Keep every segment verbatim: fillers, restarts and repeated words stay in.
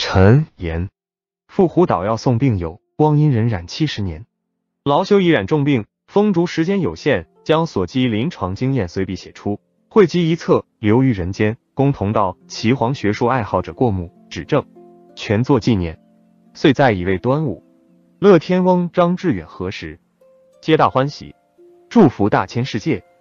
陈言，赴湖岛要送病友，光阴荏苒七十年。老朽已染重病，风烛时间有限，将所积临床经验随笔写出，汇集一册，流于人间，供同道岐黄学术爱好者过目指正，全作纪念。遂在以为端午，乐天翁张志远何时，皆大欢喜，祝福大千世界。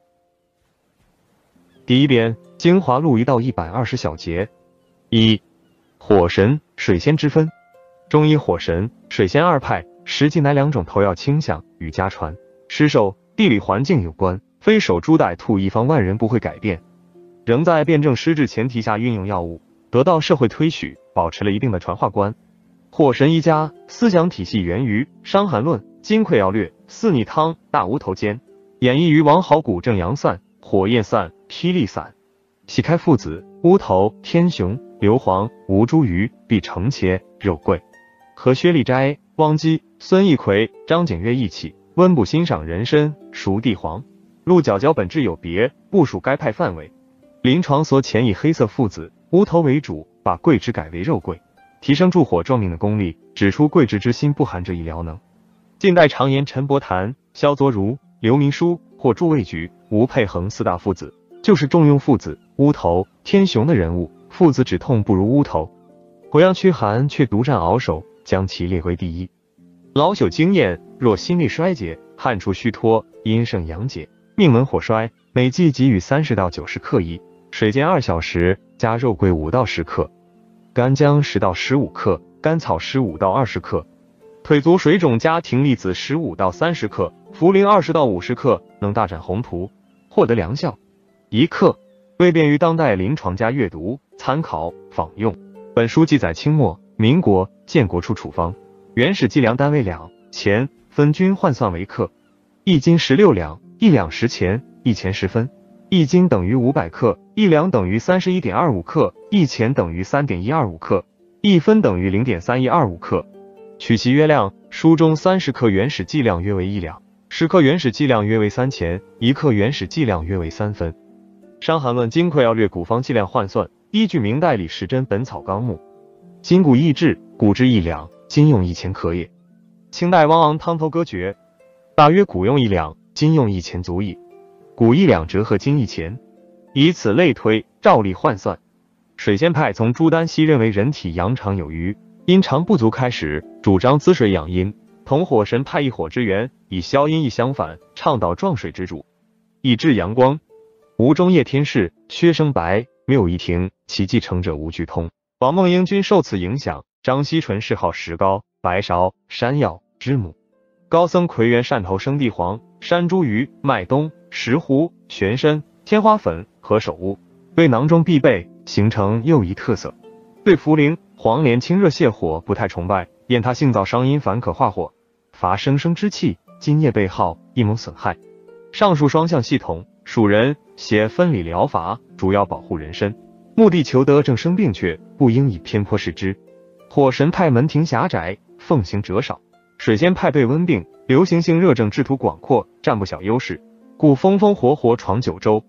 第一编，精华录一到一百二十小节。一、火神、水仙之分。中医火神、水仙二派，实际乃两种头药倾向与家传。施受地理环境有关，非守株待兔一方万人不会改变，仍在辩证施治前提下运用药物，得到社会推许，保持了一定的传话观。火神一家思想体系源于《伤寒论》《金匮要略》《四逆汤》《大乌头煎》，演绎于王好谷正阳散、火焰散、霹雳散。喜开父子、乌头、天雄、硫磺、吴茱萸、必成茄、肉桂。和薛立斋、汪基、孙义奎、张景岳一起，温补欣赏人参、熟地黄。鹿角胶本质有别，不属该派范围。临床所遣以黑色附子、乌头为主，把桂枝改为肉桂，提升助火壮命的功力，指出桂枝之心不含这一疗能。近代常言陈伯谈、萧佐如、刘明书或祝卫举、吴佩衡四大父子，就是重用附子、乌头、天雄的人物。附子止痛不如乌头，火阳驱寒却独占鳌首，将其列为第一。老朽经验，若心力衰竭，汗出虚脱，阴盛阳解，命门火衰，每剂给予三十到九十克一，水煎二小时，加肉桂五到十克，干姜十到十五克，甘草十五到二十克，腿足水肿加葶苈子十五到三十克，茯苓二十到五十克，能大展宏图，获得良效。一克，为便于当代临床家阅读、参考、仿用。本书记载清末、民国、建国初处方，原始计量单位两，钱分均换算为克。一斤十六两，一两十钱，一钱十分。一斤等于五百克，一两等于 三十一点二五克，一钱等于 三点一二五克，一分等于 零点三一二五克。取其约量，书中三十克原始剂量约为一两，十克原始剂量约为三钱，一克原始剂量约为三分。伤寒论金匮要略古方剂量换算，依据明代李时珍本草纲目。筋骨益智，骨之一两，今用一钱可也。清代汪昂汤头歌诀，大约骨用一两，今用一钱足矣。骨一两折合金一钱，以此类推，照例换算。水仙派从朱丹溪认为人体阳常有余，阴常不足开始，主张滋水养阴，同火神派一火之源，以消阴亦相反，倡导壮水之主，以治阳光。吴中叶天士、薛生白、缪仪亭，其继承者吴巨通、王梦英均受此影响。张锡纯谥号石膏、白芍、山药、知母。高僧魁元汕头生地黄、山茱萸、麦冬、石斛、玄参、天花粉和手乌，为囊中必备，形成又一特色。对茯苓、黄连清热泻火不太崇拜，验它性燥伤阴，反可化火，伐生生之气，津液被耗，易谋损害。上述双向系统属人邪分理疗法，主要保护人身，目的求得正生病却不应以偏颇视之。火神派门庭狭窄，奉行者少；水仙派对温病、流行性热症制图广阔，占不小优势，故风风火火闯九州。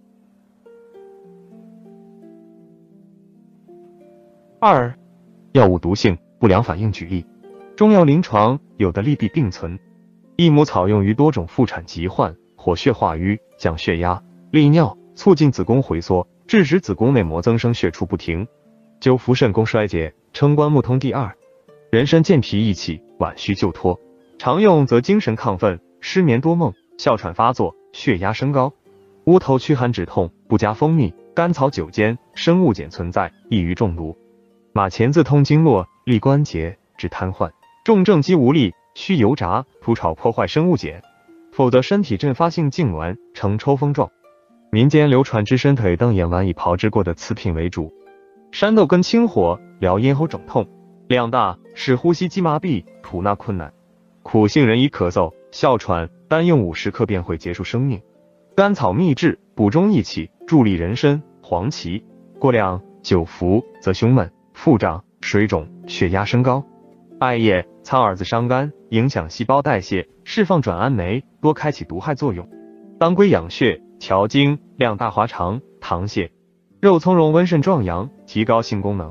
二、药物毒性、不良反应举例。中药临床有的利弊并存，益母草用于多种妇产疾患，活血化瘀，降血压，利尿，促进子宫回缩，致使子宫内膜增生，血出不停，久服肾功衰竭，称关木通第二。人参健脾益气，脘虚救脱，常用则精神亢奋，失眠多梦，哮喘发作，血压升高。乌头驱寒止痛，不加蜂蜜，甘草久煎，生物碱存在，易于中毒。马钱自通经络，利关节，治瘫痪。重症肌无力，需油炸、土炒破坏生物碱，否则身体阵发性痉挛，呈抽风状。民间流传之伸腿瞪眼丸以炮制过的此品为主。山豆根清火，疗咽喉肿痛，量大，使呼吸肌麻痹，吐纳困难。苦杏仁以咳嗽、哮喘，单用五十克便会结束生命。甘草秘制，补中益气，助力人参、黄芪，过量久服则胸闷、腹胀、水肿、血压升高。艾叶、苍耳子伤肝，影响细胞代谢，释放转氨酶，多开启毒害作用。当归养血、调经，亮大滑肠、溏泻。肉苁蓉温肾壮阳，提高性功能。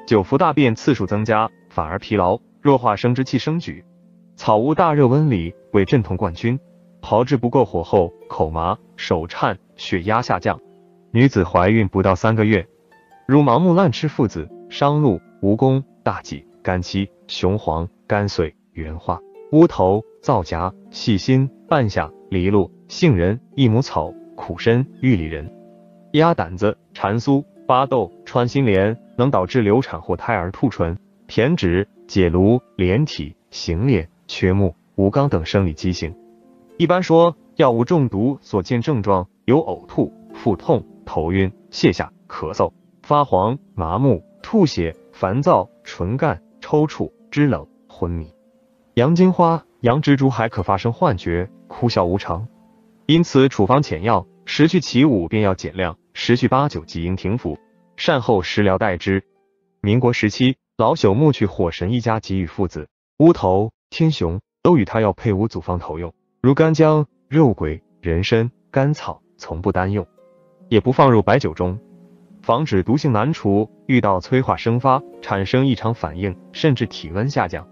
久服大便次数增加，反而疲劳，弱化生殖器生举。草乌大热温里为镇痛冠军，炮制不够火后口麻、手颤、血压下降。女子怀孕不到三个月，如盲目滥吃附子、商鹿、蜈蚣、大戟、干漆、雄黄、甘穗、原花、乌头、皂荚、细辛、半夏、藜芦、杏仁、益母草、苦参、玉里仁、鸭胆子、蟾酥、巴豆、穿心莲能导致流产或胎儿兔唇、偏执、解颅、连体、行裂、缺木、无肛等生理畸形。一般说，药物中毒所见症状有呕吐、腹痛、头晕、泻下、咳嗽、发黄、麻木、吐血、烦躁、唇干、抽搐、肢冷、昏迷。洋金花、洋蜘蛛还可发生幻觉、哭笑无常，因此处方浅药，时序其五便要减量，时序八九即应停服，善后食疗代之。民国时期，老朽木去火神一家给予附子、乌头、天雄都与他药配伍组方投用，如干姜、肉桂、人参、甘草从不单用，也不放入白酒中，防止毒性难除，遇到催化生发，产生异常反应，甚至体温下降。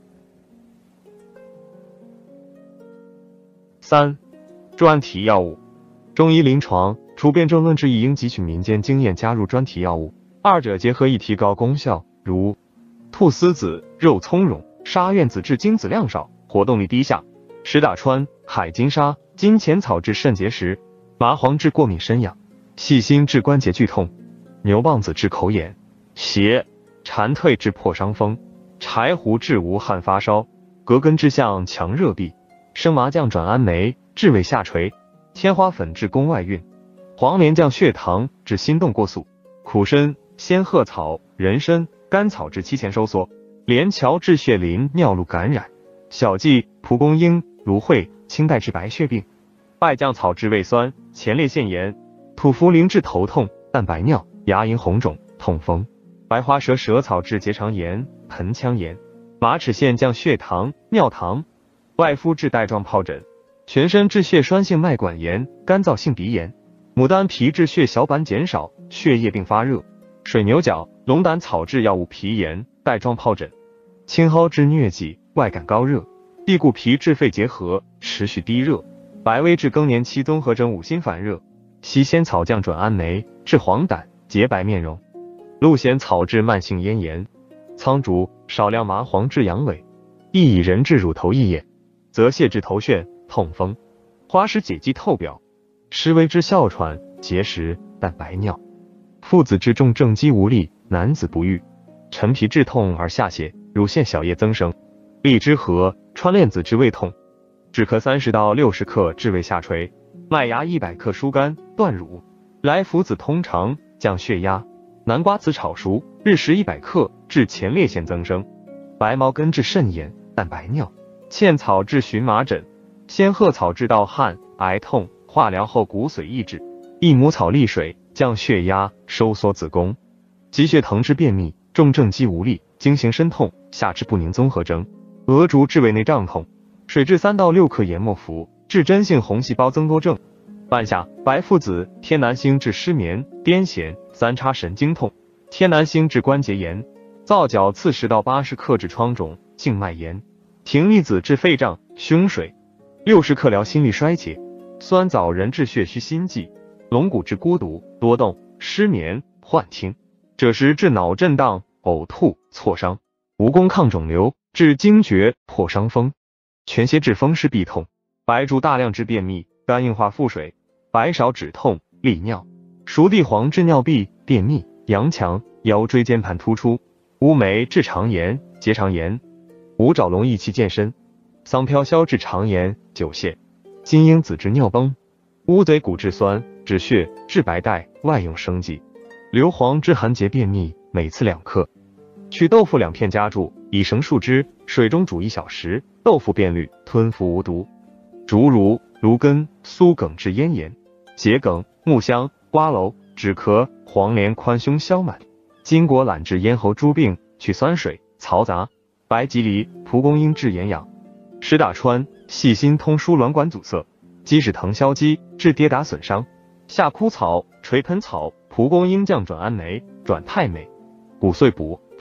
三、专题药物。中医临床除辩证论治亦应汲取民间经验加入专题药物，二者结合以提高功效，如菟丝子、肉苁蓉、沙苑子治精子量少、活动力低下；石打川、海金沙、金钱草治肾结石；麻黄治过敏身痒；细辛治关节剧痛；牛蒡子治口炎；邪蝉蜕治破伤风；柴胡治无汗发烧；葛根治项强热痹；生麻酱转氨酶治胃下垂；天花粉治宫外孕；黄连降血糖治心动过速；苦参、仙鹤草、人参、甘草治期前收缩；连翘治血淋尿路感染；小蓟、蒲公英、芦荟、清代治白血病；败酱草治胃酸、前列腺炎；土茯苓治头痛、淡白尿、牙龈红肿、痛风；白花蛇舌草治结肠炎、盆腔炎；马齿苋降血糖、尿糖；外敷治带状疱疹；全身治血栓性脉管炎、干燥性鼻炎；牡丹皮治血小板减少、血液并发热；水牛角、龙胆草治药物皮炎、带状疱疹；青蒿治疟疾、外感高热；地骨皮治肺结核、持续低热；白薇治更年期综合征五心烦热；西仙草降转氨酶治黄疸、洁白面容；鹿涎草治慢性咽炎；苍术少量麻黄治阳痿；薏苡仁治乳头溢液；泽泻治头眩、痛风；花石解肌透表；施薇治哮喘、结石、淡白尿；附子治重正肌无力、男子不育；陈皮治痛而下泻、乳腺小叶增生；荔枝核、川链子治胃痛；止咳三十到六十克治胃下垂；麦芽一百克疏肝断乳；来福子通肠降血压；南瓜子炒熟日食一百克治前列腺增生；白茅根治肾炎、淡白尿；茜草治荨麻疹；仙鹤草治盗汗、癌痛，化疗后骨髓抑制；益母草利水降血压、收缩子宫；积血藤治便秘、重正肌无力、经行身痛、下肢不宁综合征；鹅竹治胃内胀痛；水蛭三到六克研末服治真性红细胞增多症；半夏、白附子、天南星治失眠、癫痫、三叉神经痛；天南星治关节炎；皂角刺十到八十克治疮肿、静脉炎；葶苈子治肺胀、胸水；六十克疗心力衰竭；酸枣仁治血虚心悸；龙骨治孤独、多动、失眠、幻听；赭石治脑震荡、呕吐、挫伤；蜈蚣抗肿瘤治惊厥、破伤风；全蝎治风湿痹痛；白术大量治便秘、肝硬化腹水；白芍止痛、利尿；熟地黄治尿闭、便秘、阳强、腰椎间盘突出；乌梅治肠炎、结肠炎；五爪龙益气健身；桑飘消治肠炎、久泻；金樱子治尿崩；乌贼骨治酸、止血、治白带、外用生剂；硫磺治寒结便秘，每次两克；取豆腐两片夹住，以绳束之，水中煮一小时，豆腐变绿，吞服无毒；竹茹、芦根、苏梗治咽炎；桔梗、木香、瓜蒌止咳；黄连宽胸消满；金果榄治咽喉诸病，去酸水；曹杂、白吉藜、蒲公英治眼痒；石打川、细辛通输卵管阻塞；鸡屎藤消积治跌打损伤；夏枯草、垂盆草、蒲公英降转氨酶、转肽酶；骨碎补、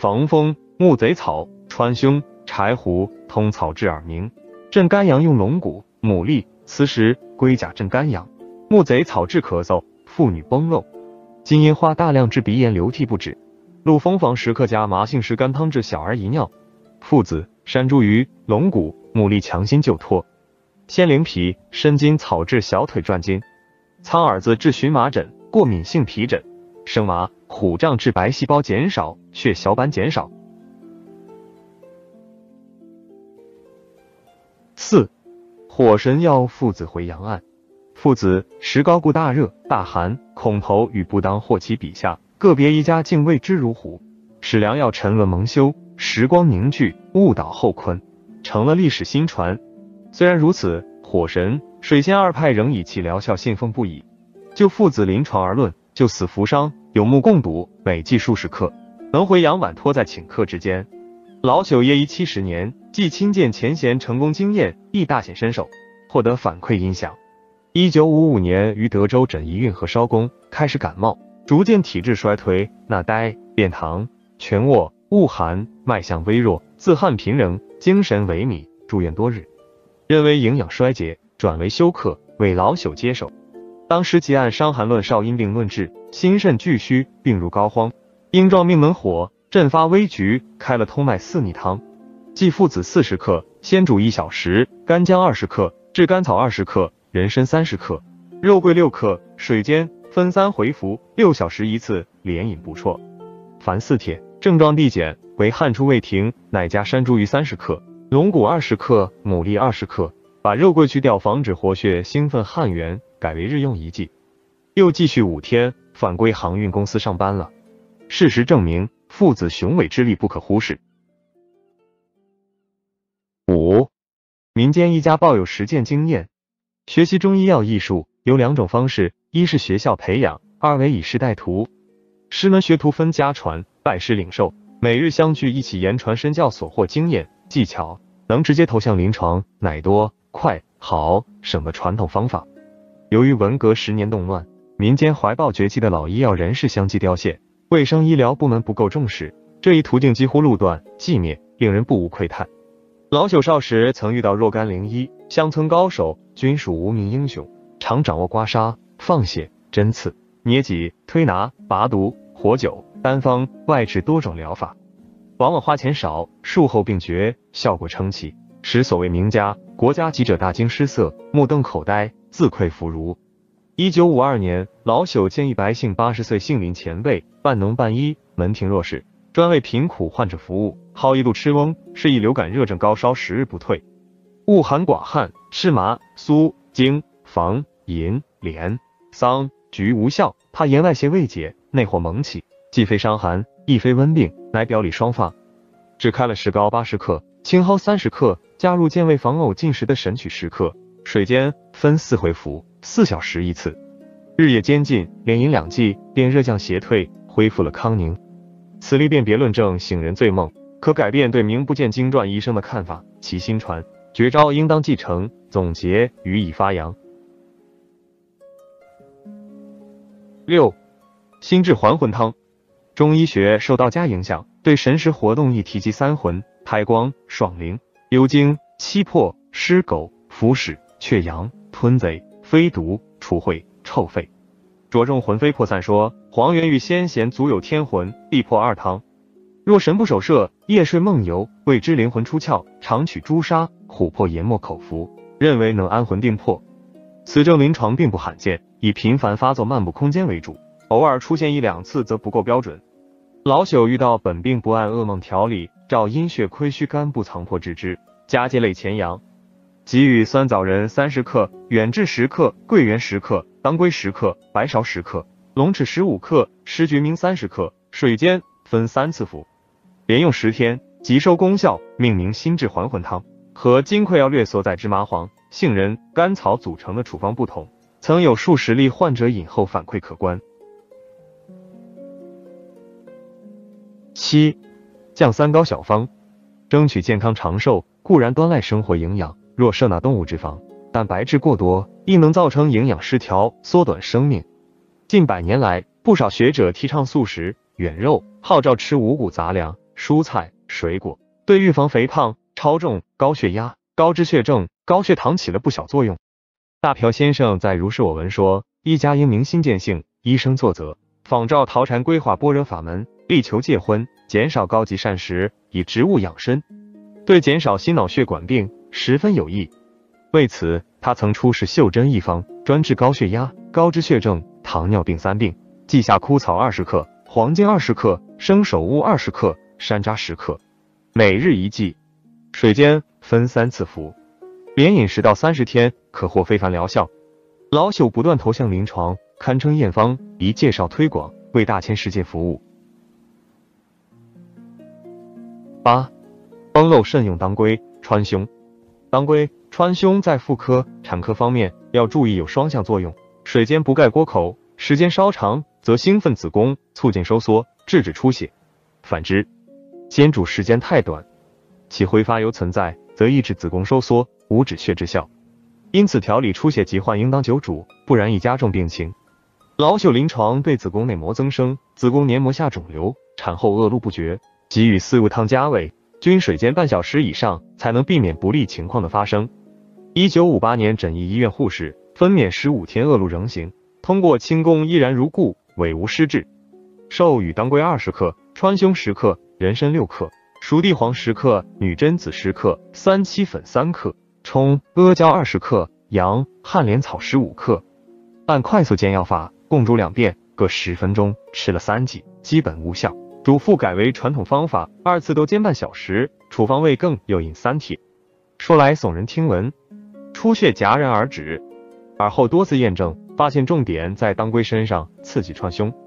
防风、木贼草、川芎、柴胡、通草治耳鸣。镇肝阳用龙骨、牡蛎、磁石、龟甲镇肝阳。木贼草治咳嗽、妇女崩漏。金银花大量治鼻炎流涕不止。鹿蜂房十克加麻杏石甘汤治小儿遗尿。附子、山茱萸、龙骨、牡蛎强心救脱。鲜灵皮、参筋草治小腿转筋。苍耳子治荨麻疹、过敏性皮疹。生麻、虎杖治白细胞减少、血小板减少。四、火神药附子回阳案。附子，石膏故大热、大寒，恐头与不当或其笔下，个别一家竟谓之如虎，使良药沉沦蒙羞，时光凝聚，误导后坤，成了历史新传。虽然如此，火神、水仙二派仍以其疗效信奉不已。就附子临床而论，就死扶伤，有目共睹，每剂数十克，能回阳脘托在顷刻之间。老朽业医七十年，既亲见前贤成功经验，亦大显身手，获得反馈音响。一九五五年于德州诊一运河烧工，开始感冒，逐渐体质衰退，纳呆、便溏、全卧、恶寒，脉象微弱，自汗频仍，精神萎靡，住院多日。认为营养衰竭，转为休克，为老朽接手。当时即按《伤寒论》少阴病论治，心肾俱虚，病入膏肓，应状命门火，阵发危局，开了通脉四逆汤，即附子四十克，先煮一小时，干姜二十克，炙甘草二十克，人参三十克，肉桂六克，水煎，分三回服，六小时一次，连饮不辍。凡四帖，症状递减，为汗出未停，乃加山茱萸三十克，龙骨二十克，牡蛎二十克，把肉桂去掉，防止活血兴奋汗源，改为日用一剂。又继续五天，返归航运公司上班了。事实证明，附子雄伟之力不可忽视。五、民间一家抱有实践经验。学习中医药艺术有两种方式，一是学校培养，二为以师带徒。师门学徒分家传，拜师领受，每日相聚一起言传身教所获经验技巧，能直接投向临床，乃多、快、好、省的传统方法。由于文革十年动乱，民间怀抱崛起的老医药人士相继凋谢，卫生医疗部门不够重视，这一途径几乎路断寂灭，令人不无窥叹。老朽少时曾遇到若干灵医、乡村高手，均属无名英雄，常掌握刮痧、放血、针刺、捏脊、推拿、拔毒、活灸、单方、外治多种疗法，往往花钱少，术后并绝，效果称奇，使所谓名家、国家级者大惊失色，目瞪口呆，自愧弗如。一九五二年，老朽建议白姓八十岁姓林前辈，半农半医，门庭若市，专为贫苦患者服务，好一路吃翁，是以流感热症高烧十日不退，恶寒寡汗，吃麻、苏、荆、防、银、连、桑、菊无效，怕言外邪未解，内火猛起，既非伤寒，亦非温病，乃表里双发。只开了石膏八十克，青蒿三十克，加入健胃防呕进食的神曲十克，水煎，分四回服，四小时一次，日夜兼进，连饮两剂，便热降邪退，恢复了康宁。此例辨别论证醒人醉梦，可改变对名不见经传医生的看法，其心传，绝招应当继承，总结予以发扬。六、心智还魂汤。中医学受道家影响，对神识活动亦提及三魂：胎光、爽灵、幽精、七魄、尸狗、腐屎、雀阳、吞贼、飞毒、除秽、臭肺，着重魂飞魄散说，黄元与先贤足有天魂、地魄二汤。若神不守舍，夜睡梦游，谓之灵魂出窍，常取朱砂、琥珀研末口服，认为能安魂定魄。此症临床并不罕见，以频繁发作漫步空间为主，偶尔出现一两次则不够标准。老朽遇到本病不按噩梦调理，照阴血亏虚肝部藏魄治之，加接类前阳，给予酸枣仁三十克、远志十克、桂圆十克、当归十克、白芍十克、龙齿十五克、狮决明三十克，水煎，分三次服，连用十天，即收功效，命名心智还魂汤。和金匮要略所载之麻黄、杏仁、甘草组成的处方不同，曾有数十例患者饮后反馈可观。七、降三高小方。争取健康长寿，固然端赖生活营养，若摄纳动物脂肪、蛋白质过多，亦能造成营养失调，缩短生命。近百年来，不少学者提倡素食、远肉，号召吃五谷杂粮， 蔬菜、水果，对预防肥胖、超重、高血压、高脂血症、高血糖起了不小作用。大朴先生在如是我闻说，一家应明心见性，医生作则，仿照陶禅规划般若法门，力求戒荤，减少高级膳食，以植物养生，对减少心脑血管病十分有益。为此，他曾出示袖珍一方，专治高血压、高脂血症、糖尿病三病，记下枯草二十克、黄精二十克、生首乌二十克、山楂十克，每日一剂，水煎分三次服，连饮十到三十天，可获非凡疗效。老朽不断投向临床，堪称验方，宜介绍推广，为大千世界服务。八、崩漏慎用当归、川芎。当归、川芎在妇科、产科方面要注意有双向作用，水煎不盖锅口，时间稍长则兴奋子宫，促进收缩，制止出血；反之，煎煮时间太短，其挥发油存在，则抑制子宫收缩，无止血之效。因此调理出血疾患应当久煮，不然易加重病情。老朽临床对子宫内膜增生、子宫黏膜下肿瘤、产后恶露不绝，给予四物汤加味，均水煎半小时以上，才能避免不利情况的发生。一九五八年诊医医院护士分娩十五天恶露仍行，通过清宫依然如故，伪无失治。授予当归二十克、川芎十克、人参六克、熟地黄十克、女贞子十克、三七粉三克、葱、阿胶二十克、洋、旱莲草十五克。按快速煎药法，共煮两遍，各十分钟，吃了三剂，基本无效。主妇改为传统方法，二次都煎半小时，处方未更，又饮三帖。说来耸人听闻，出血戛然而止，而后多次验证，发现重点在当归身上，刺激川芎。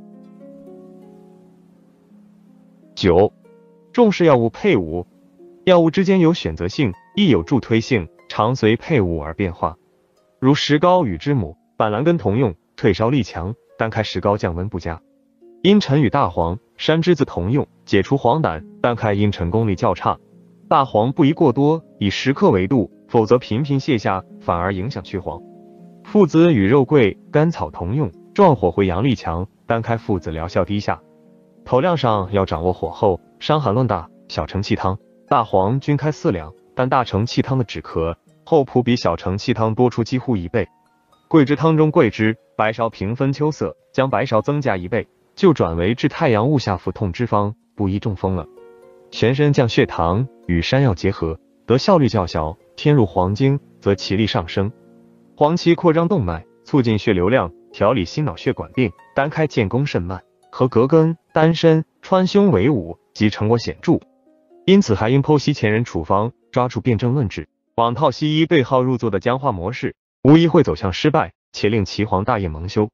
九、重视药物配伍。药物之间有选择性，亦有助推性，常随配伍而变化。如石膏与知母、板蓝根同用，退烧力强，单开石膏降温不佳。茵陈与大黄、山栀子同用，解除黄疸，单开茵陈功力较差。大黄不宜过多，以十克为度，否则频频泻下，反而影响去黄。附子与肉桂、甘草同用，壮火回阳力强，单开附子疗效低下。投量上要掌握火候，伤寒论大，小承气汤、大黄均开四两，但大承气汤的止咳、厚朴比小承气汤多出几乎一倍。桂枝汤中桂枝、白芍平分秋色，将白芍增加一倍，就转为治太阳物下腹痛之方，不宜中风了。玄参降血糖与山药结合，得效率较小，添入黄精则其力上升。黄芪扩张动脉，促进血流量，调理心脑血管病，单开建功甚慢，和葛根、丹参、川芎为伍，即成果显著。因此还应剖析前人处方，抓住辨证论治，妄套西医对号入座的僵化模式，无疑会走向失败，且令岐黄大业蒙羞。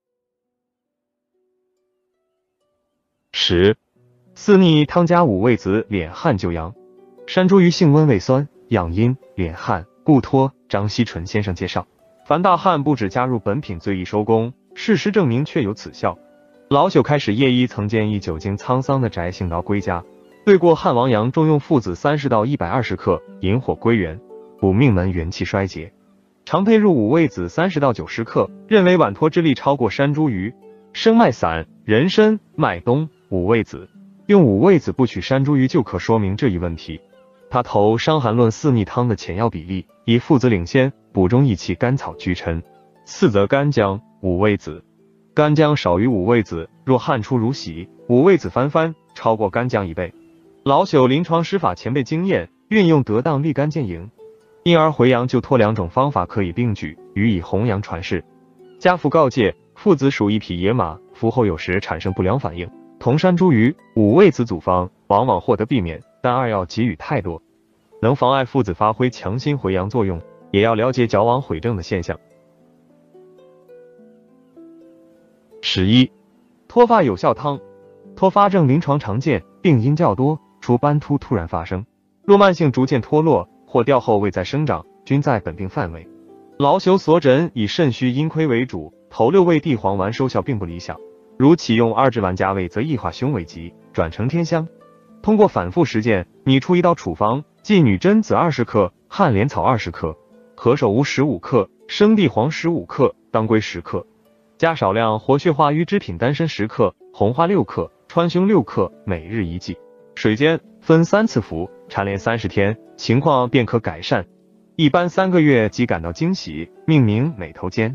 十、四逆汤加五味子，脸汗救阳。山茱萸性温味酸，养阴敛汗，故托张锡纯先生介绍，凡大汗不止加入本品最易收功，事实证明确有此效。老朽开始业医曾建议久经沧桑的翟姓劳归家，对过汉王阳重用附子三十到一百二十克，引火归元，补命门元气衰竭。常配入五味子三十到九十克，认为脘脱之力超过山茱萸。生麦散、人参、麦冬、五味子，用五味子不取山茱萸就可说明这一问题。他投《伤寒论》四逆汤的前药比例，以附子领先，补中益气甘草居称。次则干姜、五味子。干姜少于五味子，若汗出如洗，五味子翻番，超过干姜一倍。老朽临床施法前辈经验，运用得当，立竿见影。因而回阳救脱两种方法可以并举，予以弘扬传世。家父告诫，附子属一匹野马，服后有时产生不良反应。同山茱萸、五味子组方，往往获得避免，但二药给予太多，能妨碍附子发挥强心回阳作用，也要了解矫枉毁正的现象。十一、脱发有效汤。脱发症临床常见，病因较多，除斑秃突然发生，若慢性逐渐脱落或掉后未再生长，均在本病范围。老朽所诊以肾虚阴亏为主，头六味地黄丸收效并不理想。如启用二至丸加味，则益化胸为急，转成天香。通过反复实践，拟出一道处方，即女贞子二十克、旱莲草二十克、何首乌十五克、生地黄十五克、当归十克，加少量活血化瘀之品丹参十克、红花六克、川芎六克，每日一剂。 水煎，分三次服，蝉联三十天，情况便可改善。一般三个月即感到惊喜，命名美头煎。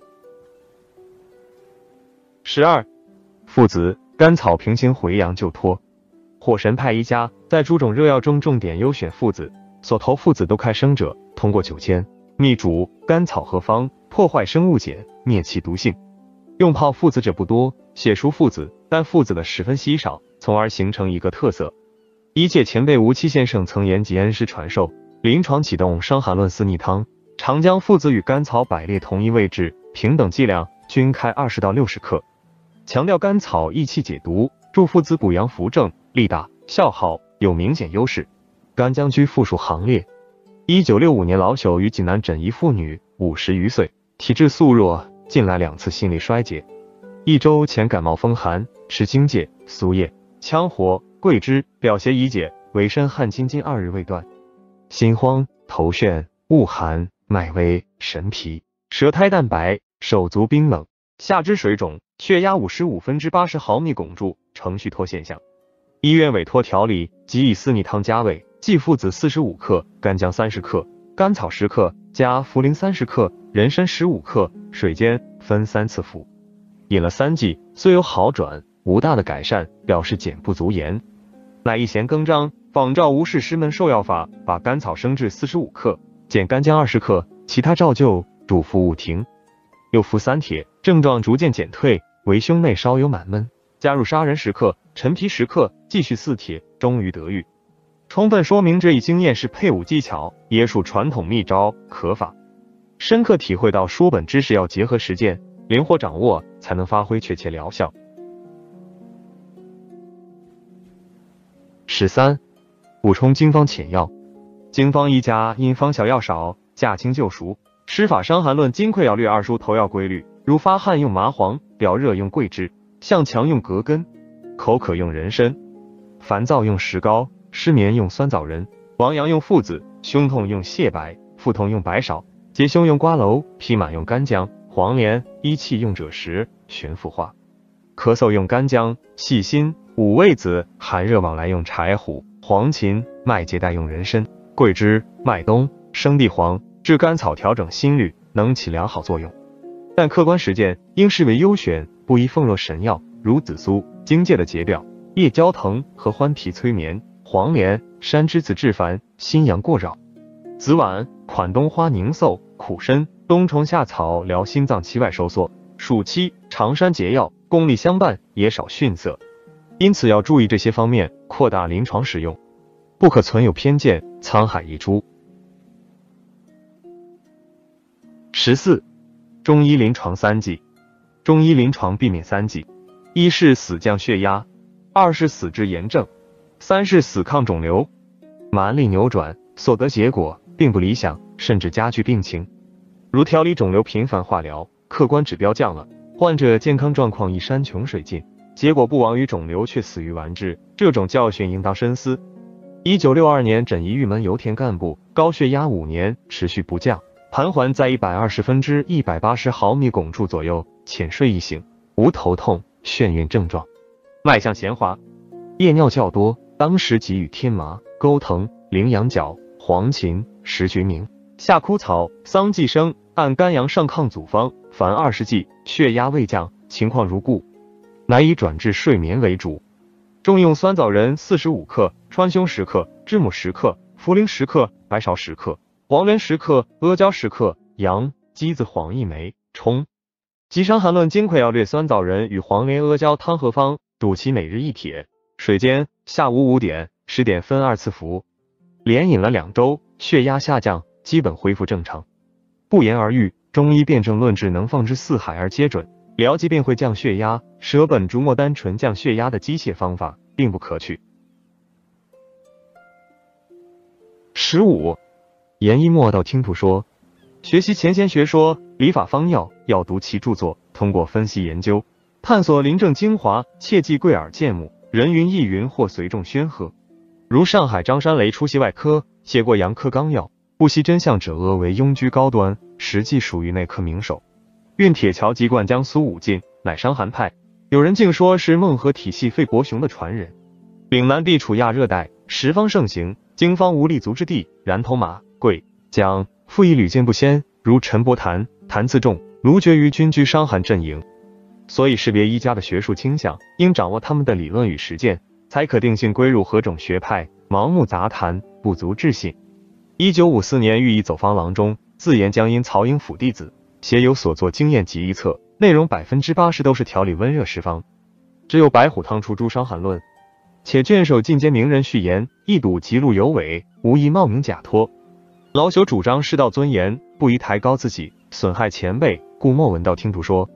十二，附子，甘草平行回阳救脱。火神派医家在诸种热药中重点优选附子，所投附子都开生者，通过酒煎、蜜煮、甘草合方，破坏生物碱，灭其毒性。用泡附子者不多，写熟附子，但附子的十分稀少，从而形成一个特色。医界前辈吴七先生曾沿吉恩师传授，临床启动伤寒论四逆汤，常将附子与甘草摆列同一位置，平等剂量，均开二十到六十克。强调甘草益气解毒，助附子补阳扶正，力大效好，有明显优势。干将居附属行列。一九六五年老朽于济南诊一妇女，五十余岁，体质素弱，近来两次心力衰竭。一周前感冒风寒，吃荆芥、苏叶、羌活、桂枝，表邪已解，唯身汗津近二日未断。心慌、头眩、恶寒、脉微、神疲，舌苔淡白，手足冰冷，下肢水肿，血压五十五分之八十毫米汞柱，呈虚脱现象。医院委托调理，即以四逆汤加味，即附子四十五克，干姜三十克，甘草十克，加茯苓三十克，人参十五克，水煎，分三次服。饮了三剂，虽有好转，无大的改善，表示碱不足言。乃一弦更张，仿照吴氏师门授药法，把甘草升至四十五克，减干姜二十克，其他照旧，嘱咐勿停。又服三帖，症状逐渐减退，唯胸内稍有满闷，加入砂仁十克，陈皮十克，继续四帖，终于得愈。充分说明这一经验是配伍技巧，也属传统秘招可法。深刻体会到书本知识要结合实践，灵活掌握，才能发挥确切疗效。十三，补充经方浅药。经方一家因方小药少，驾轻就熟。师法伤寒论金匮要略二书投药规律，如发汗用麻黄，表热用桂枝，向强用葛根，口渴用人参，烦躁用石膏，失眠用酸枣仁，亡阳用附子，胸痛用泻白，腹痛用白芍，结胸用瓜蒌，披满用干姜、黄连，益气用赭石、悬浮化，咳嗽用干姜、细辛、五味子，寒热往来用柴胡、黄芩，脉结带用人参、桂枝、麦冬、生地黄，治甘草调整心律，能起良好作用。但客观实践应视为优选，不宜奉若神药，如紫苏、荆芥的解表、夜交藤和欢皮催眠、黄连、山栀子治烦、心阳过扰。紫菀、款冬花凝嗽、苦参、冬虫夏草疗心脏期外收缩，暑期常山解药，功力相伴，也少逊色。因此要注意这些方面，扩大临床使用，不可存有偏见，沧海一粟。十四，中医临床三忌。中医临床避免三忌：一是死降血压，二是死治炎症，三是死抗肿瘤。蛮力扭转，所得结果并不理想，甚至加剧病情。如调理肿瘤频繁化疗，客观指标降了，患者健康状况已山穷水尽，结果不亡于肿瘤却死于顽治，这种教训应当深思。一九六二年诊一玉门油田干部，高血压五年持续不降，盘桓在一百二十分之一百八十毫米汞柱左右，浅睡一醒，无头痛、眩晕症状，脉象弦滑，夜尿较多，当时给予天麻、钩藤、羚羊角、黄芩、石决明、夏枯草、桑寄生，按肝阳上抗组方，凡二十剂，血压未降，情况如故，乃以转治睡眠为主。重用酸枣仁四十五克，川芎十克，知母十克，茯苓十克，白芍十克，黄连十克，阿胶十克，羊、鸡子黄一枚，冲。及伤寒论金匮要略酸枣仁与黄连阿胶汤合方，煮其每日一帖，水煎，下午五点、十点分二次服。连饮了两周，血压下降，基本恢复正常。不言而喻，中医辨证论治能放之四海而皆准，疗疾病会降血压，舍本逐末单纯降血压的机械方法并不可取。十五，研一末道听途说。学习前贤学说、理法方药，要读其著作，通过分析研究，探索临症精华，切忌贵耳贱目，人云亦云或随众宣喝。如上海张山雷出席外科，写过杨科纲要，不惜真相者讹为庸居高端，实际属于内科名手。运铁桥及灌江苏武进，乃伤寒派，有人竟说是孟和体系费伯雄的传人。 岭南地处亚热带，十方盛行，经方无立足之地，然投马、贵、将复以屡见不鲜，如陈伯谈、谭嗣仲、卢觉于均居伤寒阵营。所以识别一家的学术倾向，应掌握他们的理论与实践，才可定性归入何种学派。盲目杂谈，不足置信。一九五四年，寓意走方郎中自言将因曹营府弟子，写有所作经验集一册，内容百分之八十都是调理温热时方，只有白虎汤出诸伤寒论。且卷首进阶名人序言，一睹极录有伪，无疑冒名假托。老朽主张师道尊严，不宜抬高自己，损害前辈，故莫闻道听途说。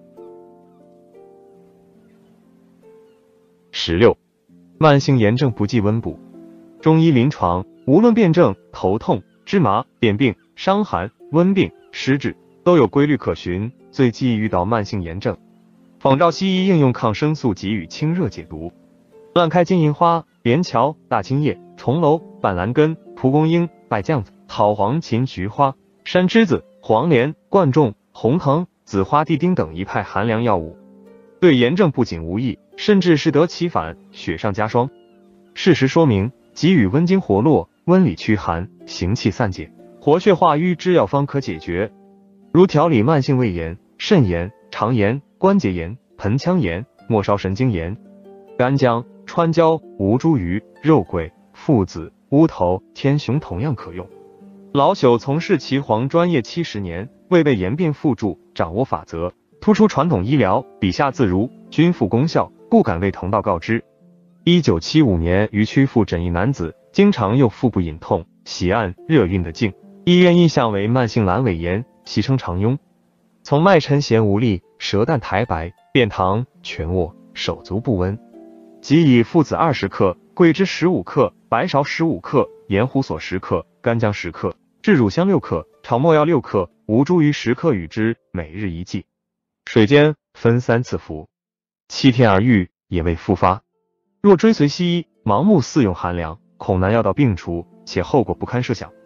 十六，慢性炎症不忌温补。中医临床无论辨证、头痛、芝麻、便病、伤寒、温病、湿滞，都有规律可循，最忌遇到慢性炎症。仿照西医应用抗生素给予清热解毒。乱开金银花、连翘、大青叶、重楼、板蓝根、蒲公英、败酱子、草黄芩、菊花、山栀子、黄连、贯众、红藤、紫花地丁等一派寒凉药物，对炎症不仅无益，甚至适得其反，雪上加霜。事实说明，给予温经活络、温里驱寒、行气散解、活血化瘀之药方可解决，如调理慢性胃炎、肾炎、肠炎、关节炎、盆腔炎、末梢神经炎。干姜、川椒、吴茱萸、肉桂、附子、乌头、天雄同样可用。老朽从事岐黄专业七十年，未被言辩附注，掌握法则，突出传统医疗，笔下自如，均复功效，故敢为同道告知。一九七五年，于曲阜诊一男子，经常有腹部隐痛，喜按热晕的境，医院印象为慢性阑尾炎，习称常痈。从脉沉涎无力，舌淡苔白，便溏，拳握，手足不温。即以附子二十克、桂枝十五克、白芍十五克、盐胡索十克、干姜十克、炙乳香六克、炒没药六克、吴茱萸十克与之，每日一剂，水煎，分三次服，七天而愈，也未复发。若追随西医，盲目肆用寒凉，恐难药到病除，且后果不堪设想。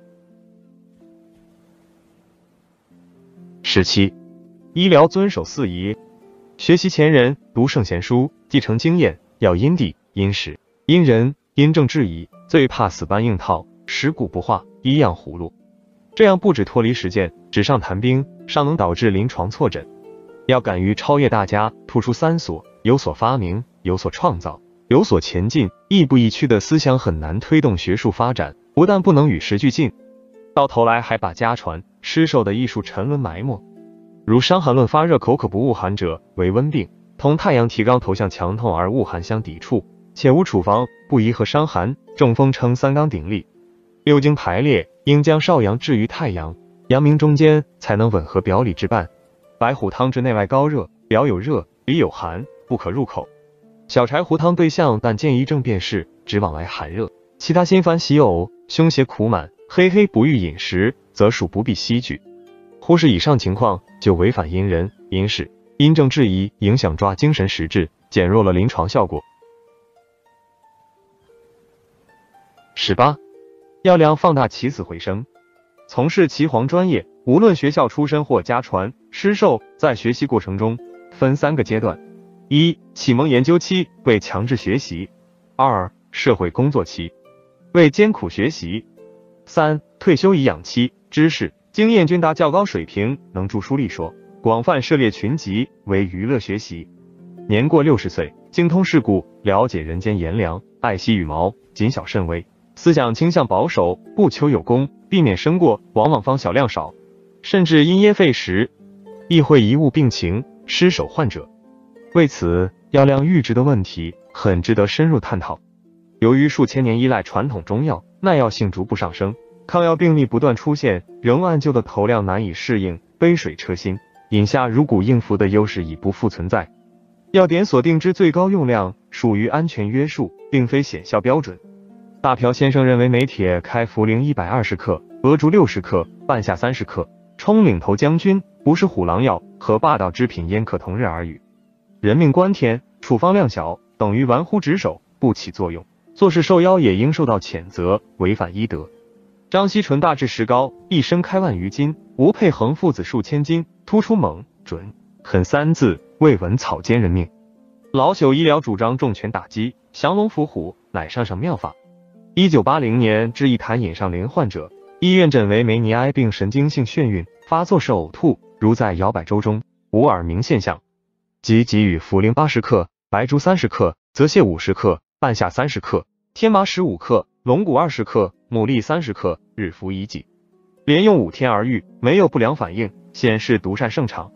十七，医疗遵守四宜。学习前人，读圣贤书，继承经验，要因地、因时、因人、因症制宜，最怕死搬硬套，食古不化，医样葫芦。这样不止脱离实践，纸上谈兵，尚能导致临床错诊。要敢于超越大家，突出三所，有所发明，有所创造，有所前进。亦步亦趋的思想很难推动学术发展，不但不能与时俱进，到头来还把家传诗授的艺术沉沦埋没。如伤寒论发热口渴不恶寒者为温病，同太阳提纲头向强痛而恶寒相抵触，且无处方，不宜和伤寒。中风称三纲鼎立，六经排列，应将少阳置于太阳、阳明中间，才能吻合表里之伴。白虎汤之内外高热，表有热，里有寒，不可入口。小柴胡汤对象但见一症便是，只往来寒热，其他心烦喜呕、胸胁苦满、黑黑不欲饮食，则属不必希惧。忽视以上情况，就违反因人、因事、因症制宜，影响抓精神实质，减弱了临床效果。十八，要量放大起死回生。从事岐黄专业，无论学校出身或家传师授，在学习过程中分三个阶段：一、启蒙研究期，为强制学习；二、社会工作期，为艰苦学习；三、退休颐养期，知识经验均达较高水平，能著书立说，广泛涉猎群集，为娱乐学习。年过六十岁，精通世故，了解人间炎凉，爱惜羽毛，谨小慎微，思想倾向保守，不求有功，避免生过，往往方小量少，甚至因噎废食，亦会贻误病情，失手患者。为此，药量阈值的问题很值得深入探讨。由于数千年依赖传统中药，耐药性逐步上升，抗药病例不断出现，仍按旧的头量难以适应，杯水车薪，饮下如骨应服的优势已不复存在。药典所定之最高用量属于安全约束，并非显效标准。大朴先生认为每帖开茯苓一百二十克，鹅竹六十克，半夏三十克，冲领头将军，不是虎狼药，和霸道之品焉可同日而语？人命关天，处方量小，等于玩忽职守，不起作用。做事受邀也应受到谴责，违反医德。张锡纯大志石膏，一生开万余金，吴佩衡父子数千金，突出猛、准、狠三字，未闻草菅人命。 老朽医疗主张重拳打击，降龙伏虎，乃上上妙法。一九八零年至一谈引上林患者，医院诊为梅尼埃病神经性眩晕，发作是呕吐，如在摇摆舟中，无耳鸣现象，即给予茯苓八十克、白术三十克、泽泻五十克、半夏三十克、天麻十五克、龙骨二十克、牡蛎三十克，日服一剂，连用五天而愈，没有不良反应，显示毒善胜场。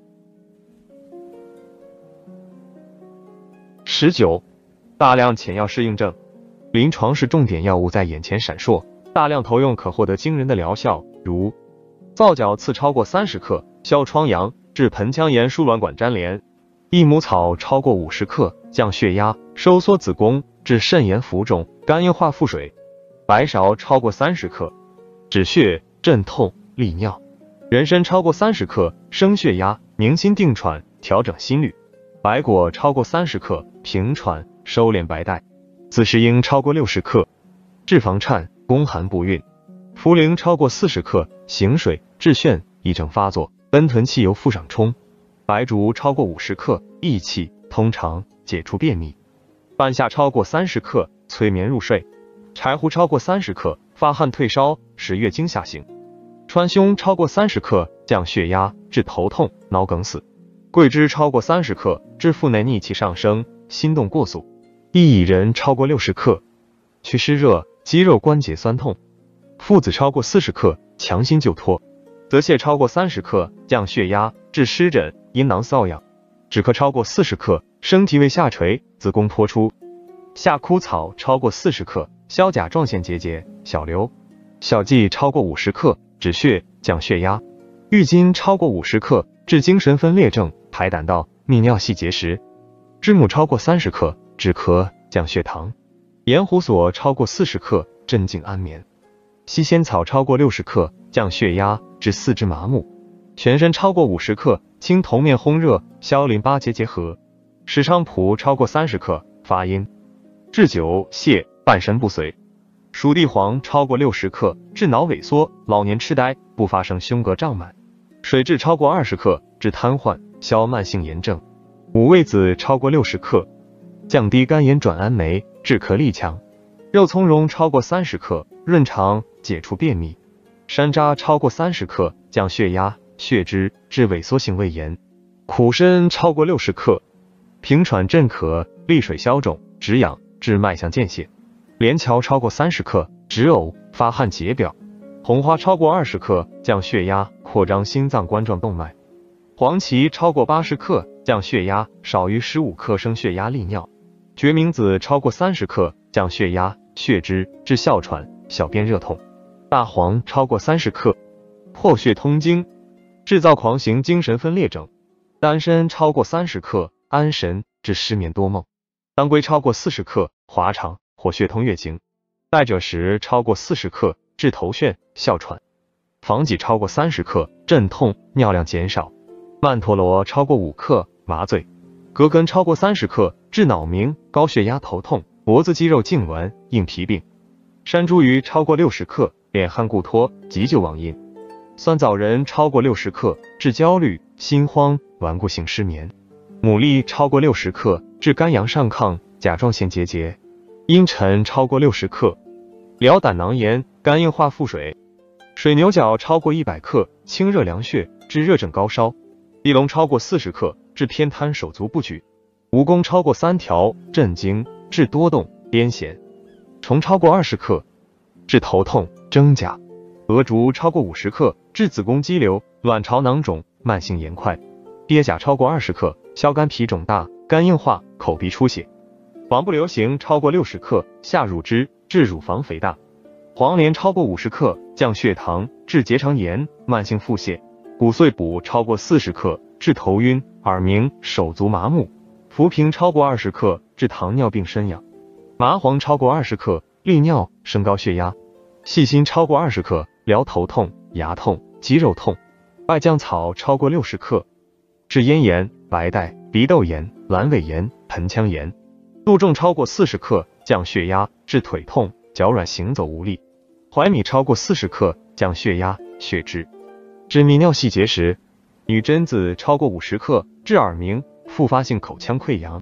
十九、大量潜药适应症。临床时重点药物在眼前闪烁，大量投用可获得惊人的疗效，如皂角刺超过三十克，消疮疡，治盆腔炎、输卵管粘连；益母草超过五十克，降血压，收缩子宫，治肾炎浮肿、肝硬化腹水；白芍超过三十克，止血、镇痛、利尿；人参超过三十克，升血压，宁心定喘，调整心率；白果超过三十克，平喘，收敛白带；紫石英超过六十克，治房颤，宫寒不孕；茯苓超过四十克，行水，治眩，癔症发作，奔豚汽油腹上冲；白术超过五十克，益气，通肠，解除便秘；半夏超过三十克，催眠入睡；柴胡超过三十克，发汗退烧，使月经下行；川芎超过三十克，降血压，治头痛、脑梗死；桂枝超过三十克，治腹内逆气上升，心动过速；薏仁超过六十克，祛湿热，肌肉关节酸痛；附子超过四十克，强心救脱；泽泻超过三十克，降血压，治湿疹、阴囊瘙痒；止咳超过四十克，升体位下垂，子宫脱出；夏枯草超过四十克，消甲状腺结节、小瘤；小蓟超过五十克，止血、降血压；郁金超过五十克，治精神分裂症、排胆道、泌尿系结石；知母超过三十克，止咳、降血糖；盐胡索超过四十克，镇静安眠；西仙草超过六十克，降血压，治四肢麻木；玄参超过五十克，清头面烘热，消淋巴结结核；石菖蒲超过三十克，发阴；治酒泻、半身不遂；熟地黄超过六十克，治脑萎缩、老年痴呆，不发生胸膈胀满；水蛭超过二十克，治瘫痪、消慢性炎症；五味子超过六十克，降低肝炎转氨酶，治咳力强；肉苁蓉超过三十克，润肠，解除便秘；山楂超过三十克，降血压、血脂，治萎缩性胃炎；苦参超过六十克，平喘镇咳，利水消肿，止痒，治脉象间歇；连翘超过三十克，止呕，发汗解表；红花超过二十克，降血压，扩张心脏冠状动脉；黄芪超过八十克，降血压，少于十五克，升血压利尿；决明子超过三十克，降血压、血脂，治哮喘、小便热痛；大黄超过三十克，破血通经，制造狂行精神分裂症；丹参超过三十克，安神，治失眠多梦；当归超过四十克，滑肠，活血通月经；代赭石超过四十克，治头眩、哮喘；防己超过三十克，镇痛，尿量减少；曼陀罗超过五克，麻醉；葛根超过三十克，治脑鸣、高血压、头痛；脖子肌肉痉挛、硬皮病；山茱萸超过六十克，敛汗固脱，急救网印；酸枣仁超过六十克，治焦虑、心慌、顽固性失眠；牡蛎超过六十克，治肝阳上亢、甲状腺结节；茵陈超过六十克，疗胆囊炎、肝硬化腹水；水牛角超过一百克，清热凉血，治热症高烧；地龙超过四十克，治偏瘫手足不举；蜈蚣超过三条，镇惊，治多动、癫痫；虫超过二十克，治头痛、真假；鹅竹超过五十克，治子宫肌瘤、卵巢囊肿、慢性盐块；鳖甲超过二十克，消肝脾肿大、肝硬化、口鼻出血；黄不留行超过六十克，下乳汁，治乳房肥大；黄连超过五十克，降血糖，治结肠炎、慢性腹泻；骨碎补超过四十克，治头晕、耳鸣、手足麻木；浮萍超过二十克，治糖尿病身痒；麻黄超过二十克，利尿、升高血压；细辛超过二十克，疗头痛、牙痛、肌肉痛；败酱草超过六十克，治咽炎、白带、鼻窦炎、阑尾炎、盆腔炎；杜仲超过四十克，降血压，治腿痛、脚软行走无力；槐米超过四十克，降血压、血脂，治泌尿系结石；女贞子超过五十克，治耳鸣、复发性口腔溃疡；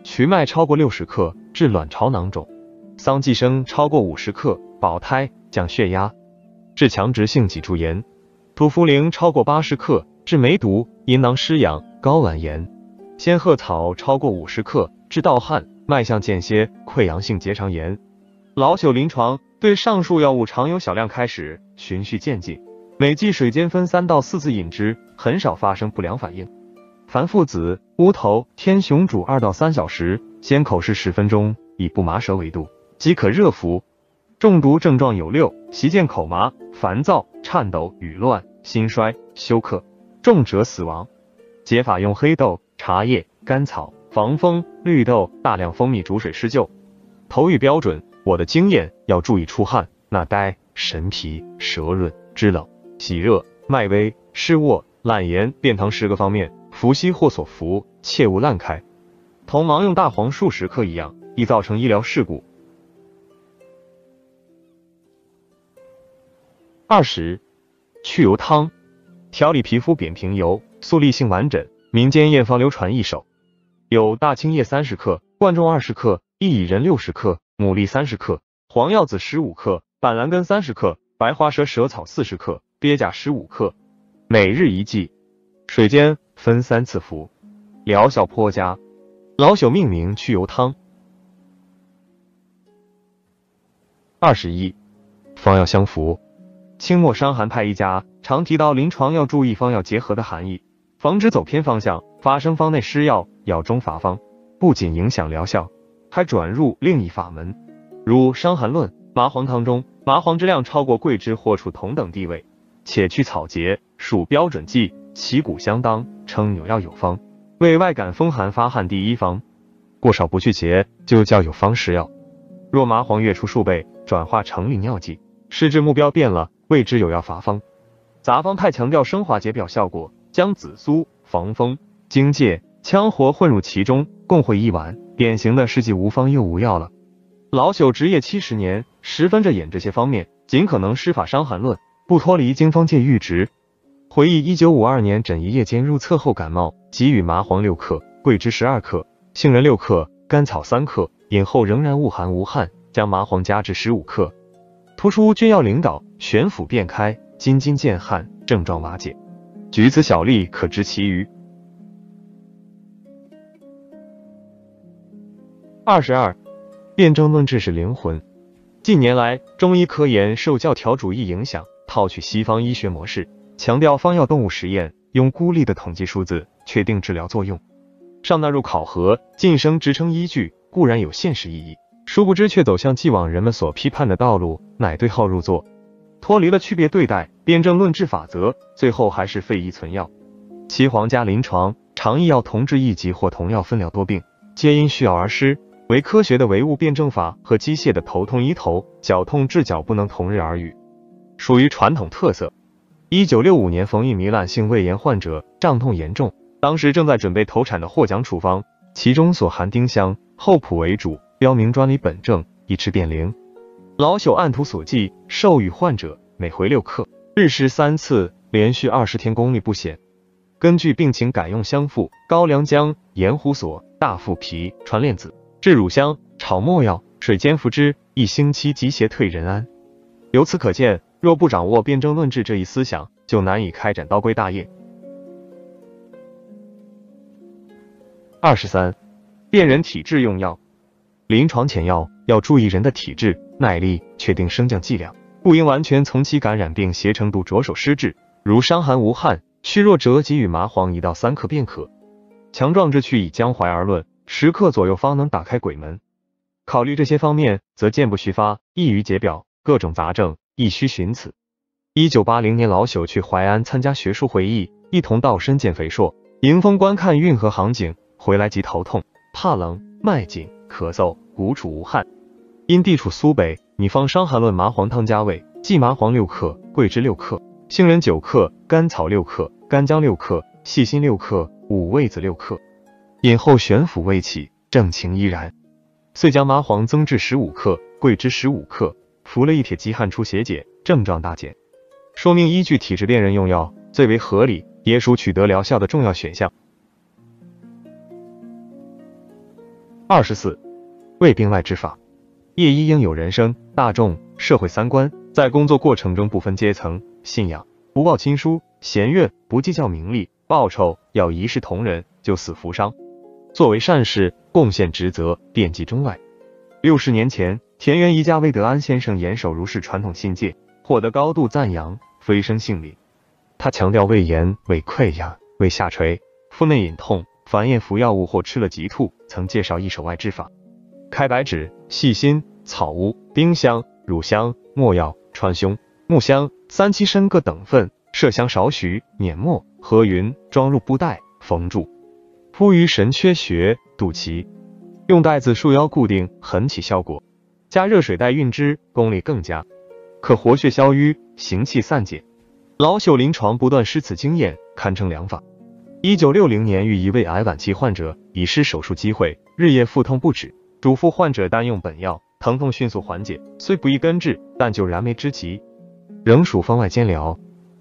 瞿麦超过六十克，治卵巢囊肿；桑寄生超过五十克，保胎降血压，治强直性脊柱炎；土茯苓超过八十克，治梅毒、阴囊湿痒、睾丸炎；仙鹤草超过五十克，治盗汗、脉象间歇、溃疡性结肠炎。老朽临床对上述药物常有小量开始，循序渐进，每剂水煎分三到四次饮之，很少发生不良反应。凡附子、乌头、天雄煮二到三小时，先口试十分钟，以不麻舌为度，即可热服。中毒症状有六：席间口麻、烦躁、颤抖、语乱、心衰、休克，重者死亡。解法用黑豆、茶叶、甘草、防风、绿豆、大量蜂蜜煮水施救。头语标准，我的经验要注意出汗、纳呆、神疲、舌润、肢冷、喜热、脉微、湿卧、懒言、便溏十个方面，服息或所服，切勿滥开。同盲用大黄数十克一样，易造成医疗事故。二十，去油汤，调理皮肤扁平疣、速粒性顽疹，民间验方流传一手，有大青叶三十克、贯众二十克、薏苡仁六十克、牡蛎三十克、黄药子十五克、板蓝根三十克、白花蛇舌草四十克、鳖甲十五克，每日一剂，水煎分三次服，疗效颇佳。老朽命名去油汤。二十一，方药相符。清末伤寒派医家常提到临床要注意方药结合的含义，防止走偏方向，发生方内施药、药中乏方，不仅影响疗效，还转入另一法门。如《伤寒论》，麻黄汤中麻黄之量超过桂枝或处同等地位，且去草节，属标准剂，旗鼓相当，称有药有方，为外感风寒发汗第一方。过少不去节，就叫有方施药。若麻黄越出数倍，转化成利尿剂，施治目标变了，谓之有药乏方。杂方派强调升华解表效果，将紫苏、防风、荆芥、羌活混入其中，共烩一碗，典型的是既无方又无药了。老朽执业七十年，十分着眼这些方面，尽可能施法伤寒论，不脱离经方界阈值。回忆一九五二年诊一夜间入厕后感冒，给予麻黄六克、桂枝十二克、杏仁六克、甘草三克，饮后仍然恶寒无汗，将麻黄加至十五克。突出君药领导，悬腹便开，津津见汗，症状瓦解。举此小例，可知其余。二十二，辩证论治是灵魂。近年来，中医科研受教条主义影响，套取西方医学模式，强调方药动物实验，用孤立的统计数字确定治疗作用，上纳入考核、晋升职称依据，固然有现实意义，殊不知却走向既往人们所批判的道路，乃对号入座，脱离了区别对待、辩证论治法则，最后还是废医存药。其皇家临床常异药同治一疾或同药分疗多病，皆因需药而施，为科学的唯物辩证法和机械的头痛医头、脚痛治脚不能同日而语，属于传统特色。一九六五年冯一糜烂性胃炎患者胀痛严重，当时正在准备投产的获奖处方，其中所含丁香、厚朴为主，标明专理本证，以治变灵。老朽按图索骥，授予患者每回六克，日施三次，连续二十天功力不显。根据病情改用香附、高良姜、盐胡索、大附皮、传链子、制乳香、炒末药、水煎服之，一星期即邪退人安。由此可见，若不掌握辩证论治这一思想，就难以开展刀归大业。二十三，辨人体质用药。临床前药要注意人的体质、耐力，确定升降剂量，不应完全从其感染病邪程度着手施治。如伤寒无汗、虚弱者，给予麻黄一到三克便可。强壮之躯以江淮而论，十克左右方能打开鬼门。考虑这些方面，则健不虚发，易于解表，各种杂症亦须寻此。一九八零年，老朽去淮安参加学术会议，一同到深见肥硕，迎风观看运河航景，回来即头痛、怕冷、脉紧、咳嗽、鼓楚无汗。因地处苏北，拟方伤寒论麻黄汤加味，即麻黄六克、桂枝六克、杏仁九克、甘草六克、干姜六克、细辛六克、五味子六克。饮后悬腹未起，症情依然，遂将麻黄增至十五克、桂枝十五克，服了一帖即汗出血解，症状大减。说明依据体质辨人用药最为合理，也属取得疗效的重要选项。 二十四、胃病外治法。叶一应有人生、大众、社会三观，在工作过程中不分阶层、信仰，不抱亲疏、嫌怨，不计较名利、报酬，要一视同仁，救死扶伤，作为善事，贡献职责，遍及中外。六十年前，田园一家魏德安先生严守儒释传统信戒，获得高度赞扬，飞升姓林。他强调胃炎、胃溃疡、胃下垂、腹内隐痛，凡厌服药物或吃了即吐，曾介绍一手外治法：开白芷、细辛、草乌、丁香、乳香、没药、川芎、木香、三七参各等份，麝香少许，碾末，和匀，装入布袋，缝住，铺于神阙穴、肚脐，用带子束腰固定，很起效果。加热水袋运之，功力更佳，可活血消瘀，行气散解。老朽临床不断施此经验，堪称良法。一九六零年，遇一位癌晚期患者，已失手术机会，日夜腹痛不止，嘱咐患者单用本药，疼痛迅速缓解，虽不易根治，但就燃眉之急，仍属方外兼疗。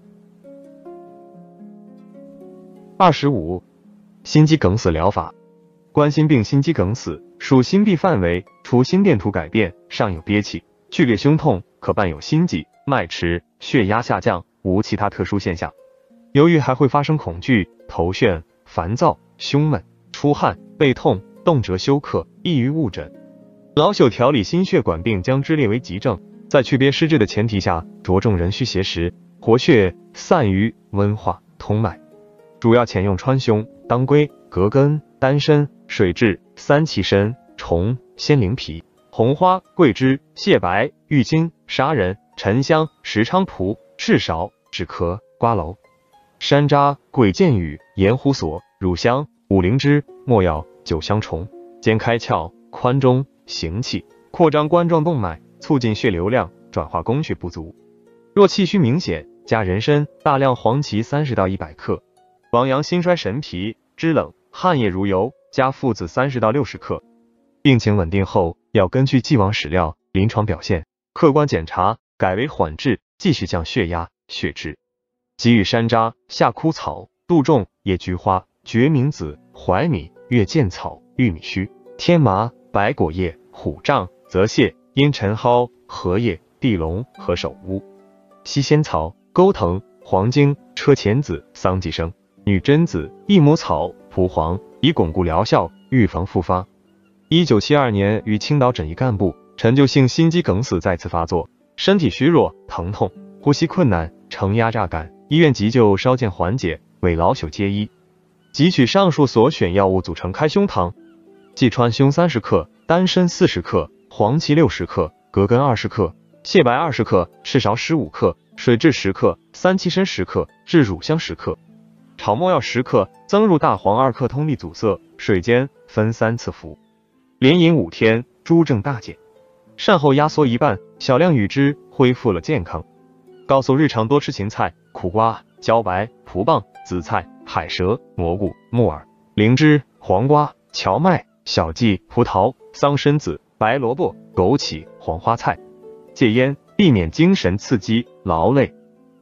二十五、心肌梗死疗法。冠心病、心肌梗死属心壁范围，除心电图改变，尚有憋气、剧烈胸痛，可伴有心悸、脉迟、血压下降，无其他特殊现象。由于还会发生恐惧、头眩、烦躁、胸闷、出汗、背痛、动辄休克，易于误诊。老朽调理心血管病，将之列为急症，在区别失智的前提下，着重壬戌邪时，活血散瘀，温化通脉。主要遣用川芎、当归、葛根、丹参、水蛭、三七参、虫、鲜灵皮、红花、桂枝、蟹白、郁金、砂仁、沉香、石菖蒲、赤芍、止咳、瓜蒌、山楂、鬼见雨、盐胡索、乳香、五灵芝、没药、九香虫，兼开窍、宽中、行气，扩张冠状动脉，促进血流量，转化供血不足。若气虚明显，加人参，大量黄芪三十到一百克，王阳心衰神疲、肢冷、汗液如油，加附子三十到六十克。病情稳定后，要根据既往史料、临床表现，客观检查，改为缓治，继续降血压、血脂。给予山楂、夏枯草、杜仲、野菊花、决明子、槐米、月见草、玉米须、天麻、白果叶、虎杖、泽泻、茵陈蒿、荷叶、地龙和首乌、西仙草、钩藤、黄精、车前子、桑寄生、女贞子、益母草、蒲黄，以巩固疗效，预防复发。一九七二年，与青岛诊医干部陈旧性心肌梗死再次发作，身体虚弱、疼痛、呼吸困难、呈压榨感，医院急救稍见缓解，为老朽接医。汲取上述所选药物组成开胸汤，即川芎三十克、丹参四十克、黄芪六十克、葛根二十克、蟹白二十克、赤芍十五克、水蛭十克、三七参十克、炙乳香十克。炒没药十克，增入大黄二克，通利阻塞，水煎，分三次服，连饮五天，诸症大减。善后压缩一半，小量与之，恢复了健康。告诉日常多吃芹菜、苦瓜、茭白、蒲棒、紫菜、海蛇、蘑菇、木耳、灵芝、黄瓜、荞麦、小荠、葡萄、桑葚子、白萝卜、枸杞、黄花菜。戒烟，避免精神刺激、劳累。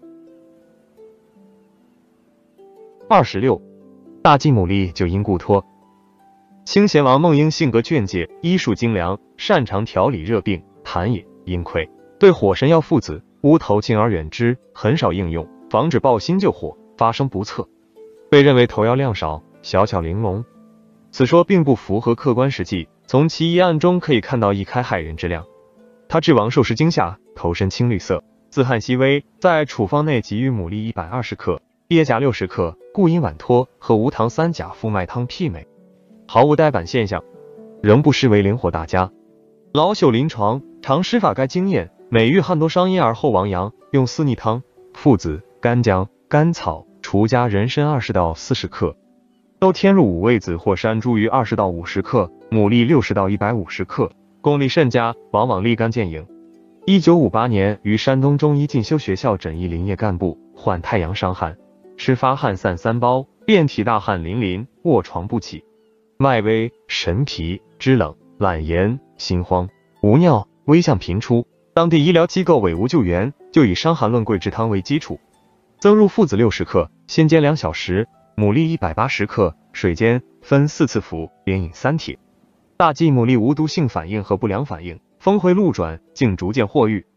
二十六、大吉牡蛎就因固脱。清贤王孟英性格眷介，医术精良，擅长调理热病、痰也、阴溃，对火神药附子乌头敬而远之，很少应用，防止暴心救火，发生不测，被认为投药量少，小巧玲珑。此说并不符合客观实际，从其医案中可以看到一开害人之量。他治王受失惊吓，头身青绿色，自汗细微，在处方内给予牡蛎一百二十克、鳖甲六十克、固因晚脱和无糖三甲复脉汤媲美，毫无呆板现象，仍不失为灵活大家。老朽临床常施法该经验，每遇汗多伤阴而后亡阳，用四逆汤、附子、干姜、甘草、除加人参二十到四十克，都添入五味子或山茱萸二十到五十克，牡蛎六十到一百五十克，功力甚佳，往往立竿见影。一九五八年，于山东中医进修学校诊医林业干部患太阳伤寒，吃发汗散三包，遍体大汗淋淋，卧床不起，脉微，神疲，肢冷，懒言，心慌，无尿，微象频出。当地医疗机构委无救援，就以伤寒论桂枝汤为基础，增入附子六十克，先煎两小时，牡蛎一百八十克，水煎，分四次服，连饮三帖。 大忌牡蛎无毒性反应和不良反应，峰回路转，竟逐渐获愈。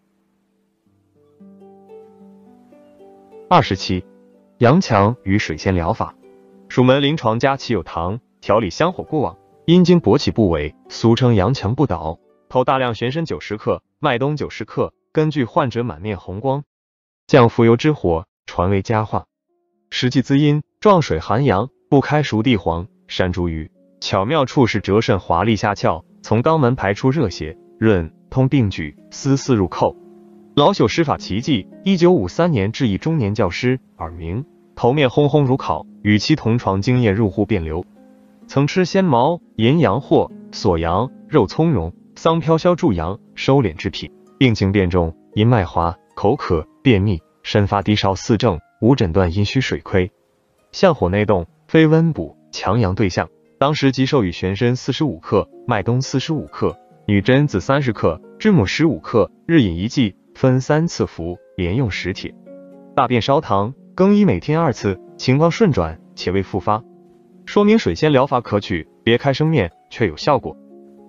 二十七，阳荇与水仙疗法。蜀门临床家其有糖，调理香火过往，阴经勃起不为，俗称阳荇不倒。投大量玄参九十克，麦冬九十克，根据患者满面红光，降浮游之火，传为佳话。实际滋阴，壮水寒阳，不开熟地黄、山茱萸，巧妙处是折肾华丽下窍，从肛门排出热血，润通并举，丝丝入扣。老朽施法奇迹，一九五三年制诣中年教师，耳鸣，头面轰轰如烤，与其同床经验入户便流。曾吃鲜毛、银阳藿、锁阳、肉苁蓉、桑飘消助阳、收敛之品，病情变重，阴脉滑，口渴、便秘，身发低烧四症，无诊断阴虚水亏，向火内动，非温补强阳对象。当时即授予玄参四十五克，麦冬四十五克，女贞子三十克，知母十五克，日饮一剂，分三次服，连用十帖。大便烧糖，更衣每天二次，情况顺转且未复发，说明水仙疗法可取，别开生面，却有效果。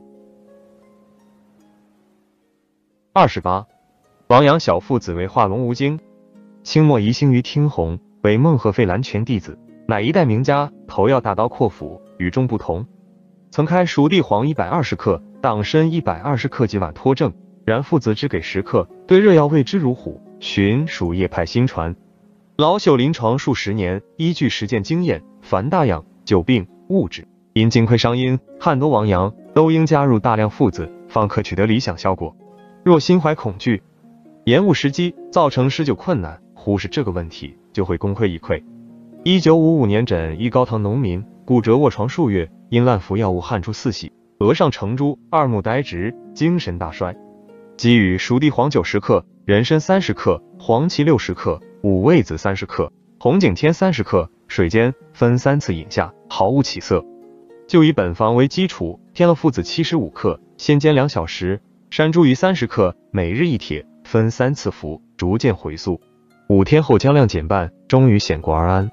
二十八，王阳小父子为化龙无精，清末宜兴于听鸿，为孟鹤废兰泉弟子，乃一代名家，头药大刀阔斧，与众不同。曾开熟地黄一百二十克，党参一百二十克及晚脱症，然父子只给十克，对热药畏之如虎，寻属叶派新传。老朽临床数十年，依据实践经验，凡大养、久病、误治、因金匮伤阴、汗多亡阳，都应加入大量附子，方可取得理想效果。若心怀恐惧，延误时机，造成施救困难，忽视这个问题，就会功亏一篑。一九五五年诊一高唐农民，骨折卧床数月，因滥服药物汗出四洗，额上成珠，二目呆直，精神大衰。给予熟地黄九十克，人参三十克，黄芪六十克，五味子三十克，红景天三十克，水煎，分三次饮下，毫无起色。就以本方为基础，添了附子七十五克，先煎两小时，山茱萸三十克，每日一帖，分三次服，逐渐回速。五天后将量减半，终于显过而安。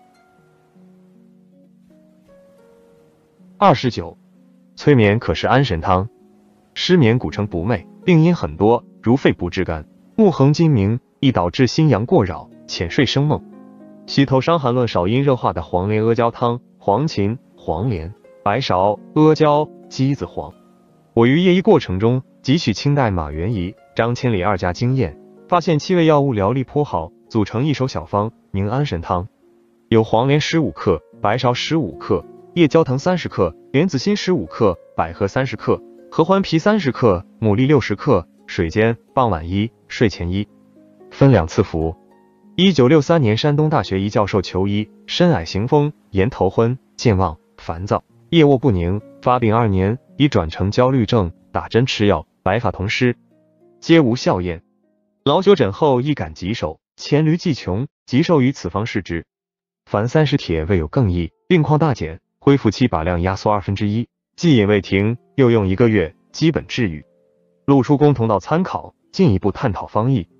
二十九，催眠可是安神汤。失眠古称不寐，病因很多，如肺部致干、目横筋鸣，易导致心阳过扰，浅睡生梦。洗头伤寒论少阴热化的黄连阿胶汤，黄芩、黄连、白芍、阿胶、鸡子黄。我于业医过程中汲取清代马元仪、张千里二家经验，发现七味药物疗力颇好，组成一手小方，名安神汤。有黄连十五克，白芍十五克，夜交藤三十克，莲子心十五克，百合三十克，合欢皮三十克，牡蛎六十克，水煎，傍晚一，睡前一，分两次服。一九六三年，山东大学一教授求医，身矮行风，颜头昏，健忘，烦躁，夜卧不宁，发病二年，已转成焦虑症，打针吃药，白发同施，皆无效验。老朽诊后亦感棘手，黔驴技穷，即授予此方试之。凡三十帖未有更异，病况大减，恢复期把量压缩二分之一，既饮未停，又用一个月，基本治愈。录出共同道参考，进一步探讨方义。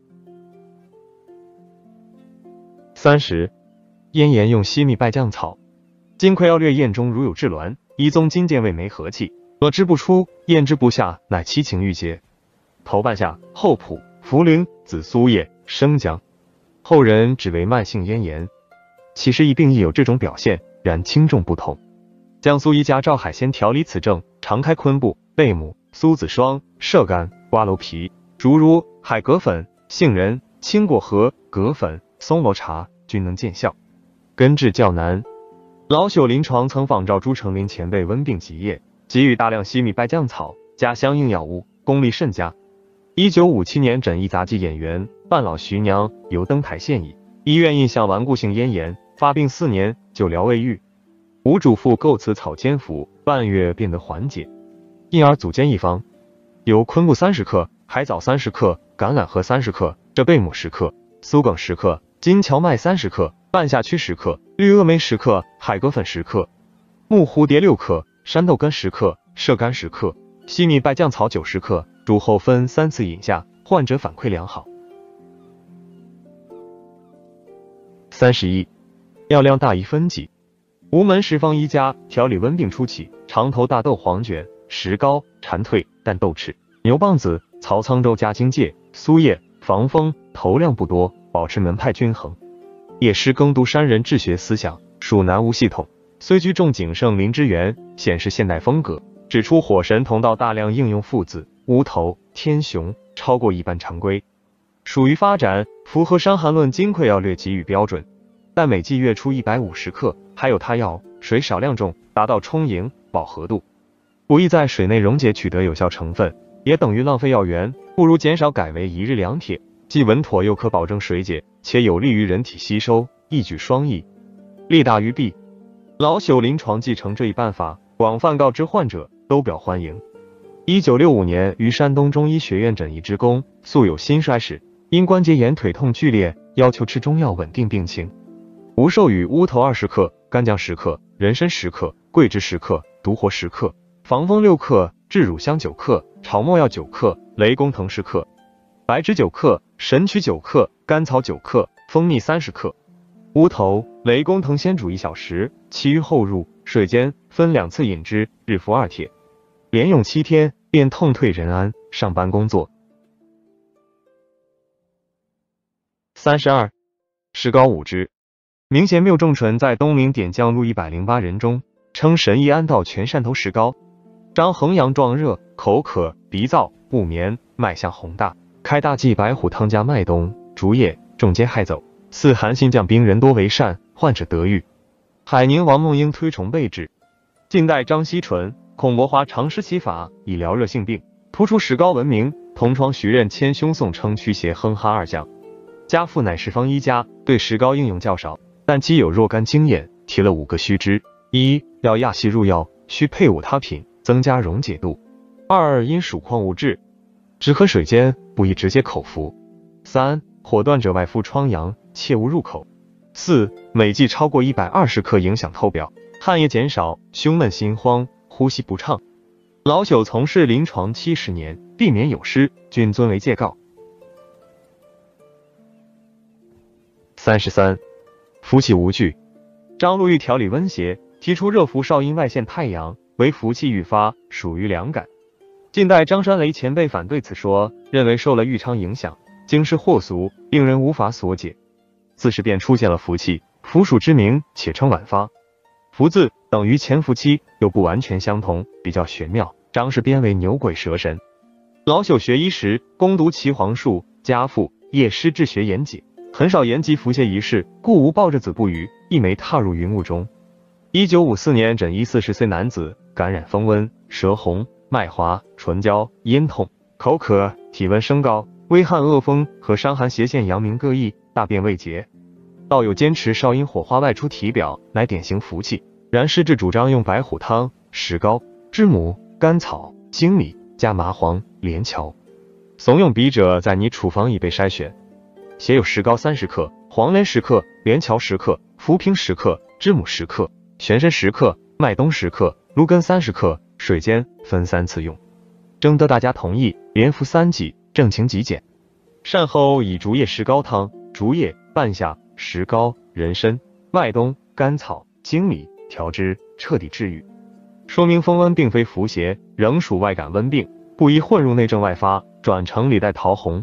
三十，咽炎用西密败酱草。金匮要略咽中如有滞挛，一宗金剑味梅和气，恶之不出，咽之不下，乃七情郁结。头半夏、后朴、茯苓、紫苏叶、生姜。后人只为慢性咽炎，其实一病亦有这种表现，然轻重不同。江苏医家赵海鲜调理此症，常开昆布、贝母、苏子霜、射干、瓜蒌皮、竹茹、海蛤粉、杏仁、青果核、葛粉、松萝茶均能见效，根治较难。老朽临床曾仿照朱成林前辈温病急业，给予大量西米败酱草，加相应药物，功力甚佳。一九五七年诊一杂技演员，半老徐娘由登台现役，医院印象顽固性咽炎，发病四年，久疗未愈。吴主父构此草煎服，半月便得缓解，因而组煎一方，由昆布三十克，海藻三十克，橄榄核三十克，浙贝母十克，苏梗十克，金荞麦三十克，半夏曲十克，绿萼梅十克，海蛤粉十克，木蝴蝶六克，山豆根十克，射干十克，西米败酱草九十克，煮后分三次饮下，患者反馈良好。三十一，药量大宜分级。吴门十方医家调理温病初期，常投大豆黄卷、 石膏、蝉蜕、淡豆豉、牛蒡子、曹沧州加荆芥、苏叶、防风，投量不多，保持门派均衡。叶师耕读山人治学思想，属南吴系统，虽居重景胜林之源，显示现代风格。指出火神同道大量应用附子、乌头、天雄，超过一般常规，属于发展，符合《伤寒论》金匮要略给予标准。但每剂约出一百五十克，还有他药水少量重，达到充盈饱和度，不易在水内溶解取得有效成分，也等于浪费药源，不如减少改为一日两帖，既稳妥又可保证水解，且有利于人体吸收，一举双益，利大于弊。老朽临床继承这一办法，广泛告知患者，都表欢迎。一九六五年于山东中医学院诊医之功，素有心衰史，因关节炎腿痛剧烈，要求吃中药稳定病情。吴授予乌头二十克，干姜十克，人参十克，桂枝十克，独活十克，防风六克，炙乳香九克，炒末药九克，雷公藤十克，白芷九克，神曲九克，甘草九克，蜂蜜三十克。乌头、雷公藤先煮一小时，其余后入水煎，分两次饮之，日服二帖，连用七天，便痛退人安，上班工作。三十二，石膏五支。明贤谬仲纯在东陵点将录一百零八人中，称神医安道全汕头石膏。张衡阳壮热，口渴，鼻燥，不眠，脉象洪大，开大剂白虎汤加麦冬、竹叶，众皆害走。似寒心降冰人多为善，患者得愈。海宁王梦英推崇备治。近代张锡纯、孔伯华尝施其法，以疗热性病，突出石膏闻名。同窗徐任谦兄宋称驱邪哼哈二将。家父乃十方医家，对石膏应用较少，但既有若干经验，提了五个须知：一、要亚细入药，需配伍他品，增加溶解度；二、因属矿物质，只可水煎，不宜直接口服；三、火断者外敷疮疡，切勿入口；四、每剂超过一百二十克影响透表，汗液减少，胸闷心慌，呼吸不畅。老朽从事临床七十年，避免有失，均遵为戒告。三十三，服气无惧。张陆欲调理温邪，提出热服少阴外现太阳，为服气愈发，属于凉感。近代张山雷前辈反对此说，认为受了豫昌影响，经世惑俗，令人无法所解。自是便出现了服气，服属之名，且称晚发。服字等于潜伏期，又不完全相同，比较玄妙。张氏编为牛鬼蛇神。老朽学医时，攻读岐黄术、家父、叶师治学言解，很少言及服泻一事，故无抱着子不语，一没踏入云雾中。一九五四年诊一四十岁男子，感染风温，舌红、脉滑、唇焦、咽痛、口渴，体温升高，微汗恶风和伤寒邪见阳明各异，大便未结。道友坚持少阴火花外出体表，乃典型服气。然师治主张用白虎汤、石膏、知母、甘草、粳米加麻黄、连翘。怂用笔者在拟处方已被筛选，写有石膏三十克、黄连十克、连翘十克、浮萍十克、知母十克、玄参十克、麦冬十克、芦根三十克，水煎，分三次用。征得大家同意，连服三剂，症情极简。善后以竹叶石膏汤、竹叶、半夏、石膏、人参、麦冬、甘草、粳米调之，彻底治愈。说明风温并非伏邪，仍属外感温病，不宜混入内症外发，转成里带桃红。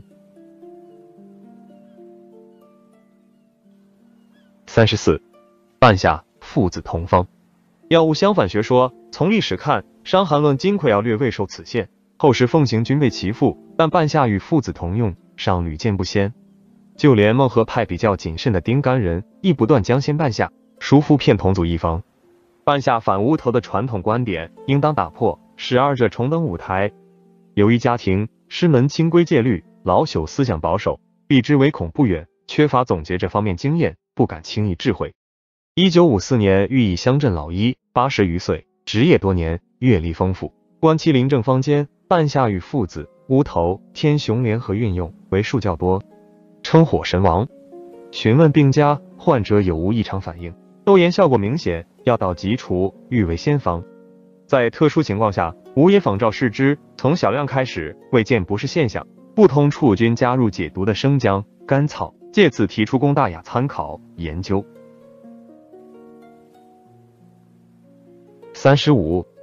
三十四，半夏附子同方。药物相反学说，从历史看，《伤寒论》金匮要略未受此限，后世奉行均为其父，但半夏与附子同用，尚屡见不鲜。就连孟和派比较谨慎的丁干人，亦不断将鲜半夏、熟附片同组一方。半夏反乌头的传统观点，应当打破，使二者重登舞台。由于家庭师门清规戒律，老朽思想保守，避之唯恐不远，缺乏总结这方面经验，不敢轻易智慧。一九五四年寓以乡镇老医，八十余岁，职业多年，阅历丰富。观其临症方间，半夏与附子、乌头、天雄联合运用为数较多，称火神王。询问病家，患者有无异常反应，都言效果明显，药到即除，誉为先方。在特殊情况下，吾也仿照试之，从小量开始，未见不是现象。不同处均加入解毒的生姜、甘草，借此提出供大雅参考研究。三十五，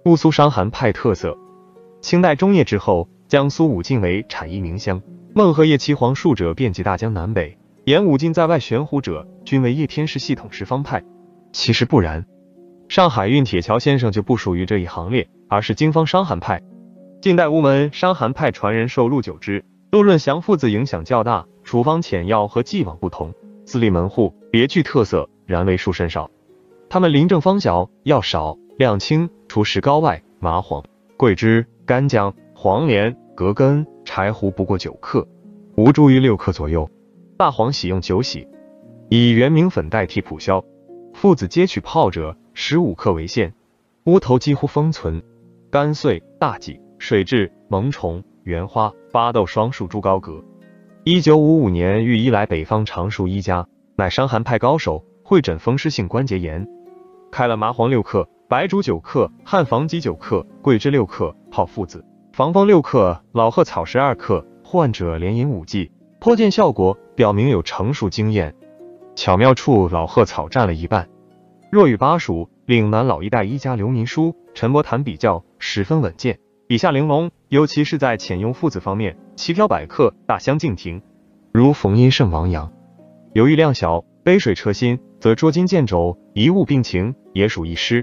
乌苏伤寒派特色。清代中叶之后，江苏武进为产医名乡，孟和叶岐黄术者遍及大江南北，沿武进在外悬壶者均为叶天士系统十方派。其实不然，上海运铁桥先生就不属于这一行列，而是经方伤寒派。近代吴门伤寒派传人受陆九之、陆润祥父子影响较大，处方浅要和既往不同，自立门户，别具特色，然为数甚少。他们临症方小，药少，量轻，除石膏外，麻黄、桂枝、干姜、黄连、葛根、柴胡不过九克，吴茱萸六克左右。大黄喜用酒洗，以圆明粉代替普消。父子皆取泡者，十五克为限。乌头几乎封存。甘穗、大戟、水蛭、萌虫、圆花、巴豆双数诸高阁。一九五五年御医来北方常数医家，乃伤寒派高手，会诊风湿性关节炎，开了麻黄六克、白术九克、汉方鸡九克、桂枝六克，泡附子、防风六克、老鹤草十二克，患者连饮五剂，颇见效果，表明有成熟经验。巧妙处老鹤草占了一半。若与巴蜀岭南老一代医家刘民书、陈伯谈比较，十分稳健，笔下玲珑，尤其是在浅用附子方面，奇条百科，大相径庭。如冯阴圣王阳，由于量小，杯水车薪，则捉襟见肘，一物并情，也属一诗。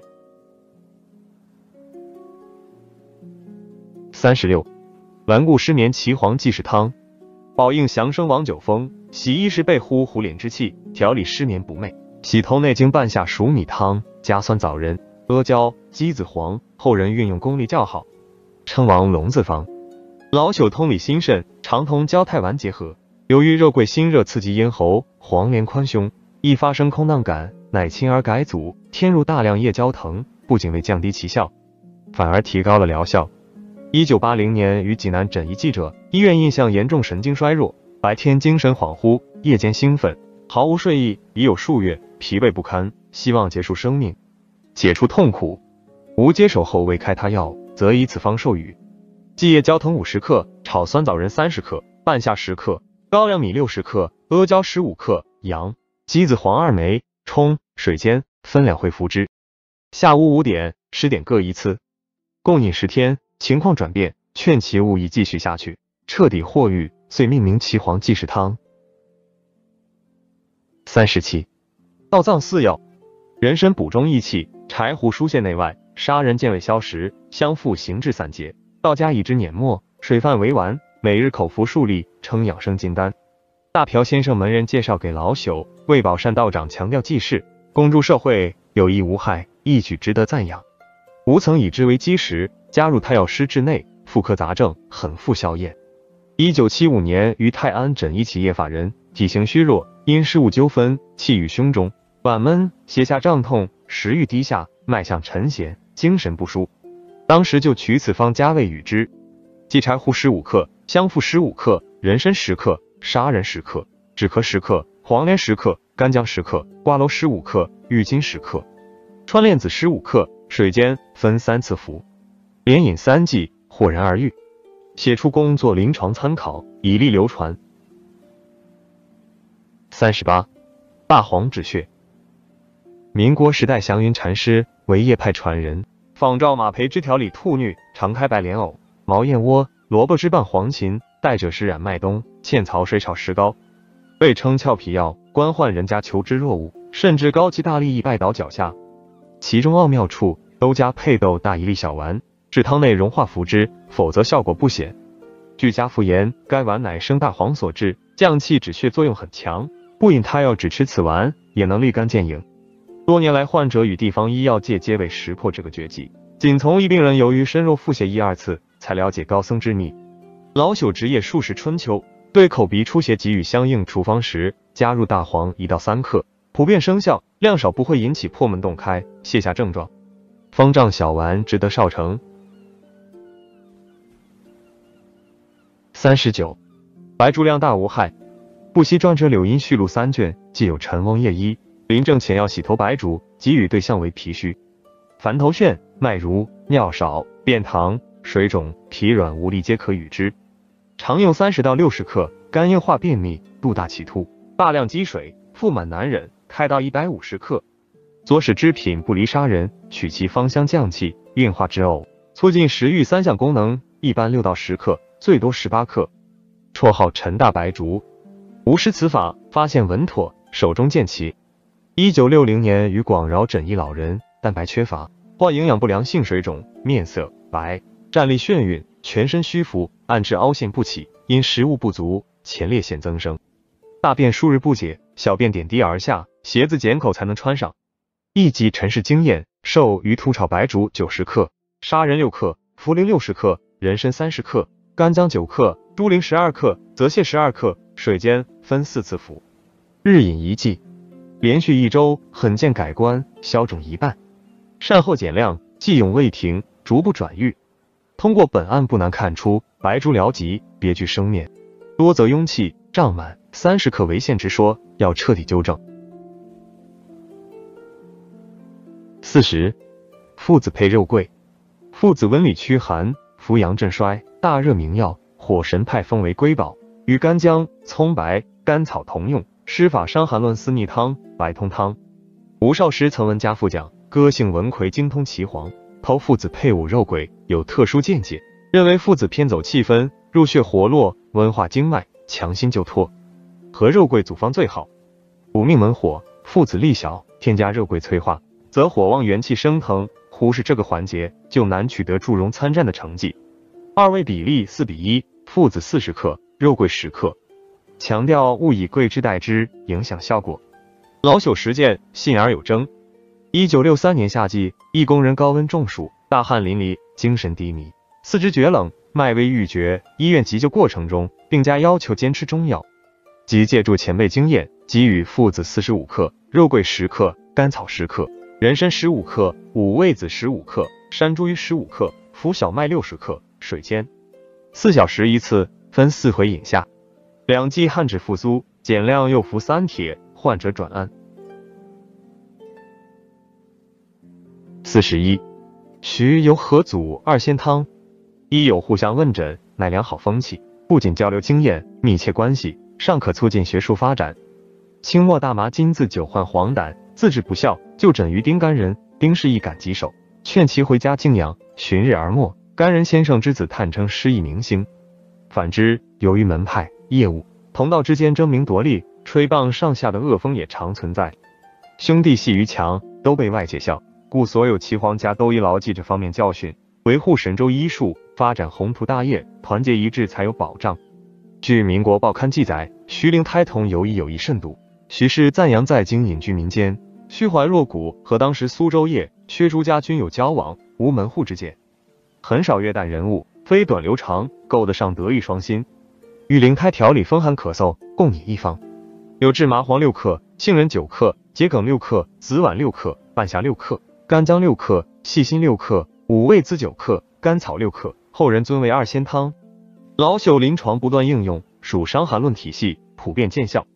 三十六，顽固失眠岐黄济世汤。保应降生王九风，洗衣时备呼虎脸之气，调理失眠不寐。洗头内经半夏熟米汤，加酸枣仁、阿胶、鸡子黄，后人运用功力较好，称王龙字方。老朽通理心肾，常同焦太丸结合。由于肉桂辛热刺激咽喉，黄连宽胸，易发生空荡感，乃清而改阻，添入大量夜交藤，不仅未降低其效，反而提高了疗效。一九八零年于济南诊一记者，医院印象严重神经衰弱，白天精神恍惚，夜间兴奋，毫无睡意，已有数月，疲惫不堪，希望结束生命，解除痛苦。吴接手后未开他药，则以此方授予：继夜交藤五十克，炒酸枣仁三十克，半夏十克，高粱米六十克，阿胶十五克，洋、鸡子黄二枚，冲、水煎，分两回服之。下午五点、十点各一次，共饮十天。情况转变，劝其勿宜继续下去，彻底获愈，遂命名岐黄济世汤。三十七，道藏四药，人参补中益气，柴胡疏泄内外，砂仁健胃消食，香附行滞散结，道家以之碾末，水泛为丸，每日口服数粒，称养生金丹。大朴先生门人介绍给老朽，魏宝善道长强调济世，公诸社会，有益无害，一举值得赞扬。吴曾以之为基石，加入太药师治内，妇科杂症，很复效验。一九七五年于泰安诊一起叶法人，体型虚弱，因事务纠纷，气郁胸中，脘闷，胁下胀痛，食欲低下，脉象沉弦，精神不舒。当时就取此方加味与之，即柴胡十五克，香附十五克，人参十克，砂仁十克，止咳十克，黄连十克，干姜十克，瓜蒌十五克，郁金十克，川链子十五克，水煎，分三次服，连饮三剂，豁然而愈。写出工作临床参考，以利流传。三十八，大黄止血。民国时代祥云禅师为叶派传人，仿照马培之调理兔衄，常开白莲藕、毛燕窝、萝卜汁拌黄芩，带者湿染麦冬、茜草水炒石膏，被称俏皮药，官宦人家求之若鹜，甚至高其大利益拜倒脚下。其中奥妙处，都加配豆大一粒小丸，至汤内融化服之，否则效果不显。据家父言，该丸乃生大黄所制，降气止血作用很强，不饮他药只吃此丸，也能立竿见影。多年来，患者与地方医药界皆未识破这个绝技，仅从一病人由于身肉腹泻一二次，才了解高僧之秘。老朽执业数十春秋，对口鼻出血给予相应处方时，加入大黄一到三克，普遍生效，量少不会引起破门洞开、泻下症状。方丈小丸值得少成。三十九，白术量大无害。不惜传者柳荫续录三卷，既有陈翁夜医、临症前要洗头白术，给予对象为脾虚、烦头眩、脉濡、尿少、便溏、水肿、脾软无力皆可与之。常用三十到六十克，肝硬化便秘、肚大起吐，大量积水，腹满难忍，开到一百五十克。 佐使之品不离杀人，取其芳香降气，运化之偶，促进食欲三项功能，一般六到十克，最多十八克。绰号陈大白术。吴施此法，发现稳妥，手中见奇。一九六零年于广饶诊一老人，蛋白缺乏，患营养不良性水肿，面色白，站立眩晕，全身虚浮，暗至凹陷不起，因食物不足，前列腺增生，大便数日不解，小便点滴而下，鞋子剪口才能穿上。一级陈氏经验，授鱼土炒白术九十克，砂仁六克，茯苓六十克，人参三十克，干姜九克，猪苓十二克，泽泻十二克，水煎，分四次服，日饮一剂，连续一周，很见改观，消肿一半。善后减量，既勇未停，逐步转愈。通过本案不难看出，白术疗疾别具生面，多则壅气胀满，三十克为限之说，要彻底纠正。四十，附子配肉桂。附子温里驱寒，扶阳镇衰，大热明药，火神派封为瑰宝，与干姜、葱白、甘草同用。施法《伤寒论》四逆汤、白通汤。吴少师曾闻家父讲，歌姓文魁精通岐黄，投附子配伍肉桂，有特殊见解，认为附子偏走气分，入血活络，温化经脉，强心救脱，和肉桂组方最好。五命门火，附子力小，添加肉桂催化，则火旺元气升腾，忽视这个环节，就难取得助荣参战的成绩。二味比例四比一，附子四十克，肉桂十克。强调勿以桂枝代之，影响效果。老朽实践，信而有征。一九六三年夏季，一工人高温中暑，大汗淋漓，精神低迷，四肢厥冷，脉微欲绝。医院急救过程中，病家要求坚吃中药，即借助前辈经验，给予附子四十五克，肉桂十克，甘草十克，人参十五克，五味子十五克，山茱萸十五克，浮小麦六十克，水煎，四小时一次，分四回饮下。两剂汗止复苏，减量又服三帖，患者转安。四十一，徐由合组二仙汤。医友互相问诊，乃良好风气，不仅交流经验，密切关系，尚可促进学术发展。清末大麻金自久患黄疸，自治不效，就诊于丁干人，丁氏一感棘手，劝其回家静养，旬日而没。干人先生之子叹称失意明星。反之，由于门派业务，同道之间争名夺利，吹棒上下的恶风也常存在。兄弟戏于墙，都被外界笑，故所有岐黄家都宜牢记这方面教训，维护神州医术，发展宏图大业，团结一致才有保障。据民国报刊记载，徐陵胎童尤以有意慎独，徐氏赞扬在京隐居民间，虚怀若谷，和当时苏州叶、薛朱家均有交往，无门户之见，很少约旦人物，飞短流长，够得上德艺双馨。与灵胎调理风寒咳嗽，共饮一方。有制麻黄六克，杏仁九克，桔梗六克，紫菀六克，半夏六克，干姜六克，细辛六克，五味子九克，甘草六克，后人尊为二仙汤。老朽临床不断应用，属伤寒论体系，普遍见效。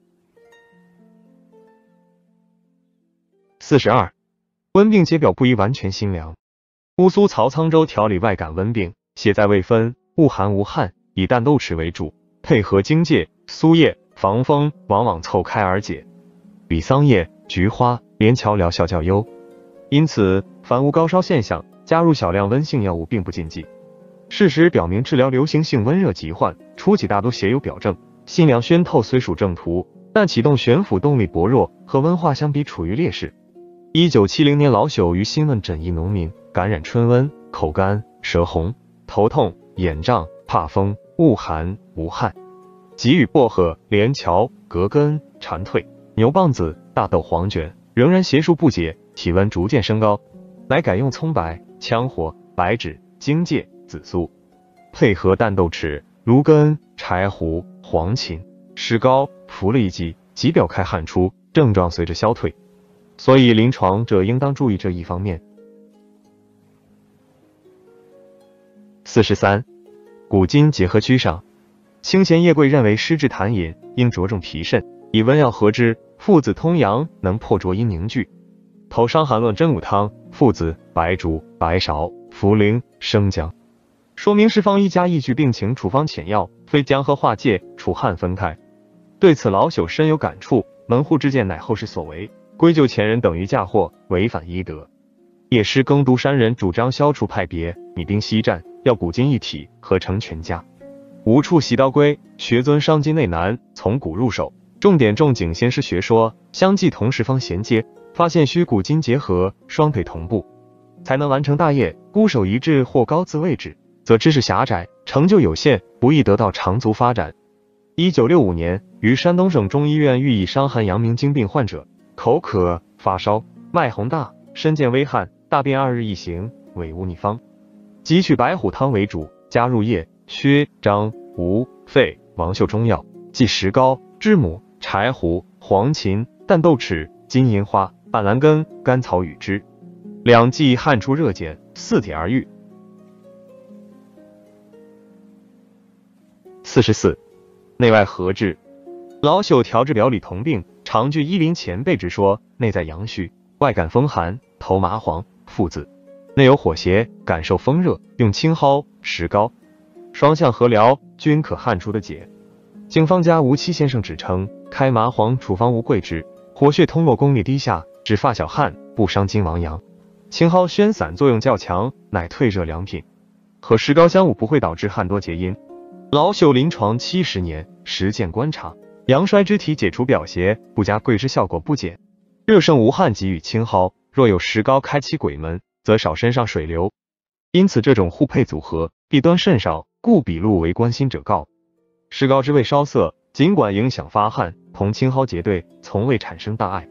四十二，温病皆表不宜完全辛凉。乌苏曹沧州调理外感温病，血在未分，恶寒无汗，以淡豆豉为主，配合荆芥、苏叶、防风，往往凑开而解。比桑叶、菊花、连翘疗效较优。因此，凡无高烧现象，加入小量温性药物并不禁忌。事实表明，治疗流行性温热疾患，初期大多血有表症，辛凉宣透虽属正途，但启动悬浮动力薄弱，和温化相比处于劣势。一九七零年，老朽于新问诊一农民，感染春瘟，口干、舌红、头痛、眼胀、怕风、恶寒、无汗，给予薄荷、连翘、葛根、蝉蜕、牛蒡子、大豆黄卷，仍然邪术不解，体温逐渐升高，乃改用葱白、羌活、白芷、荆芥、紫苏，配合淡豆豉、芦根、柴胡、黄芩、石膏，服了一剂，即表开汗出，症状随着消退。所以临床者应当注意这一方面。四十三，古今结合居上。清贤叶贵认为湿滞痰饮应着重脾肾，以温药和之，附子通阳，能破浊阴凝聚。投伤寒论真武汤，附子、白术、白芍、茯苓、生姜。说明是方医家依据病情处方浅药，非江河化界，除汗分开。对此老朽深有感触，门户之见乃后世所为， 归咎前人等于嫁祸，违反医德。叶师耕读山人主张消除派别，拟兵西战，要古今一体，合成全家。无处习刀归，学尊商今内难，从古入手，重点重景先师学说，相继同时方衔接，发现虚古今结合，双腿同步，才能完成大业。孤守一致或高自位置，则知识狭窄，成就有限，不易得到长足发展。一九六五年，于山东省中医院寓意伤寒阳明经病患者，口渴、发烧、脉洪大、身见微汗、大便二日一行，委无拟方，即取白虎汤为主，加入叶、薛、张、吴、费、王秀中药，即石膏、知母、柴胡、黄芩、淡豆豉、金银花、板蓝根、甘草与之，两剂汗出热减，四帖而愈。四十四，内外合治。老朽调治表里同病，常据医林前辈之说，内在阳虚，外感风寒，头麻黄，腹紫，内有火邪，感受风热，用青蒿、石膏双向合疗，均可汗出的解。经方家吴七先生指称，开麻黄处方无贵之，活血通络功力低下，只发小汗，不伤筋亡阳。青蒿宣散作用较强，乃退热良品，和石膏相伍不会导致汗多结阴。老朽临床七十年，实践观察，阳衰之体解除表邪，不加贵之效果不减。热盛无汗即与青蒿，若有石膏开其鬼门，则少身上水流。因此这种互配组合，弊端甚少，故笔录为关心者告。石膏之味稍涩，尽管影响发汗，同青蒿结对，从未产生大碍。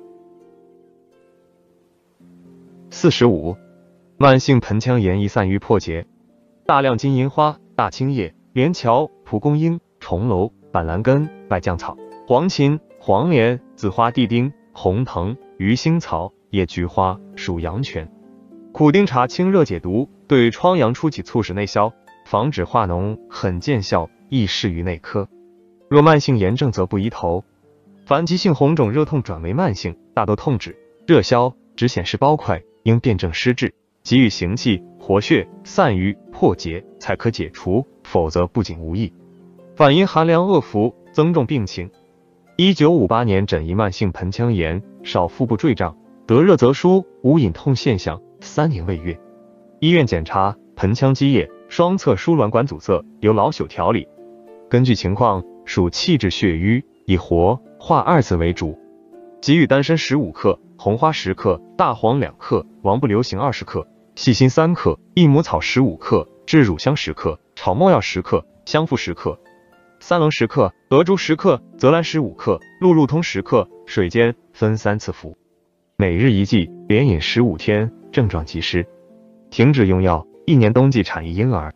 四十五，慢性盆腔炎易散于破结。大量金银花、大青叶、连翘、蒲公英、重楼、板蓝根、败酱草、黄芩、黄连、紫花地丁、红藤、鱼腥草、野菊花属阳泉。苦丁茶清热解毒，对疮疡初起促使内消，防止化脓，很见效，易适于内科。若慢性炎症则不宜投。凡急性红肿热痛转为慢性，大多痛止、热消，只显示包块，应辨证施治，给予行气、活血、散瘀、破结，才可解除，否则不仅无益，反因寒凉恶服，增重病情。一九五八年诊一慢性盆腔炎，少腹部坠胀，得热则舒，无隐痛现象，三年未愈。医院检查盆腔积液，双侧输卵管阻塞，由老朽调理。根据情况属气滞血瘀，以活、化二字为主，给予丹参十五克、红花十克、大黄两克、王不留行二十克、细辛三克、益母草十五克、制乳香十克、炒末药十克、香附十克、三棱十克、鹅珠十克、泽兰十五克、鹿鹿通十克，水煎分三次服，每日一剂，连饮十五天，症状即失。停止用药，一年冬季产一婴儿。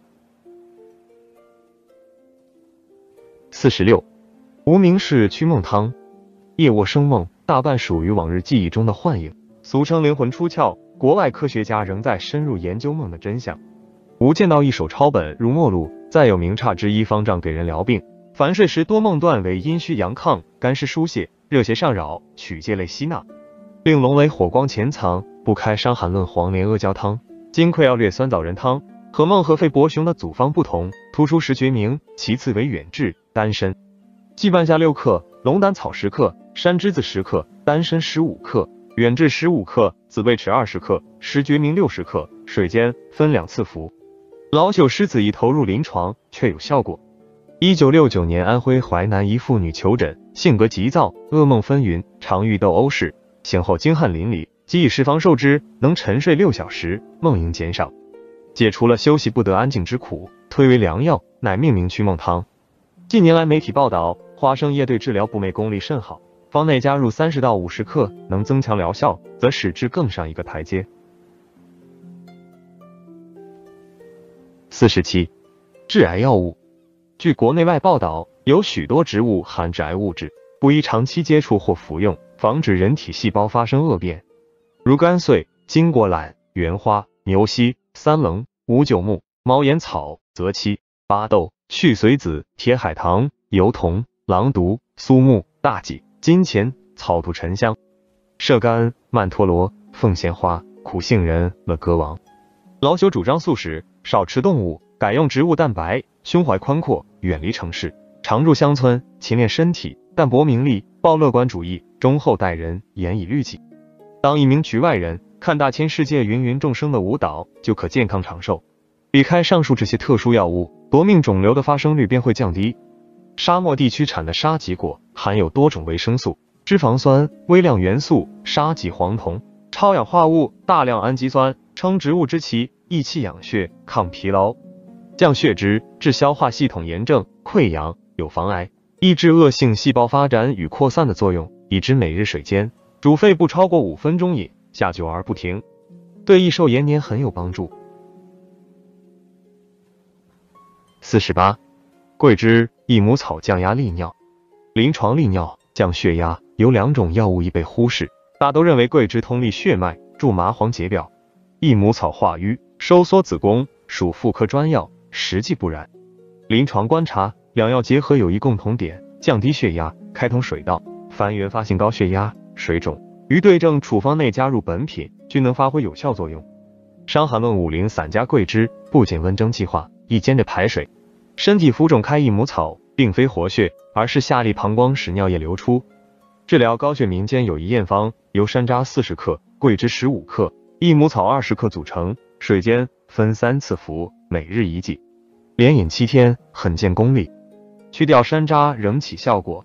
四十六，无名氏驱梦汤。夜卧生梦，大半属于往日记忆中的幻影，俗称灵魂出窍。国外科学家仍在深入研究梦的真相。吾见到一手抄本如末录，再有名差之医方丈给人疗病，凡睡时多梦断为阴虚阳亢，干湿疏泄，热邪上扰，取戒类吸纳，令龙为火光潜藏，不开伤寒论黄连阿胶汤、金匮要略酸枣仁汤。和孟和费伯雄的组方不同，突出石决明，其次为远志、丹参。剂半夏六克，龙胆草十克，山栀子十克，丹参十五克，远志十五克，紫贝豉二十克，石决明六十克，水煎分两次服。老朽施此已投入临床，却有效果。一九六九年，安徽淮南一妇女求诊，性格急躁，噩梦纷纭，常遇斗殴事，醒后惊汗淋漓，即以食方受之，能沉睡六小时，梦应减少，解除了休息不得安静之苦，推为良药，乃命名驱梦汤。近年来媒体报道，花生叶对治疗不寐功力甚好，方内加入三十到五十克，能增强疗效，则使之更上一个台阶。四十七，致癌药物。据国内外报道，有许多植物含致癌物质，不宜长期接触或服用，防止人体细胞发生恶变，如甘穗、金果榄、原花、牛膝、三棱、五九木、猫眼草、泽漆、巴豆、去髓子、铁海棠、油桐、狼毒、苏木、大戟、金钱、草土沉香、射干、曼陀罗、凤仙花、苦杏仁、乐歌王。老朽主张素食，少吃动物，改用植物蛋白，胸怀宽阔，远离城市，常住乡村，勤练身体，淡泊名利，抱乐观主义， 忠厚待人，严以律己。当一名局外人看大千世界芸芸众生的舞蹈，就可健康长寿。避开上述这些特殊药物，夺命肿瘤的发生率便会降低。沙漠地区产的沙棘果含有多种维生素、脂肪酸、微量元素、沙棘黄酮、超氧化物、大量氨基酸，称植物之奇，益气养血，抗疲劳，降血脂，治消化系统炎症、溃疡，有防癌、抑制恶性细胞发展与扩散的作用。已知每日水煎煮沸不超过五分钟饮，下久而不停，对益寿延年很有帮助。四十八，桂枝、益母草降压利尿。临床利尿、降血压有两种药物易被忽视，大都认为桂枝通利血脉，助麻黄解表；益母草化瘀、收缩子宫，属妇科专药，实际不然。临床观察，两药结合有一共同点，降低血压，开通水道。凡原发性高血压、水肿，于对症处方内加入本品，均能发挥有效作用。伤寒论五苓散加桂枝，不仅温蒸气化，亦兼着排水。身体浮肿开益母草，并非活血，而是下利膀胱，使尿液流出。治疗高血民间有一验方，由山楂四十克、桂枝十五克、益母草二十克组成，水煎，分三次服，每日一剂，连饮七天，很见功力。去掉山楂仍起效果。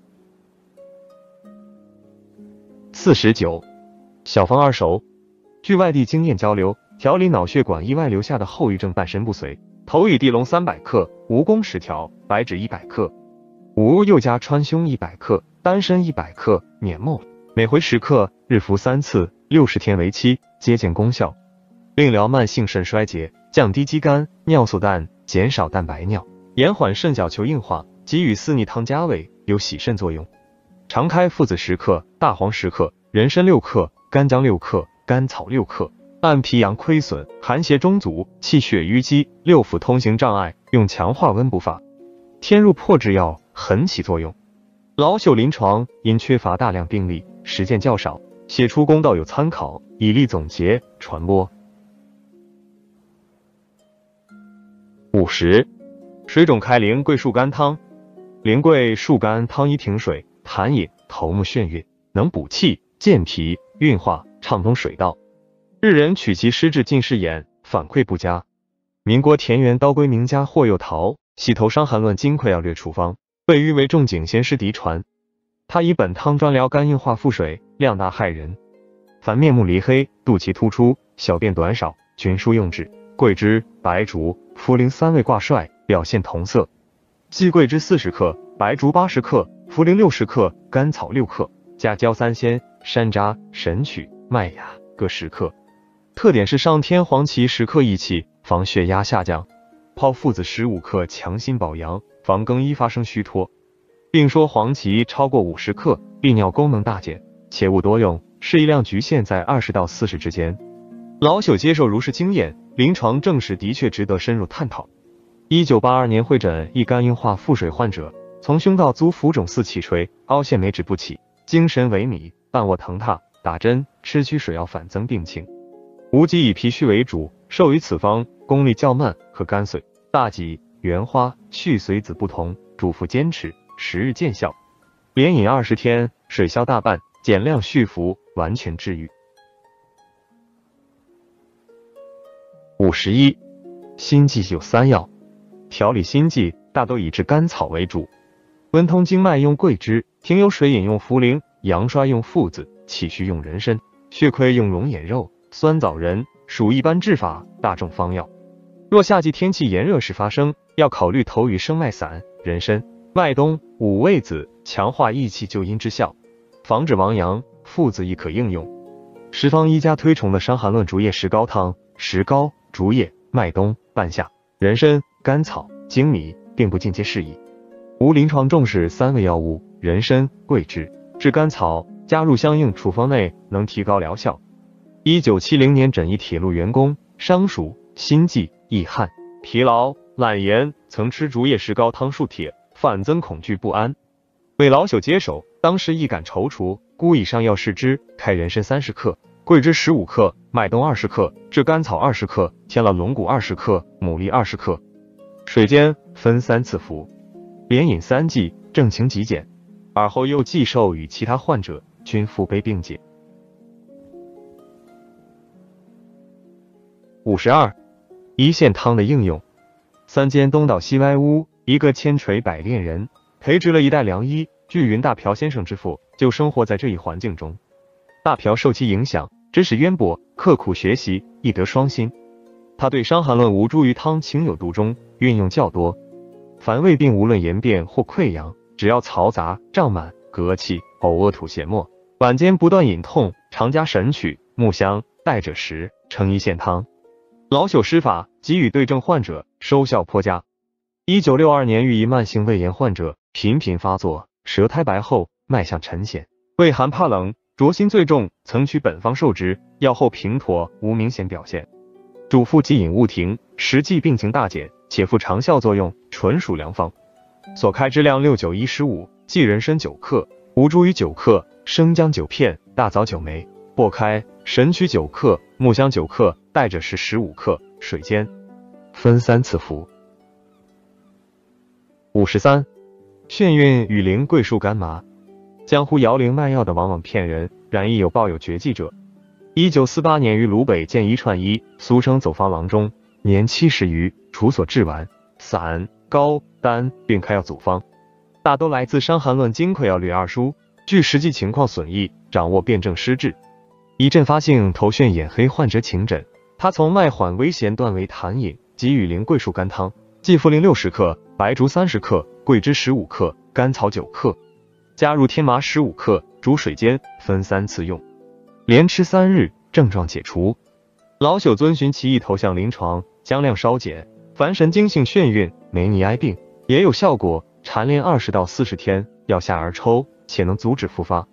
四十九，小方二熟。据外地经验交流，调理脑血管意外留下的后遗症半身不遂。头以地龙三百克，蜈蚣十条，白芷一百克，五又加川芎一百克，丹参一百克，碾末，每回十克，日服三次，六十天为期，皆见功效。另疗慢性肾衰竭，降低肌酐、尿素氮，减少蛋白尿，延缓肾角球硬化，给予四逆汤加味，有洗肾作用。常开附子十克，大黄十克，人参六克，干姜六克，甘草六克。按脾阳亏损、寒邪中阻、气血淤积、六腑通行障碍，用强化温补法，添入破制药，很起作用。老朽临床因缺乏大量病例，实践较少，写出公道有参考，以利总结传播。五十，水肿开苓桂树甘汤。苓桂树甘汤宜停水，痰饮，头目眩晕，能补气、健脾、运化，畅通水道。日人取其湿治近视眼，反馈不佳。民国田园刀龟名家霍佑陶《洗头伤寒论金匮要略处方》，被誉为仲景先师嫡传。他以本汤专疗肝硬化腹水，量大害人。凡面目黧黑、肚脐突出、小便短少，均疏用之。桂枝、白术、茯苓三味挂帅，表现同色。即桂枝四十克，白术八十克，茯苓六十克，甘草六克，加焦三仙、山楂、神曲、麦芽各十克。特点是上添黄芪十克益气，防血压下降；泡附子十五克，强心保阳，防更衣发生虚脱。并说黄芪超过五十克，利尿功能大减，且勿多用，适宜量局限在二十到四十之间。老朽接受如是经验，临床证实的确值得深入探讨。一九八二年会诊一肝硬化腹水患者，从胸到足浮肿似气垂，凹陷没止不起，精神萎靡，半卧腾榻，打针吃驱水药反增病情。无忌以脾虚为主，授予此方，功力较慢，可干碎。大戟、原花、续髓子不同，嘱咐坚持，十日见效。连饮二十天，水消大半，减量续服，完全治愈。五十一，心悸有三药，调理心悸大都以治甘草为主。温通经脉用桂枝，停有水饮用茯苓，阳衰用附子，气虚用人参，血亏用龙眼肉。酸枣仁属一般治法，大众方药。若夏季天气炎热时发生，要考虑投与生脉散、人参、麦冬、五味子，强化益气救阴之效。防止亡阳，附子亦可应用。十方一家推崇的伤寒论竹叶石膏汤，石膏、竹叶、麦冬、半夏、人参、甘草、粳米，并不尽皆适宜。无临床重视三味药物，人参、桂枝、炙甘草加入相应处方内，能提高疗效。一九七零年诊一铁路员工，伤暑、心悸、易汗、疲劳、懒言，曾吃竹叶石膏汤数帖，反增恐惧不安。为老朽接手，当时亦感踌躇，故以上药试之，开人参三十克，桂枝十五克，麦冬二十克，炙甘草二十克，添了龙骨二十克，牡蛎二十克，水煎，分三次服，连饮三剂，症情极减。而后又寄授与其他患者， 均腹背并解。五十二，一线汤的应用。三间东倒西歪屋，一个千锤百炼人，培植了一代良医。据云，大朴先生之父就生活在这一环境中。大朴受其影响，知识渊博，刻苦学习，易得双馨。他对《伤寒论》无诸于汤情有独钟，运用较多。凡胃病无论炎便或溃疡，只要嘈杂、胀满、嗝气、呕恶吐泻沫，晚间不断隐痛，常加神曲、木香、代赭石，称一线汤。老朽施法，给予对症患者，收效颇佳。一九六二年，遇一慢性胃炎患者，频频发作，舌苔白厚，脉象沉显，畏寒怕冷，浊心最重，曾取本方受之，药后平妥，无明显表现。嘱咐即饮勿停，实际病情大减，且附长效作用，纯属良方。所开之量六九一十五，即人参九克，吴茱萸九克，生姜九片，大枣九枚，薄开，神曲九克，木香九克，代赭石十五克，水煎，分三次服。五十三，眩晕、羽灵、桂树、干麻。江湖摇铃卖药的往往骗人，然亦有抱有绝技者。一九四八年于鲁北见一串医，俗称走方郎中，年七十余，处所治丸、散、膏、丹，并开药组方，大都来自《伤寒论》《金匮要略二书》，据实际情况损益，掌握辨证施治。以阵发性头眩眼黑患者请诊，他从脉缓微弦断为痰饮，及羽灵桂树甘汤，即茯苓六十克，白术三十克，桂枝十五克，甘草九克，加入天麻十五克，煮水煎，分三次用，连吃三日，症状解除。老朽遵循其意投向临床，将量稍减，凡神经性眩晕、梅尼埃病也有效果，缠连二十到四十天，药下而抽，且能阻止复发。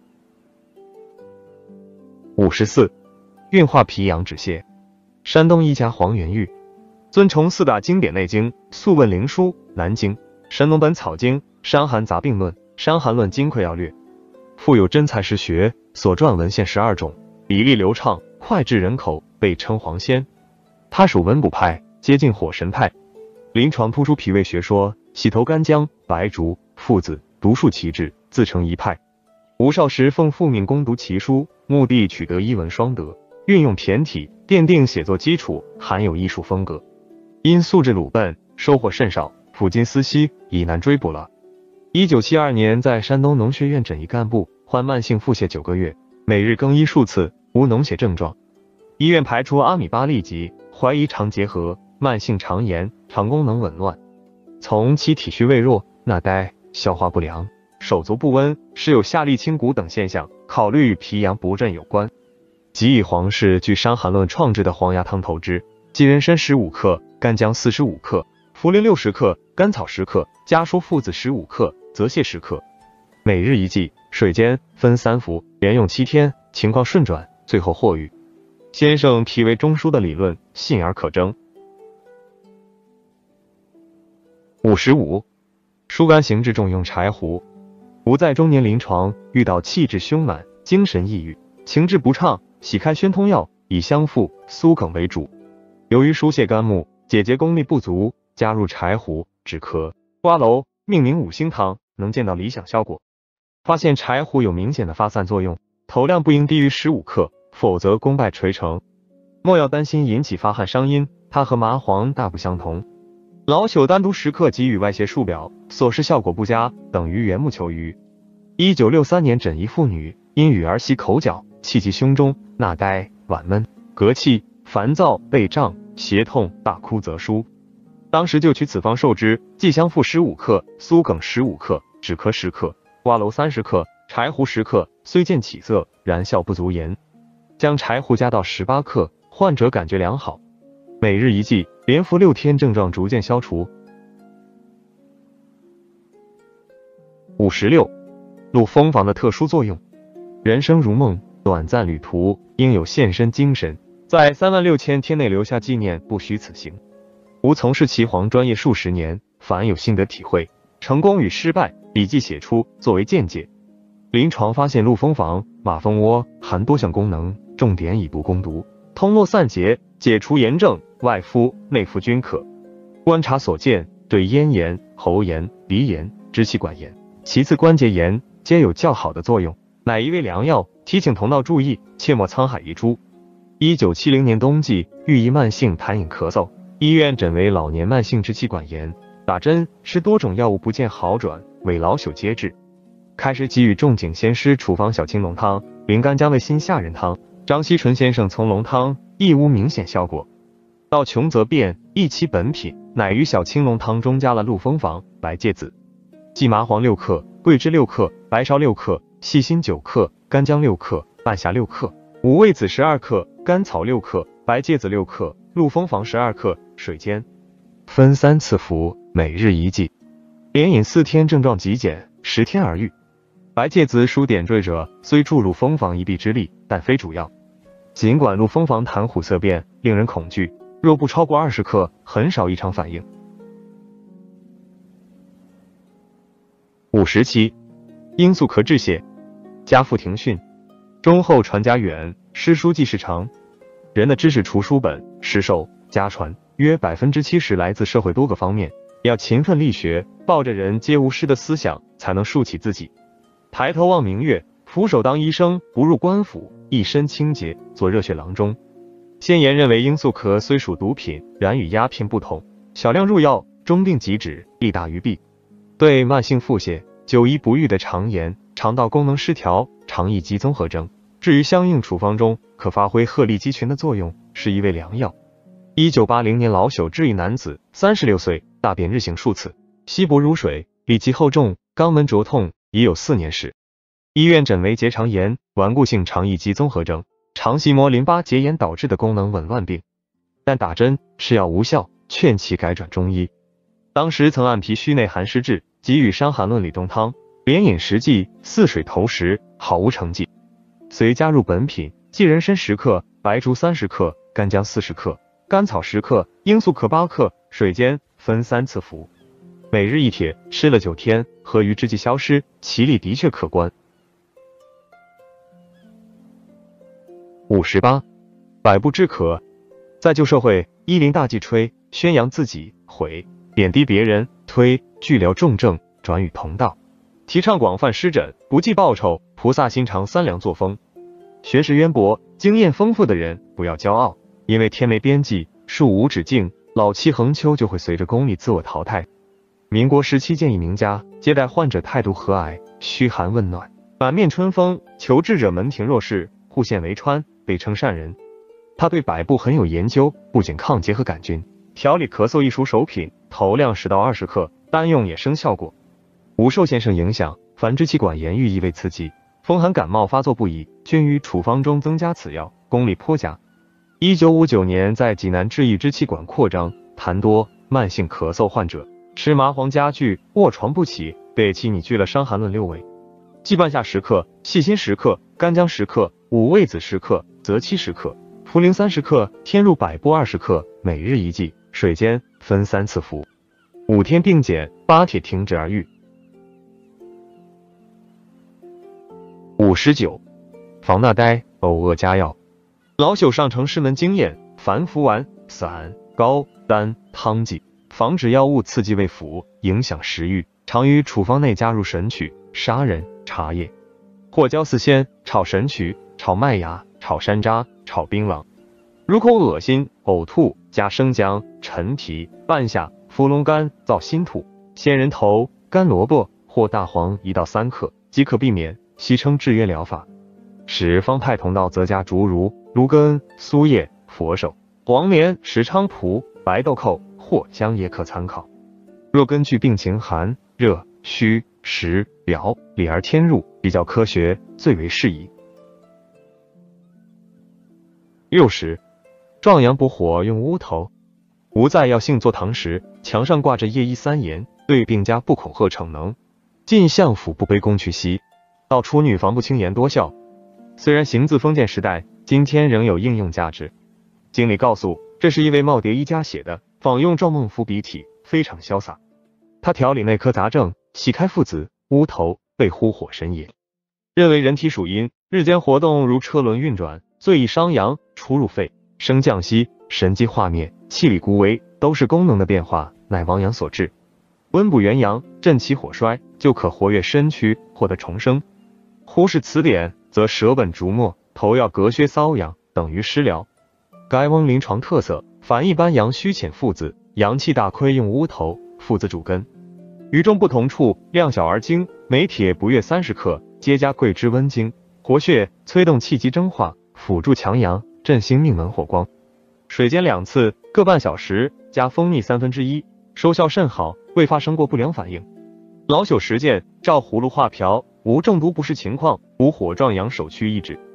五十四，运化脾阳止泻。山东医家黄元玉尊崇四大经典内经，素问灵枢、南经、神农本草经、伤寒杂病论、伤寒论金匮要略，富有真才实学，所撰文献十二种，笔力流畅，脍炙人口，被称黄仙。他属温补派，接近火神派，临床突出脾胃学说，洗头干姜、白术、附子、独树其志，自成一派。吴少时奉父命攻读其书，目的取得一文双德，运用骈体，奠定写作基础，含有艺术风格。因素质鲁笨，收获甚少，抚今思昔，已难追捕了。一九七二年在山东农学院诊一干部，患慢性腹泻九个月，每日更衣数次，无脓血症状。医院排除阿米巴痢疾，怀疑肠结核、慢性肠炎，肠功能紊乱。从其体虚胃弱、纳呆、消化不良、手足不温，时有下利清谷等现象，考虑与脾阳不振有关。即以黄氏据《伤寒论》创制的黄芽汤投之，即人参十五克，干姜四十五克，茯苓六十克，甘草十克，家书附子十五克，泽泻十克，每日一剂，水煎，分三服，连用七天，情况顺转，最后获愈。先生脾为中枢的理论，信而可征。五十五，疏肝行滞重用柴胡。吾在中年临床遇到气滞胸满、精神抑郁、情志不畅，喜开宣通药，以香附、苏梗为主。由于疏泄肝木，解结功力不足，加入柴胡、止咳、瓜蒌，命名五星汤，能见到理想效果。发现柴胡有明显的发散作用，投量不应低于十五克，否则功败垂成。莫要担心引起发汗伤阴，它和麻黄大不相同。老朽单独十克给予外泄数表，所示效果不佳，等于缘木求鱼。一九六三年诊一妇女，因与儿媳口角，气急胸中，纳呆、脘闷、嗝气、烦躁、背胀、胁痛、大哭则舒。当时就取此方受之，即香附十五克，苏梗十五克，止咳十克，瓜蒌三十克，柴胡十克，虽见起色，然效不足言。将柴胡加到十八克，患者感觉良好。每日一剂，连服六天，症状逐渐消除。五十六，入蜂房的特殊作用。人生如梦，短暂旅途，应有献身精神，在三万六千天内留下纪念，不虚此行。吾从事岐黄专业数十年，凡有心得体会，成功与失败，笔记写出，作为见解。临床发现鹿蜂房、马蜂窝含多项功能，重点以毒攻毒，通络散结，解除炎症，外敷、内服均可。观察所见，对咽炎、喉炎、鼻炎、支气管炎，其次关节炎，皆有较好的作用。 乃一味良药，提醒同道注意，切莫沧海遗珠。一九七零年冬季，遇一慢性痰饮咳嗽，医院诊为老年慢性支气管炎，打针吃多种药物不见好转，委老朽皆治。开始给予仲景先师处方小青龙汤、灵干姜味辛下仁汤。张锡纯先生从龙汤亦无明显效果。到穷则变，益其本品，乃于小青龙汤中加了鹿蜂房、白芥子、蓟麻黄六克、桂枝六克、白芍六克、细辛九克、干姜六克、半夏六克、五味子十二克、甘草六克、白芥子六克、鹿蜂房十二克，水煎，分三次服，每日一剂，连饮四天，症状极减，十天而愈。白芥子属点缀者，虽助鹿蜂房一臂之力，但非主要。尽管鹿蜂房痰虎色变，令人恐惧，若不超过二十克，很少异常反应。五十期，罂粟壳治泻，家父庭训，忠厚传家远，诗书记事长。人的知识除书本、诗授、家传，约百分之七十来自社会多个方面，要勤奋力学，抱着人皆无师的思想，才能树起自己。抬头望明月，俯首当医生，不入官府，一身清洁，做热血郎中。先言认为罂粟壳虽属毒品，然与鸦片不同，小量入药，中病即止，利大于弊。对慢性腹泻、久医不愈的肠炎、肠道功能失调、肠易激综合征，至于相应处方中，可发挥鹤立鸡群的作用，是一味良药。一九八零年老朽治一男子，三十六岁，大便日行数次，稀薄如水，里气厚重，肛门灼痛，已有四年史。医院诊为结肠炎、顽固性肠易激综合征、肠系膜淋巴结炎导致的功能紊乱病，但打针吃药无效，劝其改转中医。当时曾按脾虚内寒湿治，给予伤寒论理中汤，连饮十剂，似水投石，好无成绩。遂加入本品，即人参十克、白术三十克、干姜四十克、甘草十克、罂粟壳八克，水煎，分三次服，每日一帖，吃了九天，合于之际消失，其力的确可观。五十八，百步之可。在旧社会，医临大忌吹，宣扬自己，毁，贬低别人，推，拒疗重症，转与同道，提倡广泛施诊，不计报酬，菩萨心肠三良作风。学识渊博、经验丰富的人不要骄傲，因为天没边际，树无止境，老气横秋就会随着功利自我淘汰。民国时期见一名家，接待患者态度和蔼，嘘寒问暖，满面春风，求治者门庭若市，户县为川，被称善人。他对百步很有研究，不仅抗结核杆菌，调理咳嗽一属手品，投量十到二十克，单用也生效果。无受先生影响，凡支气管炎愈意味刺激，风寒感冒发作不已，均于处方中增加此药，功力颇佳。一九五九年在济南治愈支气管扩张、痰多、慢性咳嗽患者，吃麻黄加剧，卧床不起，被其拟具了伤寒论六味，即半夏十克、细辛十克、干姜十克、五味子十克、泽七十克、茯苓三十克，添入百步二十克，每日一剂，水煎，分三次服，五天并减，八帖停止而愈。五十九，防纳呆、呕恶佳药。老朽上承师门经验，凡服丸、散、膏、丹、汤剂，防止药物刺激胃腑，影响食欲，常于处方内加入神曲、砂仁、茶叶，或椒四鲜、炒神曲、炒麦芽、炒山楂、炒槟榔。如口恶心、呕吐，加生姜、陈皮、半夏、伏龙干燥心吐、仙人头、干萝卜或大黄一到三克，即可避免，习称制约疗法。使方派同道则加竹茹、芦根、苏叶、佛手、黄连、石菖蒲、白豆蔻或姜也可参考。若根据病情寒、热、虚、实、表里而添入，比较科学，最为适宜。六十，壮阳补火用乌头。吾在药性坐堂时，墙上挂着叶医三言，对病家不恐吓逞能，晋相府不卑宫去兮，道处女防不轻言多效。虽然行自封建时代，今天仍有应用价值。经理告诉，这是一位耄耋医家写的，仿用赵孟頫笔体，非常潇洒。他调理内科杂症，喜开附子、乌头，被呼火神也。认为人体属阴，日间活动如车轮运转，最易伤阳，出入肺，升降息，神机化灭，气力孤微，都是功能的变化，乃亡阳所致。温补元阳，振其火衰，就可活跃身躯，获得重生。 忽视此点，则舌本逐末，头要隔靴搔痒，等于失疗。该翁临床特色，凡一般阳虚浅附子，阳气大亏用乌头，附子主根。与众不同处，量小而精，镁铁不越三十克，皆加桂枝温经，活血，催动气机蒸化，辅助强阳，振兴命门火光。水煎两次，各半小时，加蜂蜜三分之一，收效甚好，未发生过不良反应。老朽实践，照葫芦画瓢，无中毒不适情况，无火壮阳首屈一指。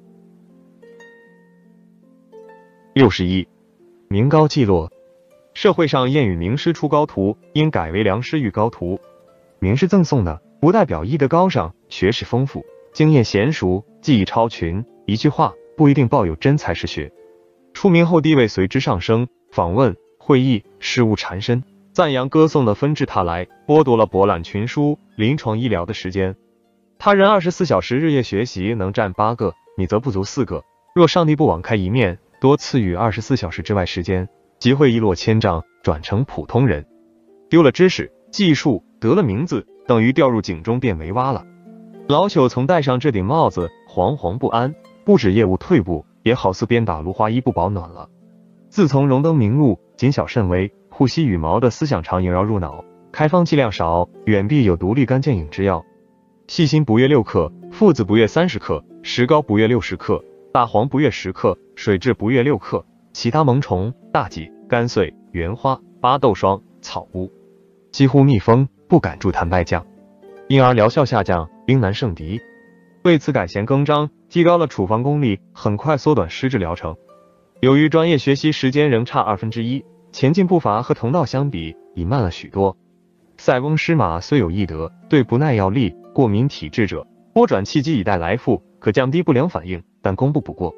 六十一，名高记落。社会上谚语名师出高徒，应改为良师育高徒。名师赠送的，不代表医德高尚、学识丰富、经验娴熟、技艺超群，一句话不一定抱有真才实学。出名后地位随之上升，访问、会议、事务缠身，赞扬歌颂的纷至沓来，剥夺了博览群书、临床医疗的时间。他人二十四小时日夜学习能占八个，你则不足四个。若上帝不网开一面，多赐予二十四小时之外时间，即会一落千丈，转成普通人。丢了知识、技术，得了名字，等于掉入井中变为蛙了。老朽从戴上这顶帽子，惶惶不安，不止业务退步，也好似鞭打芦花衣不保暖了。自从荣登名录，谨小慎微，护膝羽毛的思想常萦绕入脑，开方剂量少，远必有独立肝健饮之药。细辛不越六克，附子不越三十克，石膏不越六十克，大黄不越十克，水蛭不越六克，其他萌虫、大戟、干穗、原花、巴豆霜、草乌，几乎密封，不敢助痰败降，因而疗效下降，兵难胜敌。为此改弦更张，提高了处方功力，很快缩短施治疗程。由于专业学习时间仍差二分之一，前进步伐和同道相比已慢了许多。塞翁失马虽有易得，对不耐药力、过敏体质者，拨转气机以待来复，可降低不良反应，但功不不过。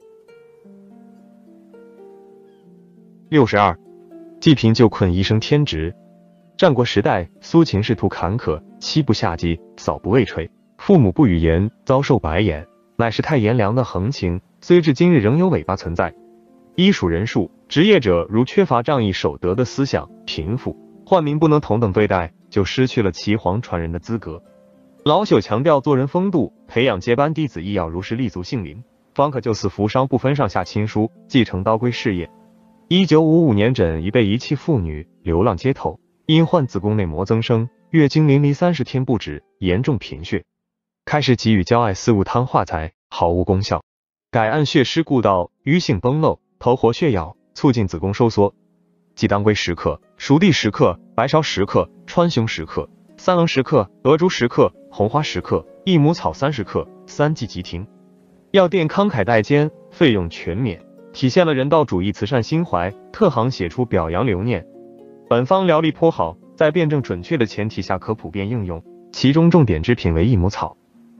六十二，济贫救困医生天职。战国时代，苏秦仕途坎坷，妻不下机，嫂不未垂，父母不语言，遭受白眼，乃是太炎凉的横情，虽至今日仍有尾巴存在。医属人数，职业者如缺乏仗义守德的思想，贫富患民不能同等对待，就失去了岐黄传人的资格。老朽强调做人风度，培养接班弟子亦要如实立足姓名，方可救死扶伤，不分上下亲疏，继承刀归事业。一九五五年诊一被遗弃妇女流浪街头，因患子宫内膜增生，月经淋漓三十天不止，严重贫血。开始给予胶艾四物汤化裁，毫无功效。改按血湿固道，瘀性崩漏，投活血药，促进子宫收缩。即当归十克，熟地十克，白芍十克，川芎十克，三棱十克，鹅竹十克，红花十克，益母草三十克，三剂即停。药店慷慨代煎，费用全免，体现了人道主义慈善心怀，特行写出表扬留念。本方疗力颇好，在辩证准确的前提下可普遍应用，其中重点之品为益母草。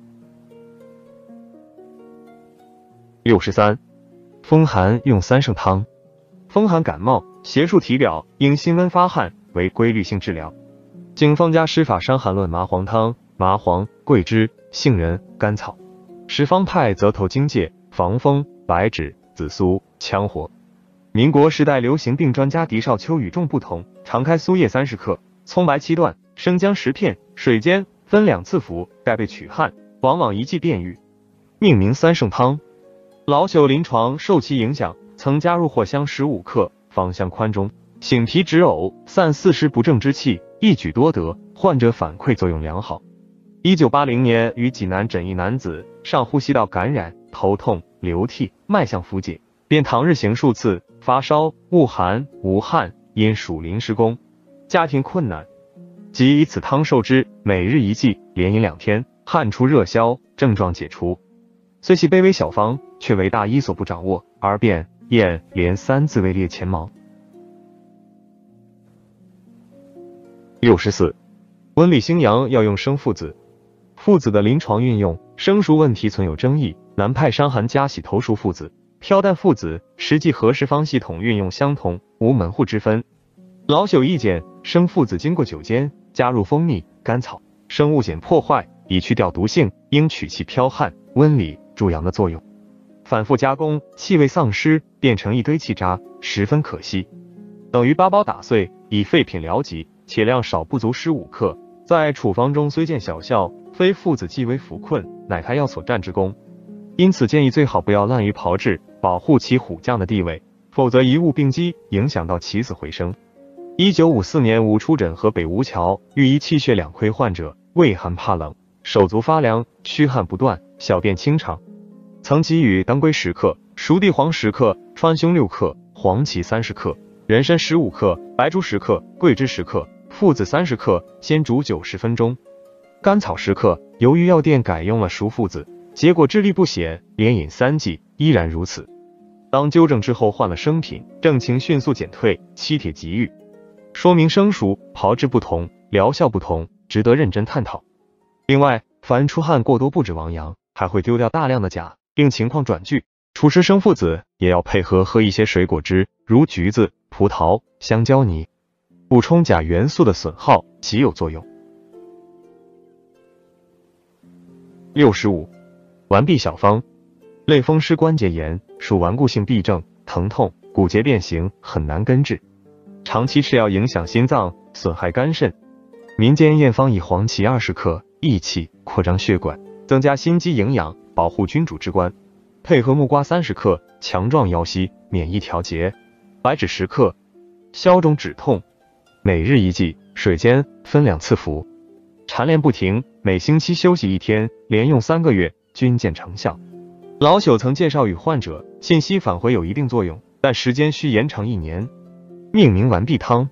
六十三，风寒用三圣汤。风寒感冒、邪术体表，应辛温发汗为规律性治疗。经方家施法伤寒论麻黄汤，麻黄、桂枝、杏仁、甘草。十方派则投荆芥、防风、白芷、紫苏、羌活。民国时代流行病专家狄少秋与众不同，常开苏叶三十克，葱白七段，生姜十片，水煎，分两次服，盖被取汗，往往一剂便愈。命名三圣汤。老朽临床受其影响，曾加入藿香十五克，芳香宽中，醒脾止呕，散四湿不正之气，一举多得，患者反馈作用良好。一九八零年于济南诊一男子，上呼吸道感染，头痛、流涕，脉象浮解，便唐日行数次，发烧、恶寒、无汗，因属临时工，家庭困难，即以此汤受之，每日一剂，连饮两天，汗出热消，症状解除。虽系卑微小方，却为大医所不掌握，而便验连三字位列前茅。六十四，温里兴阳要用生附子。附子的临床运用，生熟问题存有争议，南派伤寒加洗头熟附子，飘淡附子，实际和食方系统运用相同，无门户之分。老朽意见，生附子经过酒煎，加入蜂蜜、甘草、生物碱破坏，以去掉毒性，应取其飘汗、温里、助阳的作用。反复加工，气味丧失，变成一堆气渣，十分可惜。等于八包打碎，以废品疗疾，且量少不足十五克， 在处方中虽见小效，非父子既为服困，乃他药所占之功。因此建议最好不要滥于炮制，保护其虎将的地位，否则一物并击，影响到起死回生。一九五四年，吴出诊和北吴桥遇一气血两亏患者，畏寒怕冷，手足发凉，虚汗不断，小便清长，曾给予当归十克、熟地黄十克、川芎六克、黄芪三十克、人参十五克、白术十克、桂枝十克、附子三十克，先煮九十分钟。甘草十克，由于药店改用了熟附子，结果质力不显，连饮三剂依然如此。当纠正之后换了生品，症情迅速减退，七帖即愈，说明生熟炮制不同，疗效不同，值得认真探讨。另外，凡出汗过多不止亡阳，还会丢掉大量的钾，令情况转剧。处食生附子也要配合喝一些水果汁，如橘子、葡萄、香蕉泥，补充钾元素的损耗极有作用。六十五，顽痹小方。类风湿关节炎属顽固性痹症，疼痛、骨节变形，很难根治。长期吃药影响心脏，损害肝肾。民间验方以黄芪二十克，益气，扩张血管，增加心肌营养，保护君主之官。配合木瓜三十克，强壮腰膝，免疫调节。白芷十克，消肿止痛。每日一剂，水煎，分两次服。缠连不停，每星期休息一天，连用三个月，均见成效。老朽曾介绍与患者，信息返回有一定作用，但时间需延长一年。命名顽痹汤。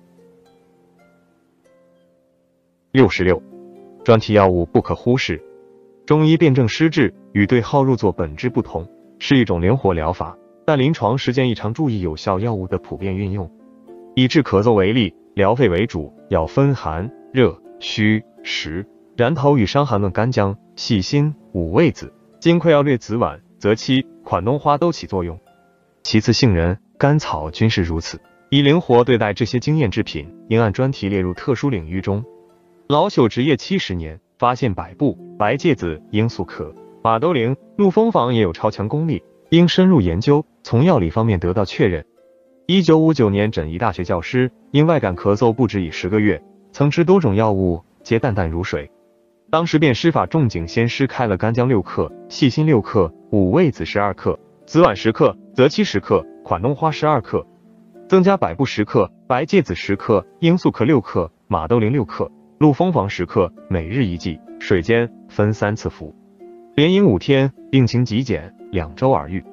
六十六，专题药物不可忽视。中医辨证施治与对号入座本质不同，是一种灵活疗法，但临床实践异常注意有效药物的普遍运用。以治咳嗽为例，疗肺为主，要分寒、热、虚、实、然头与伤寒论干姜、细辛、五味子、金匮要略子烷、泽漆、款冬花都起作用。其次杏仁、甘草均是如此。以灵活对待这些经验之品，应按专题列入特殊领域中。老朽执业七十年，发现百部、白芥子、罂粟壳、马兜铃、陆蜂房也有超强功力，应深入研究，从药理方面得到确认。一九五九年，诊医大学教师，因外感咳嗽不止以十个月，曾吃多种药物，皆淡淡如水。当时便施法仲景先施开了干姜六克、细辛六克、五味子十二克、紫烷十克、泽漆十克、款冬花十二克，增加百部十克、白芥子十克、罂粟壳六克、马兜铃六克、陆蜂房十克，每日一剂，水煎，分三次服，连饮五天，病情极减，两周而愈。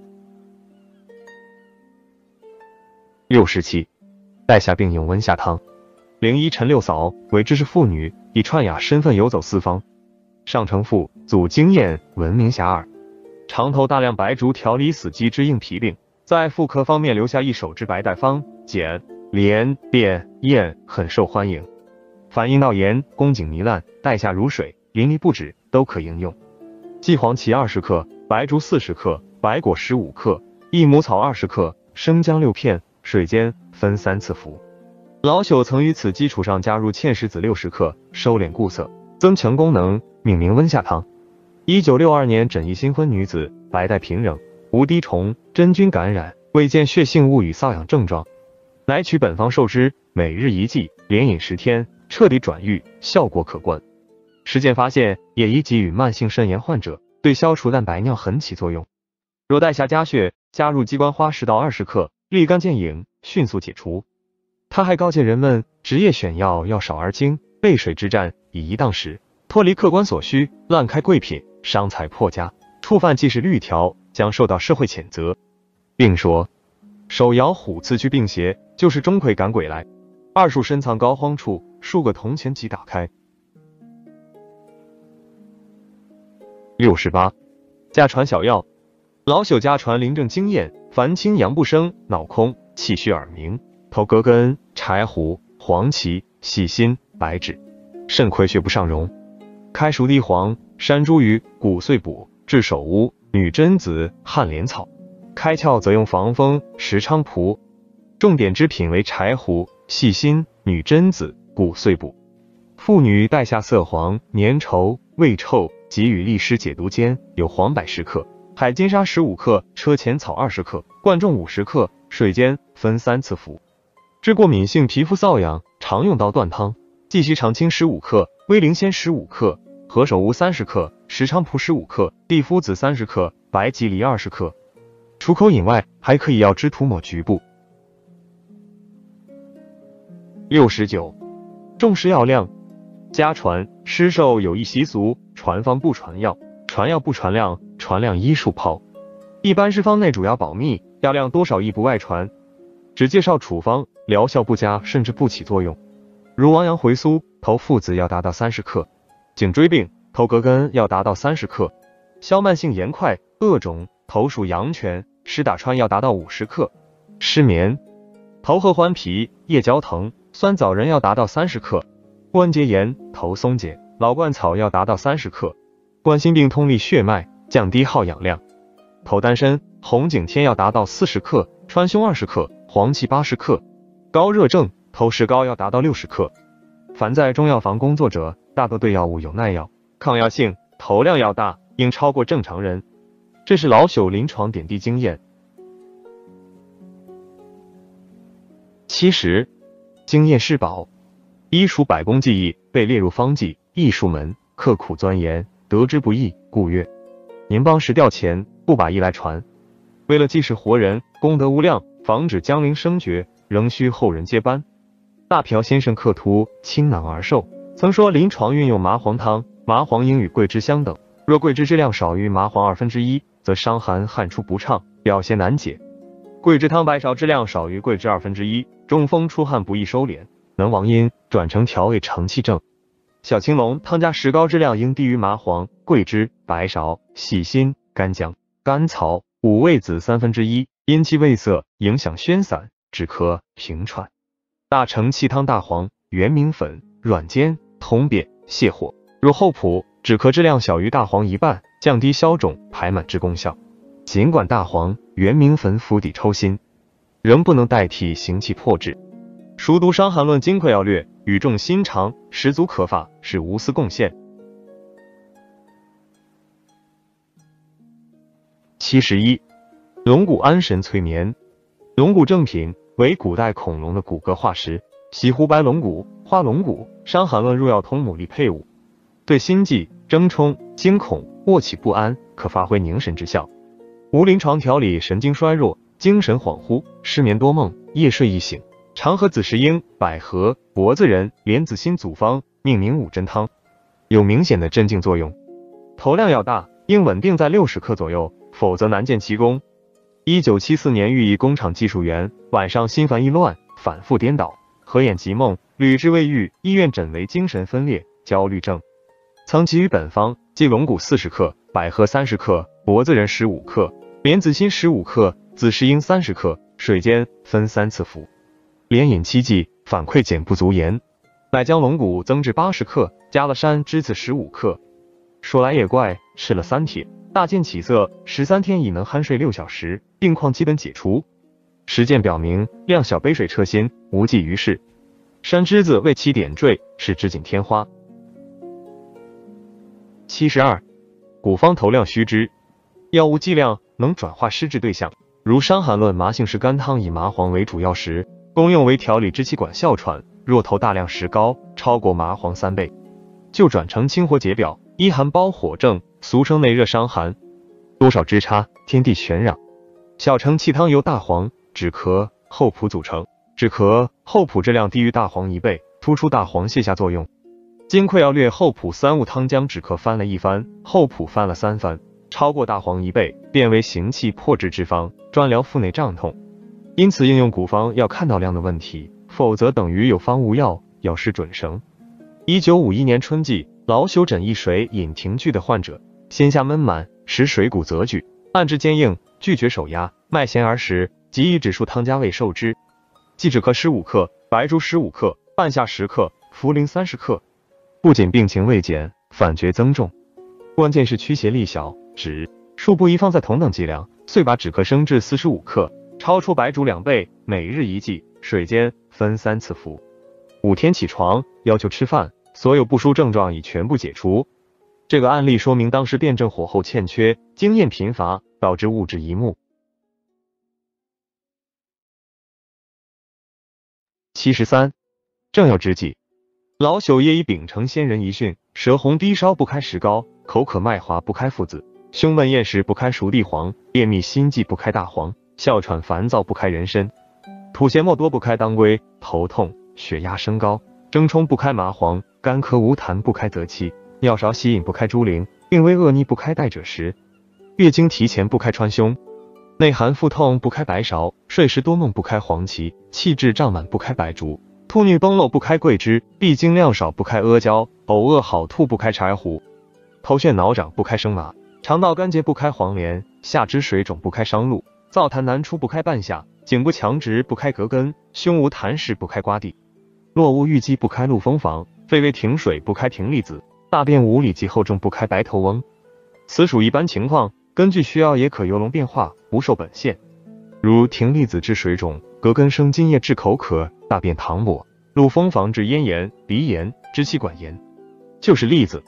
六十七，带下病用温下汤。零一陈六嫂为知识妇女，以串雅身份游走四方，上承父祖经验，闻名遐迩，常投大量白术调理死肌之硬皮病。在妇科方面留下一手之白带方，碱、连、便、咽，很受欢迎。反阴道炎、宫颈糜烂、带下如水、淋漓不止，都可应用。鸡黄芪二十克，白术四十克，白果十五克，益母草二十克，生姜六片，水煎，分三次服。老朽曾于此基础上加入芡实子六十克，收敛固涩，增强功能，命名温下汤。一九六二年，诊一新婚女子，白带平仍，无滴虫、真菌感染，未见血性物与瘙痒症状，乃取本方受之，每日一剂，连饮十天，彻底转愈，效果可观。实践发现，也宜给予慢性肾炎患者，对消除淡白尿很起作用。若带下加血，加入鸡冠花十到二十克，立竿见影，迅速解除。他还告诫人们，职业选药要少而精，背水之战以一当十，脱离客观所需，滥开贵品，伤财破家，触犯即使律条，将受到社会谴责。并说，手摇虎刺去病邪，就是钟馗赶鬼来。二树深藏膏肓处，数个铜钱即打开。六十八，家传小药。老朽家传临症经验，凡清阳不生，脑空，气虚耳鸣，头葛根、柴胡、黄芪、细辛、白芷，肾亏血不上荣，开熟地黄、山茱萸、骨碎补、治手乌、女贞子、旱莲草。开窍则用防风、石菖蒲。重点之品为柴胡、细辛、女贞子、骨碎补。妇女带下色黄、粘稠、味臭，给予利湿解毒煎，有黄柏十克、海金沙十五克、车前草二十克、贯众五十克，水煎，分三次服。治过敏性皮肤瘙痒，常用刀断汤， 继续长青十五克，威灵仙十五克，何首乌三十克，石菖蒲十五克，地肤子三十克，白吉梨二十克。除口饮外，还可以药汁涂抹局部。六十九，重视药量。家传施寿有一习俗，传方不传药，传药不传量，传量医术泡。一般施方内主要保密，药量多少亦不外传，只介绍处方，疗效不佳甚至不起作用。如亡羊回苏，头附子要达到三十克，颈椎病、头葛根要达到三十克，消慢性炎块、恶肿、头属阳泉、湿打穿要达到五十克，失眠、头褐欢皮、夜焦疼、酸枣仁要达到三十克，关节炎、头松解、老鹳草要达到三十克，冠心病通利血脉，降低耗氧量。头丹参、红景天要达到四十克，川芎二十克，黄芪八十克，高热症、头石膏要达到六十克。凡在中药房工作者，大多对药物有耐药，抗药性，头量要大，应超过正常人。这是老朽临床点滴经验。七十，经验是宝。医属百工技艺，被列入方剂艺术门，刻苦钻研，得之不易，故曰：您帮时调前，不把医来传。为了济世活人，功德无量，防止将临生绝，仍需后人接班。大朴先生刻图倾囊而授，曾说临床运用麻黄汤，麻黄应与桂枝相等，若桂枝质量少于麻黄二分之一，则伤寒汗出不畅，表现难解。桂枝汤白芍质量少于桂枝二分之一，中风出汗不易收敛，能亡阴，转成调胃承气症。小青龙汤加石膏质量应低于麻黄、桂枝、白芍、细辛、干姜、甘草、五味子三分之一，因其味涩，影响宣散，止咳平喘。大承气汤大黄、圆明粉、软坚、通便、泻火。若厚朴，止咳质量小于大黄一半，降低消肿排满之功效。尽管大黄、圆明粉釜底抽薪，仍不能代替行气破滞。熟读《伤寒论》金匮要略，语重心长，十足可法，是无私贡献。七十一，龙骨安神催眠。龙骨正品为古代恐龙的骨骼化石，西湖白龙骨、花龙骨，《伤寒论》入药通牡蛎配伍，对心悸、怔忡、惊恐、卧起不安可发挥凝神之效。无临床调理神经衰弱、精神恍惚、失眠多梦、夜睡易醒。常和紫石英、百合、脖子仁、莲子心组方，命名五珍汤，有明显的镇静作用。头量要大，应稳定在六十克左右，否则难见其功。一九七四年寓意工厂技术员，晚上心烦意乱，反复颠倒，合眼即梦，屡治未愈，医院诊为精神分裂、焦虑症。曾给予本方，即龙骨四十克，百合三十克，脖子仁十五克，莲子心十五克，紫石英三十克，水煎，分三次服。连饮七剂，反馈碱不足盐，乃将龙骨增至八十克，加了山栀子十五克。说来也怪，吃了三帖，大见起色，十三天已能酣睡六小时，病况基本解除。实践表明，量小杯水彻心，无济于事。山栀子为其点缀，是织锦天花。七十二，古方头量须知。药物剂量能转化施治对象，如《伤寒论》麻杏石甘汤以麻黄为主药时，功用为调理支气管哮喘，若投大量石膏，超过麻黄三倍，就转成清火解表，医寒包火症，俗称内热伤寒。多少之差，天地全壤。小承气汤由大黄、止咳、厚朴组成，止咳、厚朴质量低于大黄一倍，突出大黄泻下作用。金匮要略厚朴三物汤将止咳翻了一番，厚朴翻了三番，超过大黄一倍，变为行气破滞之方，专疗腹内胀痛。因此应用古方要看到量的问题，否则等于有方无药，要失准绳。一九五一年春季，老朽诊一水饮停拒的患者，先下闷满，使水谷则举，按之坚硬，拒绝手压，脉弦而食，即以指数汤加味受之。即止咳十五克，白术十五克，半夏十克，茯苓三十克。不仅病情未减，反觉增重。关键是驱邪力小，止数不宜放在同等剂量，遂把止咳升至四十五克。超出白术两倍，每日一剂，水煎，分三次服。五天起床，要求吃饭，所有不舒症状已全部解除。这个案例说明当时辩证火候欠缺，经验贫乏，导致误治一目。七十三，正要之际。 老朽业已秉承先人遗训，舌红低烧不开石膏，口渴脉滑不开附子，胸闷厌食不开熟地黄，便秘心悸不开大黄，哮喘烦躁不开人参，吐涎沫多不开当归，头痛血压升高，蒸冲不开麻黄，干咳无痰不开泽七，尿少喜饮不开猪苓，病危恶逆不开代赭石，月经提前不开川芎，内寒腹痛不开白芍，睡时多梦不开黄芪，气滞胀满不开白术，吐衄崩漏不开桂枝，闭经量少不开阿胶，呕恶好吐不开柴胡，头眩脑胀不开生麻，肠道干结不开黄连，下肢水肿不开商陆，燥痰难出不开半夏，颈部强直不开葛根，胸无痰湿不开瓜地，络无郁积不开陆蜂房，肺胃停水不开葶苈子，大便无里及厚重不开白头翁。此属一般情况，根据需要也可由龙变化，无受本线。如葶苈子治水肿，葛根生津液治口渴，大便溏薄，陆蜂房治咽炎、鼻炎、支气管炎，就是例子。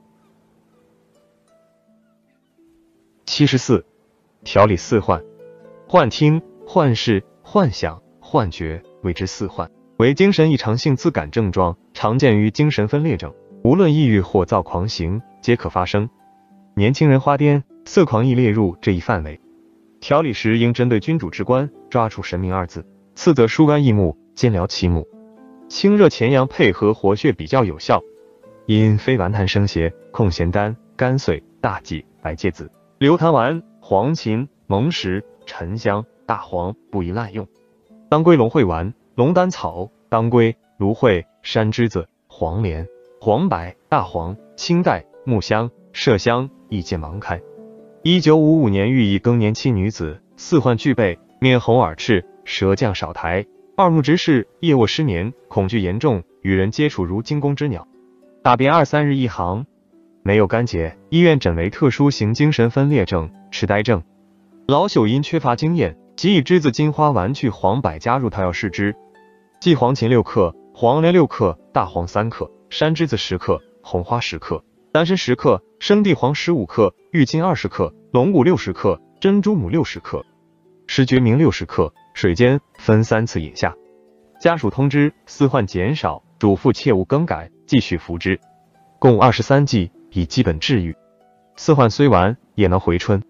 七十四，调理四幻。幻听、幻视、幻想、幻觉谓之四幻，为精神异常性自感症状，常见于精神分裂症，无论抑郁或躁狂型皆可发生。年轻人花癫、色狂亦列入这一范围。调理时应针对君主之官，抓住神明二字，次则疏肝益目，兼疗其目。清热潜阳配合活血比较有效。因非丸炭生邪、控咸丹、甘遂、大戟、白芥子、硫檀丸、黄芩、蒙石、沉香、大黄不宜滥用。当归龙会丸、龙胆草、当归、芦荟、山栀子、黄连、黄柏、大黄、青黛、木香、麝香亦见盲开。一九五五年寓意更年期女子，四患具备：面红耳赤、舌降少苔、二目直视、夜卧失眠、恐惧严重、与人接触如惊弓之鸟、大便二三日一行，没有干结，医院诊为特殊型精神分裂症、痴呆症。老朽因缺乏经验，即以栀子金花丸去黄柏加入套药试之，即黄芩六克、黄连六克、大黄三克、山栀子十克、红花十克、丹参十克、生地黄十五克、郁金二十克、龙骨六十克、珍珠母六十克、石决明六十克，水煎分三次饮下。家属通知四患减少，嘱咐切勿更改，继续服之。共二十三剂，已基本治愈。四患虽完，也能回春。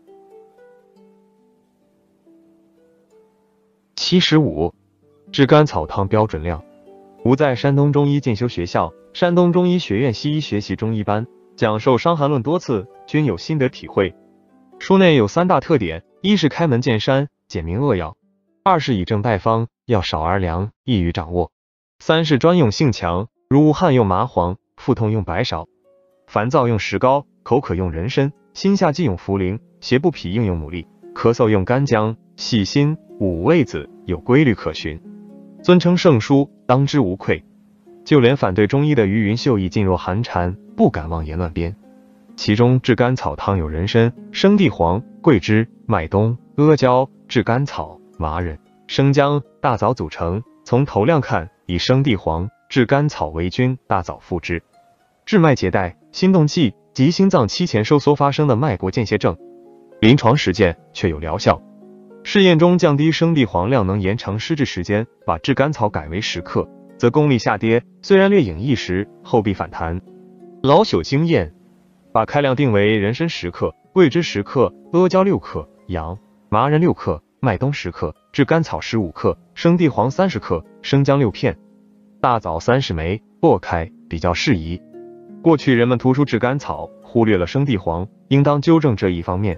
七十五，炙甘草汤标准量。吾在山东中医进修学校、山东中医学院西医学习中医班，讲授《伤寒论》多次，均有心得体会。书内有三大特点：一是开门见山，简明扼要；二是以症代方，要少而凉，易于掌握；三是专用性强，如无汗用麻黄，腹痛用白芍，烦躁用石膏，口渴用人参，心下悸用茯苓，胁不脾应用牡蛎，咳嗽用干姜、细辛、五味子，有规律可循。尊称圣书，当之无愧。就连反对中医的于云秀亦噤若寒蝉，不敢妄言乱编。其中炙甘草汤有人参、生地黄、桂枝、麦冬、阿胶、炙甘草、麻仁、生姜、大枣组成。从头量看，以生地黄、炙甘草为君，大枣附之。治脉结带、心动悸及心脏期前收缩发生的脉搏间歇症，临床实践却有疗效。试验中降低生地黄量能延长施治时间，把炙甘草改为十克，则功力下跌，虽然略影一时，后必反弹。老朽经验，把开量定为人参十克、桂枝十克、阿胶六克、杨、麻仁六克、麦冬十克、炙甘草十五克、生地黄三十克、生姜六片、大枣三十枚，剥开比较适宜。过去人们突出炙甘草，忽略了生地黄，应当纠正这一方面。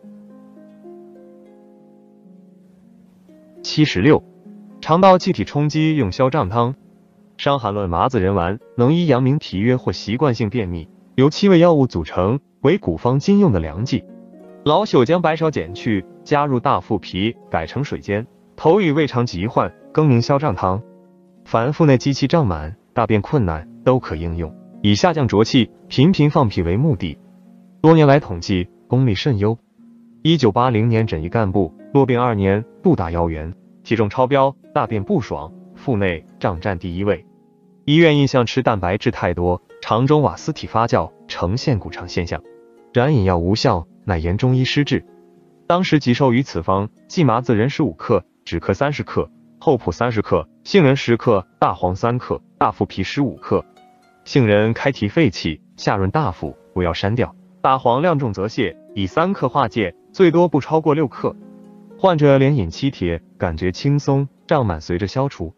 七十六，肠道气体冲击用消胀汤。伤寒论麻子仁丸能医阳明体约或习惯性便秘，由七味药物组成，为古方今用的良剂。老朽将白芍减去，加入大腹皮，改成水煎。头与胃肠疾患，更名消胀汤。凡腹内积气胀满、大便困难，都可应用，以下降浊气、频频放屁为目的。多年来统计，功力甚优。一九八零年诊一干部，落病二年，肚大腰圆，体重超标，大便不爽，腹内胀占第一位。医院印象吃蛋白质太多，肠中瓦斯体发酵，呈现谷肠现象。然饮药无效，乃言中医失治。当时即授予此方，即麻子仁十五克，止咳三十克，厚朴三十克，杏仁十克，大黄三克，大腹皮十五克， 杏仁开题肺气，下润大腹，不要删掉。大黄量重则泻，以三克化戒，最多不超过六克。患者连饮七帖，感觉轻松，胀满随着消除。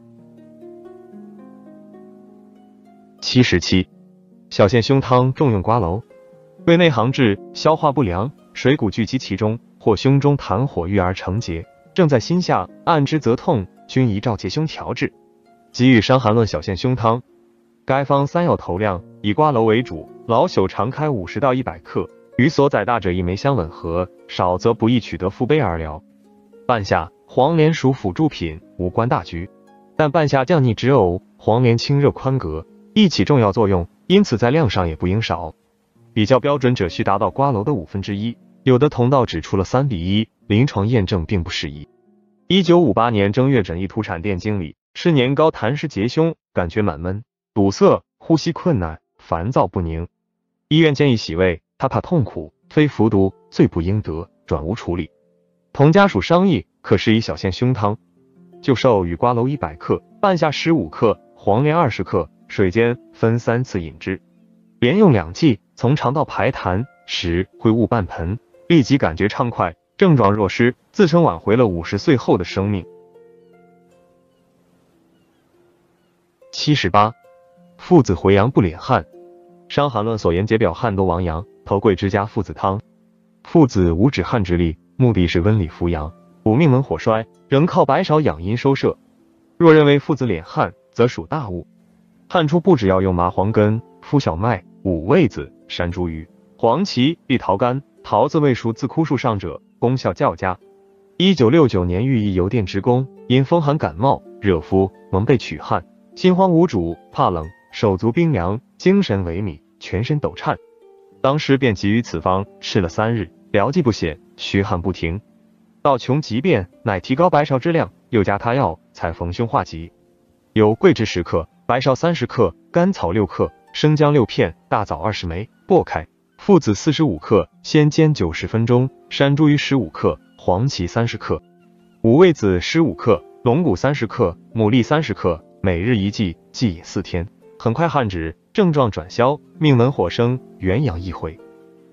七十七，小线胸汤重用瓜蒌，胃内行滞，消化不良，水谷聚集其中，或胸中痰火郁而成结，正在心下，按之则痛，均宜照结胸调治。给予伤寒论小线胸汤。该方三药投量，以瓜蒌为主，老朽常开五十到一百克，与所载大者一枚相吻合，少则不易取得腹背而疗。半夏、黄连属辅助品，无关大局，但半夏降逆止呕，黄连清热宽隔，亦起重要作用，因此在量上也不应少。比较标准者需达到瓜蒌的五分之一，有的同道指出了三比一，临床验证并不适宜。一九五八年正月诊一土产店经理，是年高痰湿结胸，感觉满闷、堵塞，呼吸困难，烦躁不宁。医院建议洗胃，他怕痛苦，非服毒，罪不应得，转无处理。同家属商议，可施以小线胸汤，就授与瓜蒌一百克，半夏十五克，黄连二十克，水煎分三次饮之，连用两剂，从肠道排痰时会误半盆，立即感觉畅快，症状若失，自称挽回了五十岁后的生命。七十八，附子回阳不敛汗。伤寒论所言解表汗多亡阳，投桂枝加附子汤。附子无止汗之力，目的是温里扶阳，补命门火衰，仍靠白芍养阴收摄。若认为附子敛汗，则属大误。汗出不只要用麻黄根、敷小麦、五味子、山茱萸、黄芪、碧桃干、桃子味属自枯树上者，功效较佳。一九六九年寓意邮电职工，因风寒感冒、热敷，蒙被取汗，心慌无主，怕冷，手足冰凉，精神萎靡，全身抖颤。当时便给予此方，吃了三日，疗绩不显，虚汗不停。到穷急便，乃提高白芍之量，又加他药，才逢凶化吉。有桂枝十克，白芍三十克，甘草六克，生姜六片，大枣二十枚，剥开。附子四十五克，先煎九十分钟，山茱萸十五克，黄芪三十克，五味子十五克，龙骨三十克，牡蛎三十克，每日一剂，忌饮四天，很快汗止，症状转消，命门火生，元阳一回。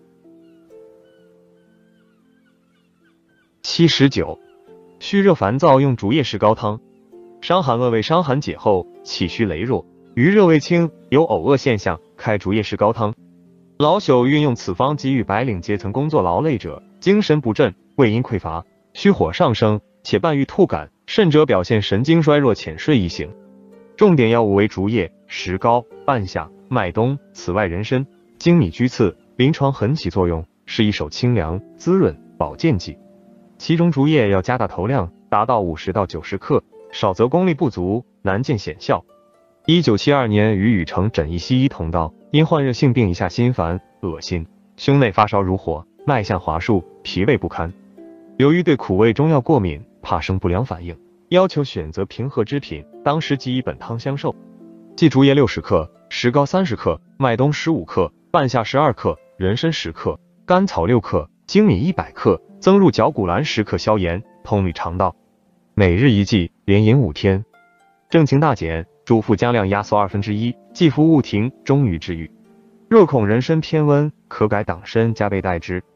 七十九，虚热烦躁用竹叶石膏汤。伤寒论为伤寒解后，气虚羸弱，余热未清，有呕恶现象，开竹叶石膏汤。老朽运用此方给予白领阶层工作劳累者，精神不振，胃阴匮乏，虚火上升，且伴遇吐感，甚者表现神经衰弱、浅睡一行。重点药物为竹叶、石膏、半夏、麦冬，此外人参、粳米居次，临床很起作用，是一手清凉、滋润、保健剂。其中竹叶要加大投量，达到五十到九十克，少则功力不足，难见显效。一九七二年与禹城诊一西医同道，因患热性病一下心烦、恶心，胸内发烧如火，脉象滑数，脾胃不堪。由于对苦味中药过敏，怕生不良反应，要求选择平和之品，当时即以本汤相授。即竹叶六十克，石膏三十克，麦冬十五克，半夏十二克，人参十克，甘草六克，粳米一百克，增入绞股蓝十克消炎，通利肠道。每日一剂，连饮五天。症情大减，嘱咐将量压缩二分之一，忌服勿停，终于治愈。若恐人参偏温，可改党参加倍代之。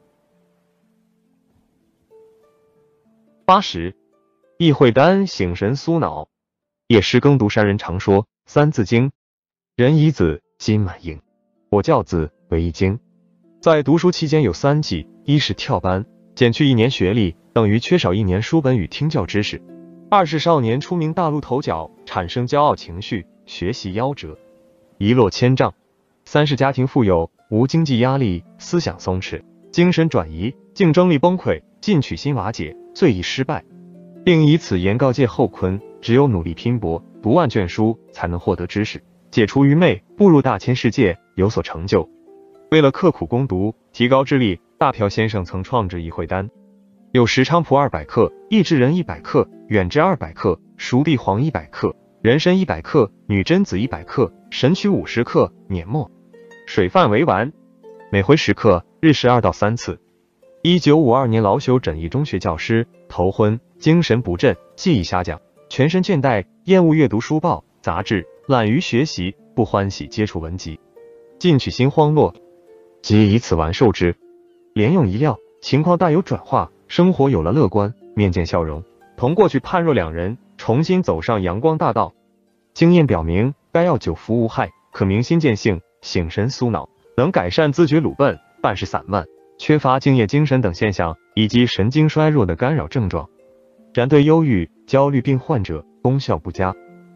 八十，益会丹醒神苏脑。夜师耕读山人常说三字经，人乙子金满应，我教子为一经。在读书期间有三忌：一是跳班，减去一年学历，等于缺少一年书本与听教知识；二是少年出名大陆头角，产生骄傲情绪，学习夭折，一落千丈；三是家庭富有，无经济压力，思想松弛，精神转移，竞争力崩溃，进取心瓦解，最易失败，并以此言告诫后坤：只有努力拼搏，读万卷书，才能获得知识，解除愚昧，步入大千世界，有所成就。为了刻苦攻读，提高智力，大朴先生曾创制益会丹，有石菖蒲二百克，益智仁一百克，远志二百克，熟地黄一百克，人参一百克，女贞子一百克，神曲五十克，碾末，水饭为丸，每回十克，日食二到三次。一九五二年老朽诊一中学教师，头昏，精神不振，记忆下降，全身倦怠，厌恶阅读书报、杂志，懒于学习， 不欢喜接触文疾，进取心荒落，即以此丸受之。连用一料，情况大有转化，生活有了乐观，面见笑容，同过去判若两人，重新走上阳光大道。经验表明，该药久服无害，可明心见性，醒神苏脑，能改善自觉鲁笨、办事散漫、缺乏敬业精神等现象，以及神经衰弱的干扰症状。然对忧郁、焦虑病患者功效不佳。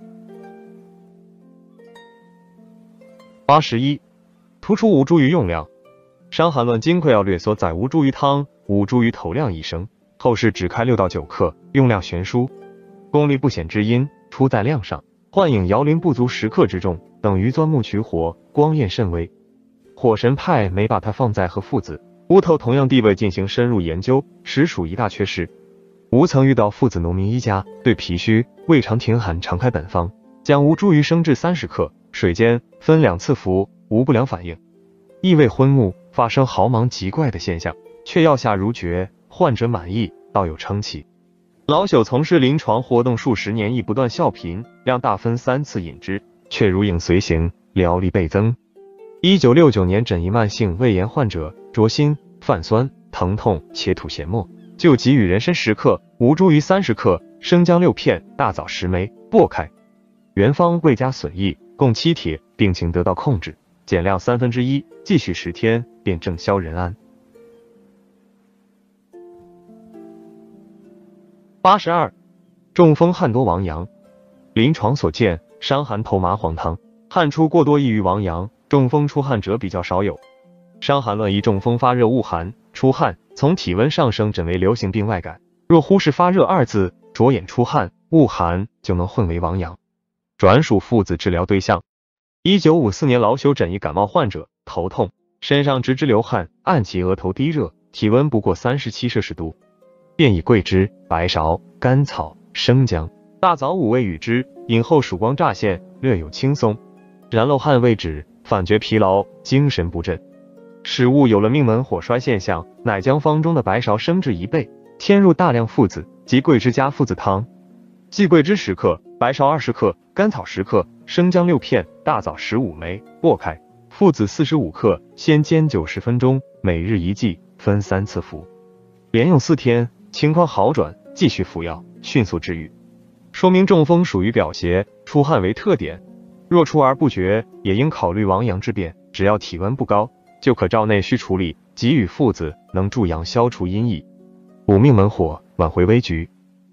八十一，突出无助于用量。《伤寒论金匮要略》所载无助于汤，无助于头量一升，后世只开六到九克，用量悬殊，功力不显之因出在量上。幻影摇铃不足十克之重，等于钻木取火，光焰甚微。火神派没把它放在和父子、乌头同样地位进行深入研究，实属一大缺失。吾曾遇到父子农民一家，对脾虚、胃肠停寒常开本方，将无助于生至三十克，水煎，分两次服，无不良反应，异味昏目，发生毫芒极怪的现象，却药下如绝，患者满意，倒有称奇。老朽从事临床活动数十年，亦不断效频，量大分三次饮之，却如影随形，疗力倍增。一九六九年诊一慢性胃炎患者，灼心、泛酸、疼痛且吐涎沫，就给予人参十克，无助于三十克，生姜六片，大枣十枚，剥开。原方未加损益，共七帖，病情得到控制，减量三分之一，继续十天，便正消人安。八十二，中风汗多亡阳。临床所见，伤寒投麻黄汤，汗出过多易于亡阳，中风出汗者比较少有。《伤寒论》一中风发热恶寒出汗，从体温上升诊为流行病外感，若忽视发热二字，着眼出汗恶寒，就能混为亡阳。转属父子治疗对象。一九五四年老朽诊一感冒患者，头痛，身上直直流汗，按其额头低热，体温不过三十七摄氏度，便以桂枝、白芍、甘草、生姜、大枣五味与之，饮后曙光乍现，略有轻松，然漏汗未止，反觉疲劳，精神不振。使物有了命门火衰现象，乃将方中的白芍升至一倍，添入大量附子及桂枝加附子汤，即桂枝十克，白芍二十克，甘草十克，生姜六片，大枣十五枚，剥开，附子四十五克，先煎九十分钟，每日一剂，分三次服，连用四天，情况好转，继续服药，迅速治愈。说明中风属于表邪，出汗为特点，若出而不绝，也应考虑亡阳之变，只要体温不高，就可照内需处理，给予附子，能助阳消除阴翳，补命门火，挽回危局。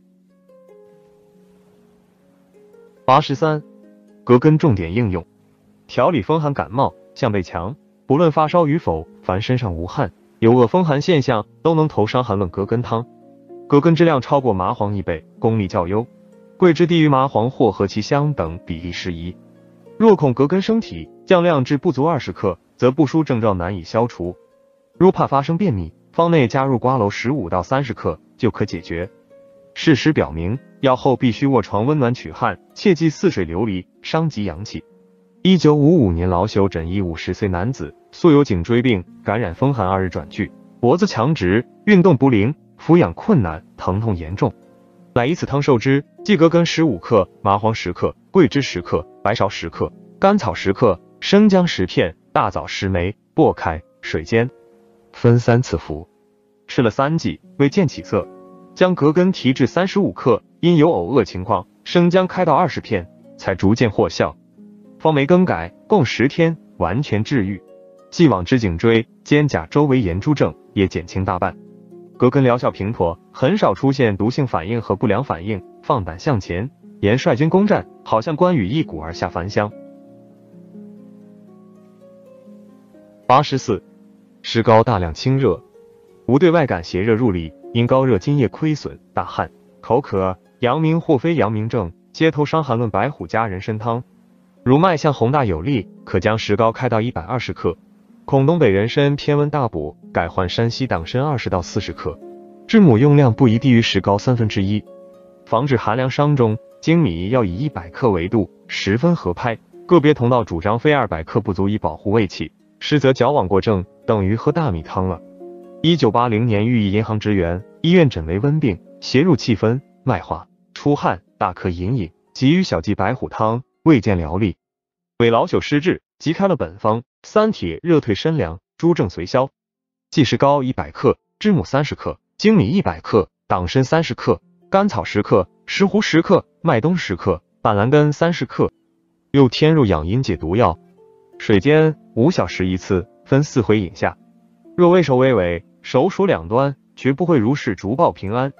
八十三，葛根重点应用。调理风寒感冒，向背强，不论发烧与否，凡身上无汗，有恶风寒现象，都能投伤寒论葛根汤。葛根质量超过麻黄一倍，功力较优，桂枝低于麻黄或和其相等比例适宜。若恐葛根生体，降量至不足二十克，则不舒症状难以消除。若怕发生便秘，方内加入瓜蒌十五到三十克就可解决。事实表明，药后必须卧床温暖取汗，切忌似水流离，伤及阳气。一九五五年老朽诊一五十岁男子，素有颈椎病，感染风寒二日转剧，脖子强直，运动不灵，俯仰困难，疼痛严重。乃以此汤受之，即葛根十五克，麻黄十克，桂枝十克，白芍十克，甘草十克，生姜十片，大枣十枚，剥开，水煎，分三次服。吃了三剂，未见起色，将葛根提至三十五克，因有偶恶情况，生姜开到二十片，才逐渐获效。方没更改，共十天，完全治愈。既往之颈椎、肩胛周围炎诸症也减轻大半。葛根疗效平妥，很少出现毒性反应和不良反应，放胆向前，沿率军攻战，好像关羽一鼓而下樊乡。八十四，石膏大量清热。无对外感邪热入里，因高热津液亏损，大汗、口渴、阳明或非阳明症，皆投伤寒论白虎加人参汤。如脉象宏大有力，可将石膏开到一百二十克。恐东北人参偏温大补，改换山西党参二十到四十克。知母用量不宜低于石膏三分之一。防止寒凉伤中，粳米要以一百克为度，十分合拍。个别同道主张非二百克不足以保护胃气，实则矫枉过正，等于喝大米汤了。一九八零年寓意银行职员，医院诊为温病，邪入气分，脉化，出汗，大可饮饮，给予小剂白虎汤，未见疗力。 为老朽施治，即开了本方：三铁热退身凉，诸症随消。既石膏一百克，知母三十克，粳米一百克，党参三十克，甘草十克，石斛十克，麦冬十克，板蓝根三十克。又添入养阴解毒药，水煎五小时一次，分四回饮下。若胃手微微，手数两端，绝不会如是逐报平安。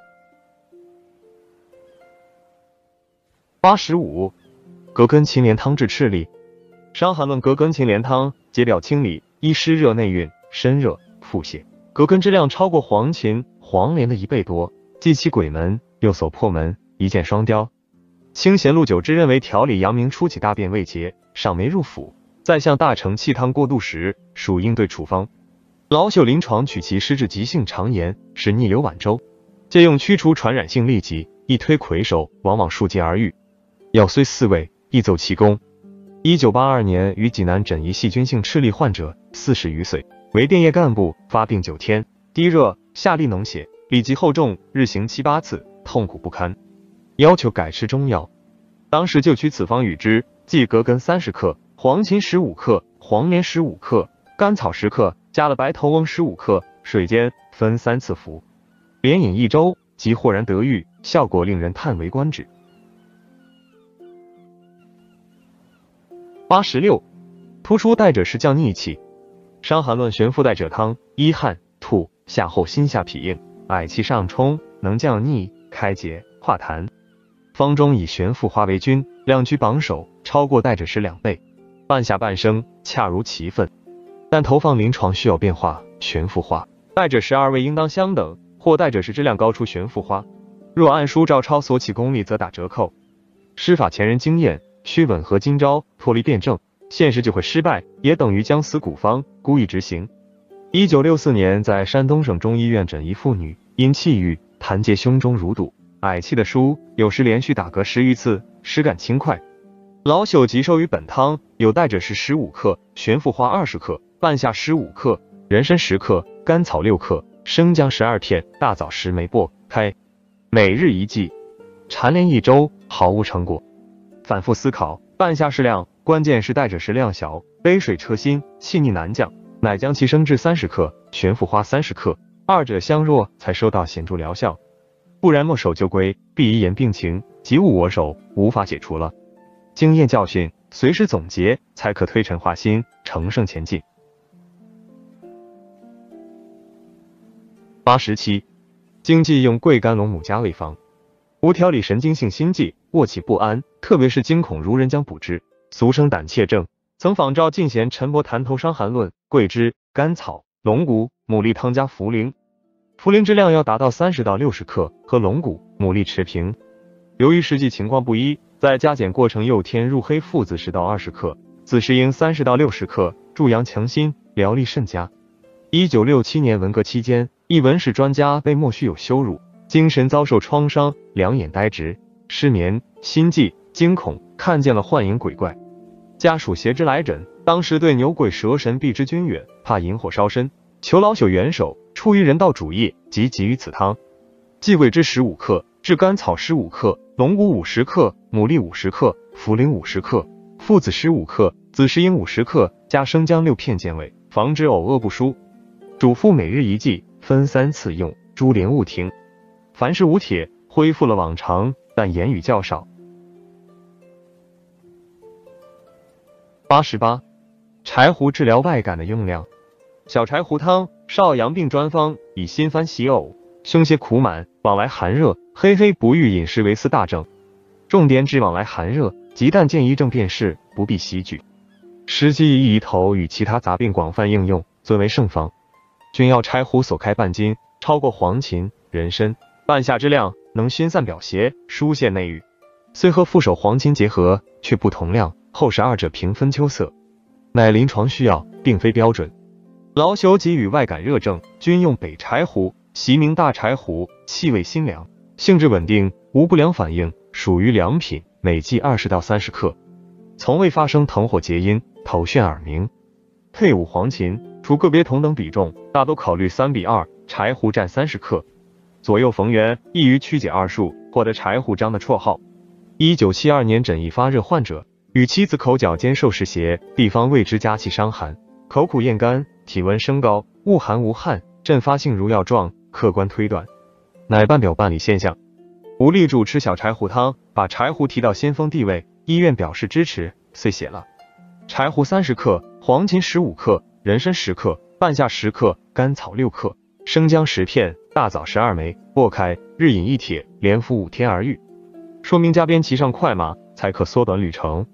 八十五，葛根芩连汤治赤痢。伤寒论葛根芩连汤，解表清理，医湿热内蕴，身热腹泻。葛根之量超过黄芩、黄连的一倍多，既其鬼门，又所破门，一箭双雕。清咸鹿酒之认为调理阳明初起大便未结，尚没入腑，再向大承气汤过渡时，属应对处方。老朽临床取其施治急性肠炎，使逆流晚周，借用驱除传染性痢疾，一推魁首，往往数节而愈。药虽四味，亦奏其功。一九八二年于济南诊一细菌性赤痢患者，四十余岁，为电液干部，发病九天，低热，下痢脓血，痢疾厚重，日行七八次，痛苦不堪，要求改吃中药。当时就取此方与之，即葛根三十克，黄芩十五克，黄连十五克，甘草十克，加了白头翁十五克，水煎，分三次服，连饮一周，即豁然得愈，效果令人叹为观止。八十六，突出带者是降逆气。伤寒论玄附带者汤，医汗、吐、下后心下痞硬，嗳气上冲，能降逆、开结、化痰。方中以玄附花为君，量居榜首，超过带者是两倍。半夏半升，恰如其分。但投放临床需要变化，玄附花、带者十二味应当相等，或带者是质量高出玄附花。若按书照抄所起功力，则打折扣。施法前人经验，需吻合今朝，脱离辩证，现实就会失败，也等于将死古方，故意执行。一九六四年，在山东省中医院诊一妇女，因气郁，痰结胸中如堵，嗳气的书，有时连续打嗝十余次，实感轻快。老朽即授予本汤，有带者是十五克，玄附花二十克，半夏十五克，人参十克，甘草六克，生姜十二片，大枣十枚剥开，每日一剂，蝉联一周，毫无成果。反复思考，半夏适量，关键是带者是量小，杯水车薪，气逆难降，乃将其升至三十克，玄附花三十克，二者相若，才收到显著疗效。不然墨守旧规，必以言病情，及误我手，无法解除了。经验教训，随时总结，才可推陈化新，乘胜前进。八十七，经济用桂甘龙母加味方。无调理神经性心悸，卧起不安，特别是惊恐如人将捕之，俗称胆怯症。曾仿照进贤陈伯谈头伤寒论，桂枝、甘草、龙骨、牡蛎汤加茯苓，茯苓质量要达到三十到六十克，和龙骨、牡蛎持平。由于实际情况不一，在加减过程又添入黑附子十到二十克，子时应三十到六十克，助阳强心，疗力甚佳。一九六七年文革期间，一文史专家被莫须有羞辱，精神遭受创伤，两眼呆直，失眠、心悸、惊恐，看见了幻影鬼怪。家属携之来诊，当时对牛鬼蛇神避之均远，怕引火烧身，求老朽援手，出于人道主义，即给予此汤。既桂枝十五克，炙甘草十五克，龙骨五十克，牡蛎五十克，茯苓五十克，附子十五克，子时应五十克，加生姜六片健胃，防止呕恶不舒。嘱咐每日一剂，分三次用，珠帘勿停。凡是无铁，恢复了往常，但言语较少。八十八，柴胡治疗外感的用量。小柴胡汤，少阳病专方，以心烦喜呕、胸胁苦满、往来寒热、黑黑不愈饮食为四大症。重点指往来寒热，即但见一症便是，不必细举。实际以头与其他杂病广泛应用，尊为圣方。均要柴胡所开半斤，超过黄芩、人参、半夏之量，能熏散表邪，疏泄内郁。虽和附手黄芩结合，却不同量，后使二者平分秋色，乃临床需要，并非标准。老朽给予外感热症，均用北柴胡，习名大柴胡，气味辛凉，性质稳定，无不良反应，属于良品，每剂二十到三十克，从未发生疼或结阴、头眩耳鸣。配伍黄芩，除个别同等比重，大多考虑三比二，柴胡占三十克。左右逢源，易于曲解二数，获得柴胡章的绰号。一九七二年诊一发热患者， 与妻子口角兼受湿邪，地方谓之加气伤寒，口苦咽干，体温升高，恶寒无汗，阵发性如药状，客观推断，乃半表半里现象。无力主吃小柴胡汤，把柴胡提到先锋地位，医院表示支持，遂写了：柴胡三十克，黄芩十五克，人参十克，半夏十克，甘草六克，生姜十片，大枣十二枚，剥开，日饮一帖，连服五天而愈。说明加鞭骑上快马，才可缩短旅程。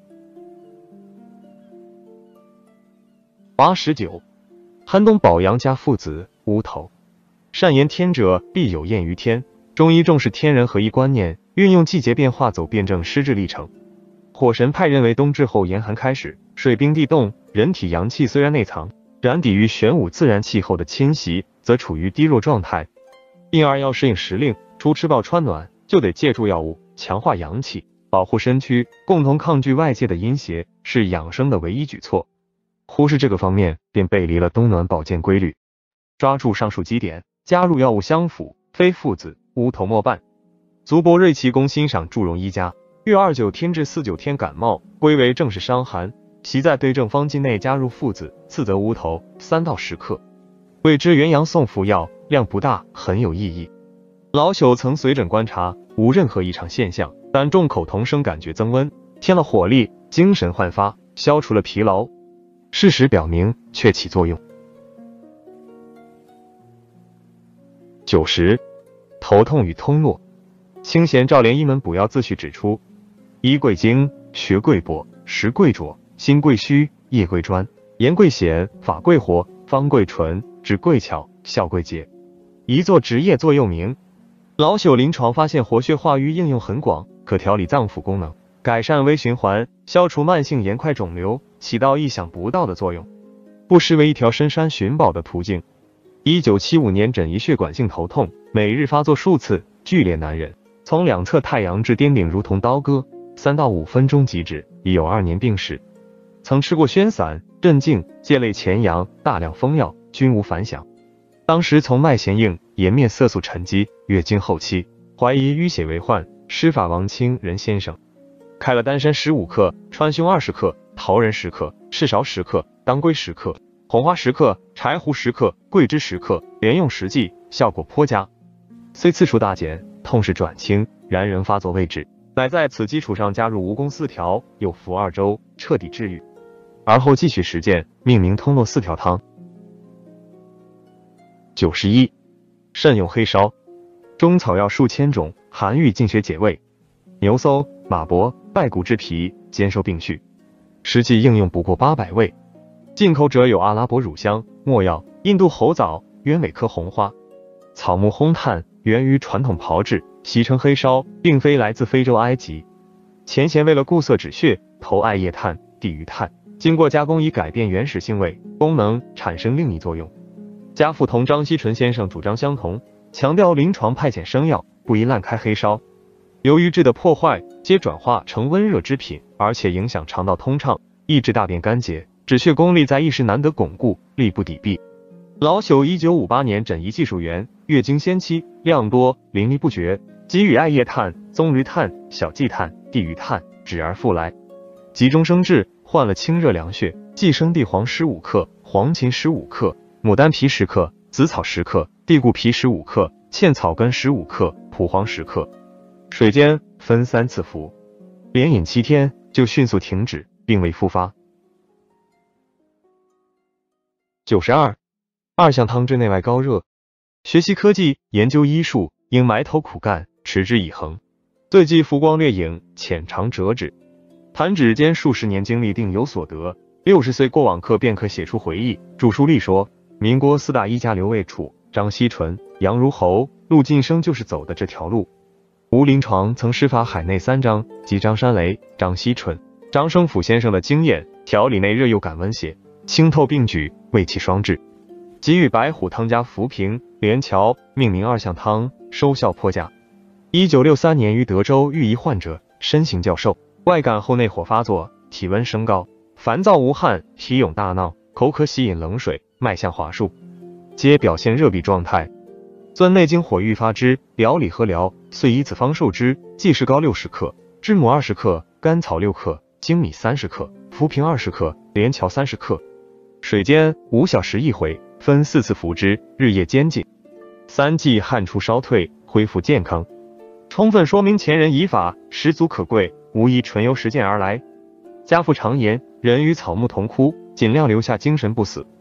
八十九，寒冬保阳家父子乌头。善言天者，必有厌于天。中医重视天人合一观念，运用季节变化走辩证施治历程。火神派认为冬至后严寒开始，水冰地冻，人体阳气虽然内藏，然抵御玄武自然气候的侵袭，则处于低弱状态，因而要适应时令，除吃饱穿暖，就得借助药物强化阳气，保护身躯，共同抗拒外界的阴邪，是养生的唯一举措。忽视这个方面，便背离了冬暖保健规律。抓住上述基点，加入药物相辅，非父子乌头莫办。足博瑞奇公欣赏祝融一家，月二九天至四九天感冒，归为正式伤寒，其在对症方剂内加入附子，次则乌头三到十克，谓之元阳送服药，量不大，很有意义。老朽曾随诊观察，无任何异常现象，但众口同声感觉增温，添了火力，精神焕发，消除了疲劳。事实表明，确起作用。九十，头痛与通络。清咸赵连医门补药自序指出：医桂经，学桂柏，食桂浊，心桂须，叶桂砖，盐桂咸，法桂活，方桂醇，止桂巧，效桂解，一作职业作又名。老朽临床发现活血化瘀应用很广，可调理脏腑功能，改善微循环，消除慢性盐块肿瘤，起到意想不到的作用，不失为一条深山寻宝的途径。一九七五年诊一血管性头痛，每日发作数次，剧烈难忍，从两侧太阳至颠顶如同刀割，三到五分钟即止，已有二年病史。曾吃过宣散、镇静、介类前阳大量风药，均无反响。当时从脉弦硬，颜面色素沉积，月经后期，怀疑淤血为患，施法王清仁先生开了丹参十五克、川芎二十克、桃仁十克、赤芍十克、当归十克、红花十克、柴胡十克、桂枝十克，连用十剂，效果颇佳。虽次数大减，痛势转轻，然仍发作未止，乃在此基础上加入蜈蚣四条，又服二周，彻底治愈。而后继续实践，命名通络四条汤。九十一，慎用黑芍。中草药数千种，寒郁进血解胃。牛梢、马柏、败骨之皮，兼收并蓄，实际应用不过八百味。进口者有阿拉伯乳香、没药、印度猴枣、鸢尾科红花。草木烘炭源于传统炮制，习称黑芍，并非来自非洲埃及。前贤为了固涩止血，投艾叶炭、地榆炭，经过加工以改变原始性味，功能产生另一作用。家父同张锡纯先生主张相同，强调临床派遣生药，不宜滥开黑芍。由于质的破坏，皆转化成温热之品，而且影响肠道通畅，抑制大便干结，止血功力在一时难得巩固，力不抵避。老朽一九五八年诊一技术员，月经先期，量多，淋漓不绝，即与艾叶炭、棕榈炭、小蓟炭、地榆炭止而复来，急中生智，患了清热凉血，寄生地黄十五克，黄芩十五克，牡丹皮十克，紫草十克，地固皮十五克，茜草根十五克，蒲黄十克，水煎分三次服，连饮七天就迅速停止，并未复发。九十二，二向汤治内外高热。学习科技，研究医术，应埋头苦干，持之以恒。最忌浮光掠影，浅尝辄止。弹指间数十年经历定有所得，六十岁过往课便可写出回忆。著书立说，民国四大医家刘卫楚、张锡纯、杨如侯、陆晋生就是走的这条路。吴临床曾师法海内三章，即张山雷、张锡纯、张生甫先生的经验，调理内热又感温邪，清透并举，胃气双治。给予白虎汤加浮萍、连翘，命名二向汤，收效颇佳。一九六三年于德州遇一患者，身形较瘦，外感后内火发作，体温升高，烦躁无汗，脾涌大闹，口渴喜饮冷水，脉象滑数，皆表现热痹状态。钻内经火欲发之，表里合疗，遂以此方受之，即石膏六十克，知母二十克，甘草六克， 粳米三十克，浮萍二十克，连翘三十克。水煎五小时一回，分四次服之，日夜兼进。三剂汗出烧退，恢复健康。充分说明前人医法实足可贵，无疑纯由实践而来。家父常言，人与草木同枯，尽量留下精神不死。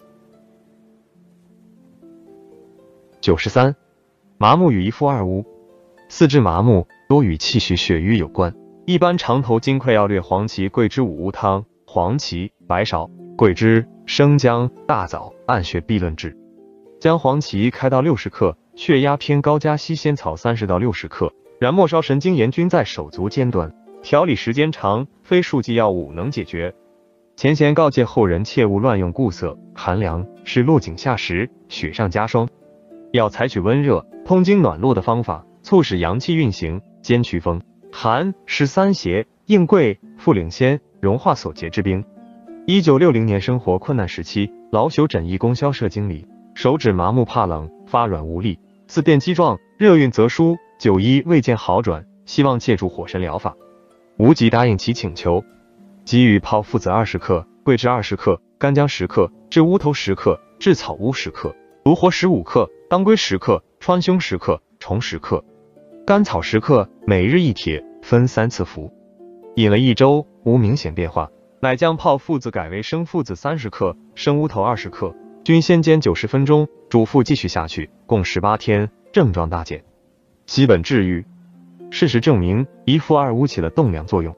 九十三，麻木与一负二无。四肢麻木多与气虚血瘀有关，一般常头金匮要略黄芪、桂枝五物汤、黄芪、白芍、桂枝、生姜、大枣按血必论治。将黄芪开到六十克，血压偏高加西仙草三十到六十克，然末烧神经盐均在手足尖端，调理时间长，非数剂药物能解决。前贤告诫后人切勿乱用固涩，寒凉是落井下石，雪上加霜，要采取温热、通经暖络的方法，促使阳气运行，兼祛风寒湿三邪，应桂、茯苓仙融化所结之冰。一九六零年生活困难时期，老朽诊医供销社经理，手指麻木怕冷，发软无力，似电击状，热运则疏，久医未见好转，希望借助火神疗法。无极答应其请求，给予炮附子二十克，桂枝二十克，干姜十克，炙乌头十克，炙草乌十克，芦活十五克，当归十克，川芎十克，虫十克，甘草十克，每日一帖，分三次服。饮了一周，无明显变化，乃将炮附子改为生附子三十克，生乌头二十克，均先煎九十分钟，主腹继续下去，共十八天，症状大减，基本治愈。事实证明，一负二无起了栋梁作用。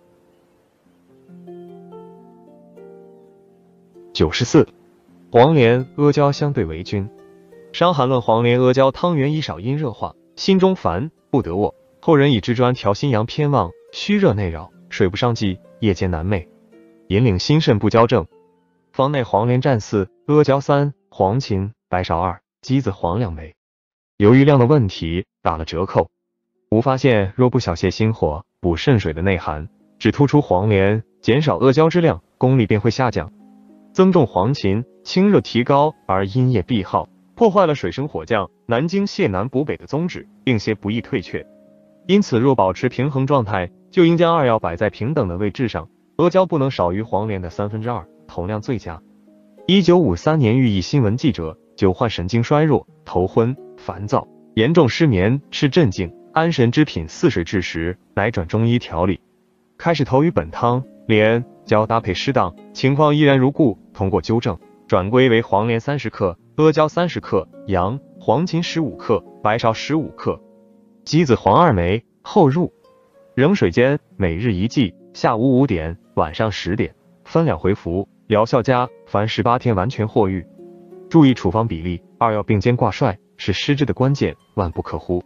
九十四，黄连、阿胶相对为君。《伤寒论》黄连、阿胶汤源以少阴热化，心中烦，不得卧。后人以支专调心阳偏旺，虚热内扰，睡不上计，夜间难寐，引领心肾不交症。方内黄连占四，阿胶三，黄芩、白芍二，鸡子黄两枚。由于量的问题，打了折扣。吾发现，若不小泻心火，补肾水的内寒，只突出黄连，减少阿胶之量，功力便会下降。增重黄芩，清热提高，而阴液闭耗，破坏了水生火降、南经泻南补北的宗旨，令些不易退却。因此，若保持平衡状态，就应将二药摆在平等的位置上，阿胶不能少于黄连的三分之二，同量最佳。一九五三年，寓意新闻记者久患神经衰弱、头昏、烦躁，严重失眠，吃镇静、安神之品四水治时，乃转中医调理。开始投与本汤、连、胶搭配适当，情况依然如故，通过纠正，转归为黄连三十克，阿胶三十克，阳、黄芩十五克，白芍十五克，鸡子黄二枚，后入。仍水煎，每日一剂，下午五点，晚上十点，分两回服，疗效佳，凡十八天完全获愈。注意处方比例，二药并肩挂帅，是施治的关键，万不可忽。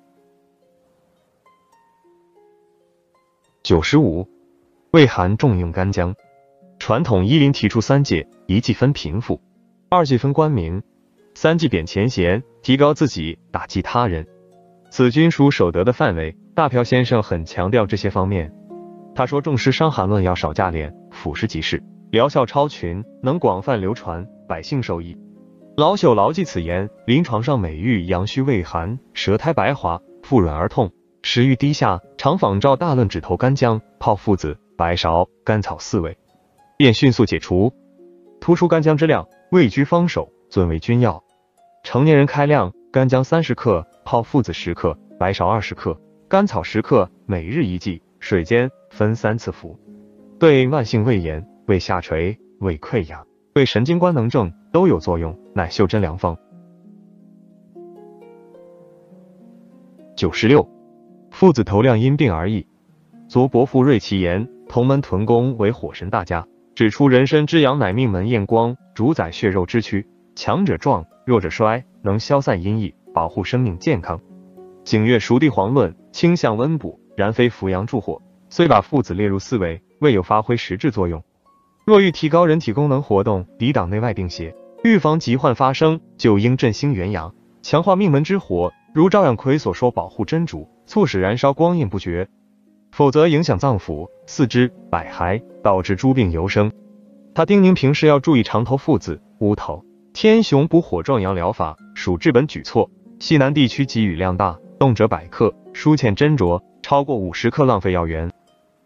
九十五，胃寒重用干姜。传统医林提出三戒：一忌分贫富，二忌分官民，三忌贬前嫌，提高自己，打击他人。此均属守德的范围。大朴先生很强调这些方面。他说，重视伤寒论要少价廉，俯视即是，疗效超群，能广泛流传，百姓受益。老朽牢记此言，临床上每遇阳虚胃寒、舌苔白滑、腹软而痛、食欲低下，常仿照大论指头干姜、炮附子、白芍、甘草四味，便迅速解除。突出干姜之量，位居方首，尊为君药。成年人开量，干姜三十克，炮附子十克，白芍二十克，甘草十克，每日一剂，水煎，分三次服。对慢性胃炎、胃下垂、胃溃疡、胃神经官能症都有作用，乃袖珍良方。九十六，附子头量因病而异。昨伯父瑞其言，同门屯公为火神大家，指出人参之阳乃命门验光，主宰血肉之躯，强者壮，弱者衰，能消散阴翳，保护生命健康。景岳熟地黄论倾向温补，然非扶阳助火，虽把附子列入四味，未有发挥实质作用。若欲提高人体功能活动，抵挡内外病邪，预防疾患发生，就应振兴元阳，强化命门之火，如赵养奎所说，保护真主，促使燃烧光焰不绝，否则影响脏腑、四肢、百骸，导致诸病由生。他叮咛平时要注意长头附子、乌头、天雄补火壮阳疗法，属治本举措。西南地区给予量大，动辄百克，疏欠斟酌，超过五十克浪费药源。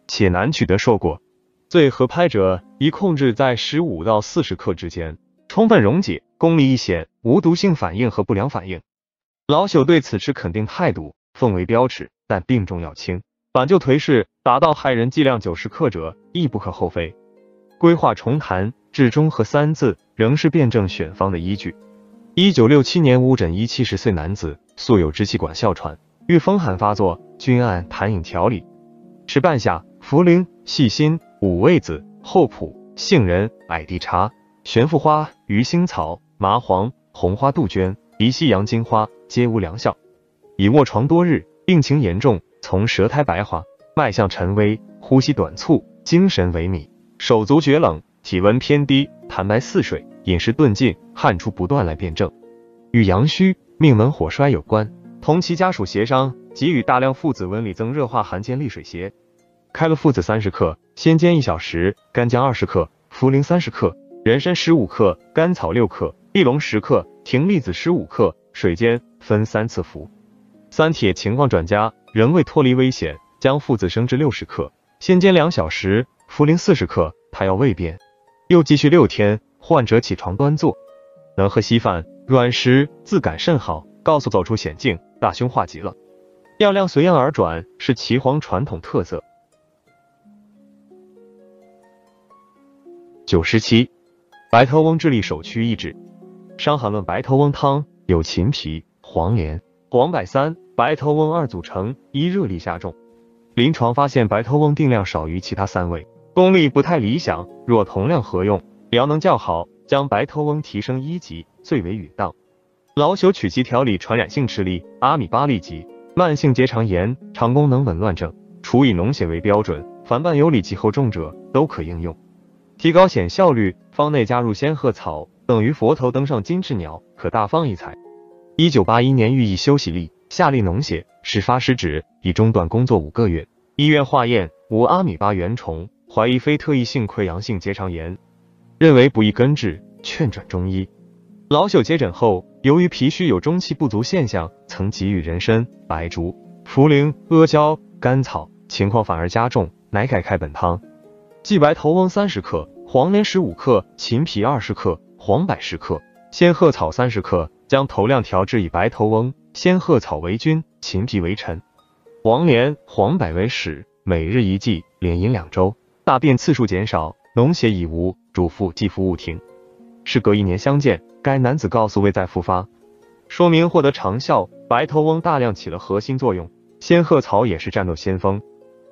且难取得受果。最合拍者宜控制在十五到四十克之间，充分溶解，功力一显，无毒性反应和不良反应。老朽对此持肯定态度，奉为标尺，但病重要轻，挽救颓势，达到害人剂量九十克者，亦不可厚非。规划重谈，至中和三字仍是辩证选方的依据。一九六七年，乌诊一七十岁男子，素有支气管哮喘，遇风寒发作，均按痰饮调理，吃半夏、茯苓、细辛、五味子、厚朴、杏仁、矮地茶、玄附花、鱼腥草、麻黄、红花杜鹃、鼻息洋金花，皆无良效。已卧床多日，病情严重，从舌苔白滑，脉象沉微，呼吸短促，精神萎靡，手足厥冷，体温偏低，痰白似水，饮食顿进，汗出不断来辩证，与阳虚、命门火衰有关。同其家属协商，给予大量附子温里增热化寒煎利水邪，开了附子三十克，先煎一小时，干姜二十克，茯苓三十克，人参十五克，甘草六克，地龙十克，葶苈子十五克，水煎，分三次服。三铁情况转佳，仍未脱离危险，将附子升至六十克，先煎两小时，茯苓四十克，他药未变，又继续六天，患者起床端坐，能喝稀饭，软食，自感甚好，告诉走出险境，大凶化极了。药量随样而转，是岐黄传统特色。九十七，白头翁治理首屈一指。伤寒论白头翁汤有秦皮、黄连、黄柏三、白头翁二组成，依热力下重。临床发现白头翁定量少于其他三味，功力不太理想，若同量合用，疗能较好，将白头翁提升一级最为允当。老朽取其调理传染性吃力、阿米巴痢疾、慢性结肠炎、肠功能紊乱症，除以脓血为标准，凡伴有里及后重者都可应用。提高显效率，方内加入仙鹤草，等于佛头登上金翅鸟，可大放异彩。一九八一年寓意休息力，下利脓血，始发失职，已中断工作五个月。医院化验无阿米巴原虫，怀疑非特异性溃疡性结肠炎，认为不宜根治，劝转中医。老朽接诊后，由于脾虚有中气不足现象，曾给予人参、白术、茯苓、阿胶、甘草，情况反而加重，乃改开本汤。即白头翁三十克，黄连十五克，秦皮二十克，黄柏十克，仙鹤草三十克，将头量调至以白头翁、仙鹤草为君，秦皮为臣，黄连、黄柏为始，每日一剂，连饮两周，大便次数减少，脓血已无，嘱咐继服勿停。事隔一年相见，该男子告诉未再复发，说明获得长效。白头翁大量起了核心作用，仙鹤草也是战斗先锋。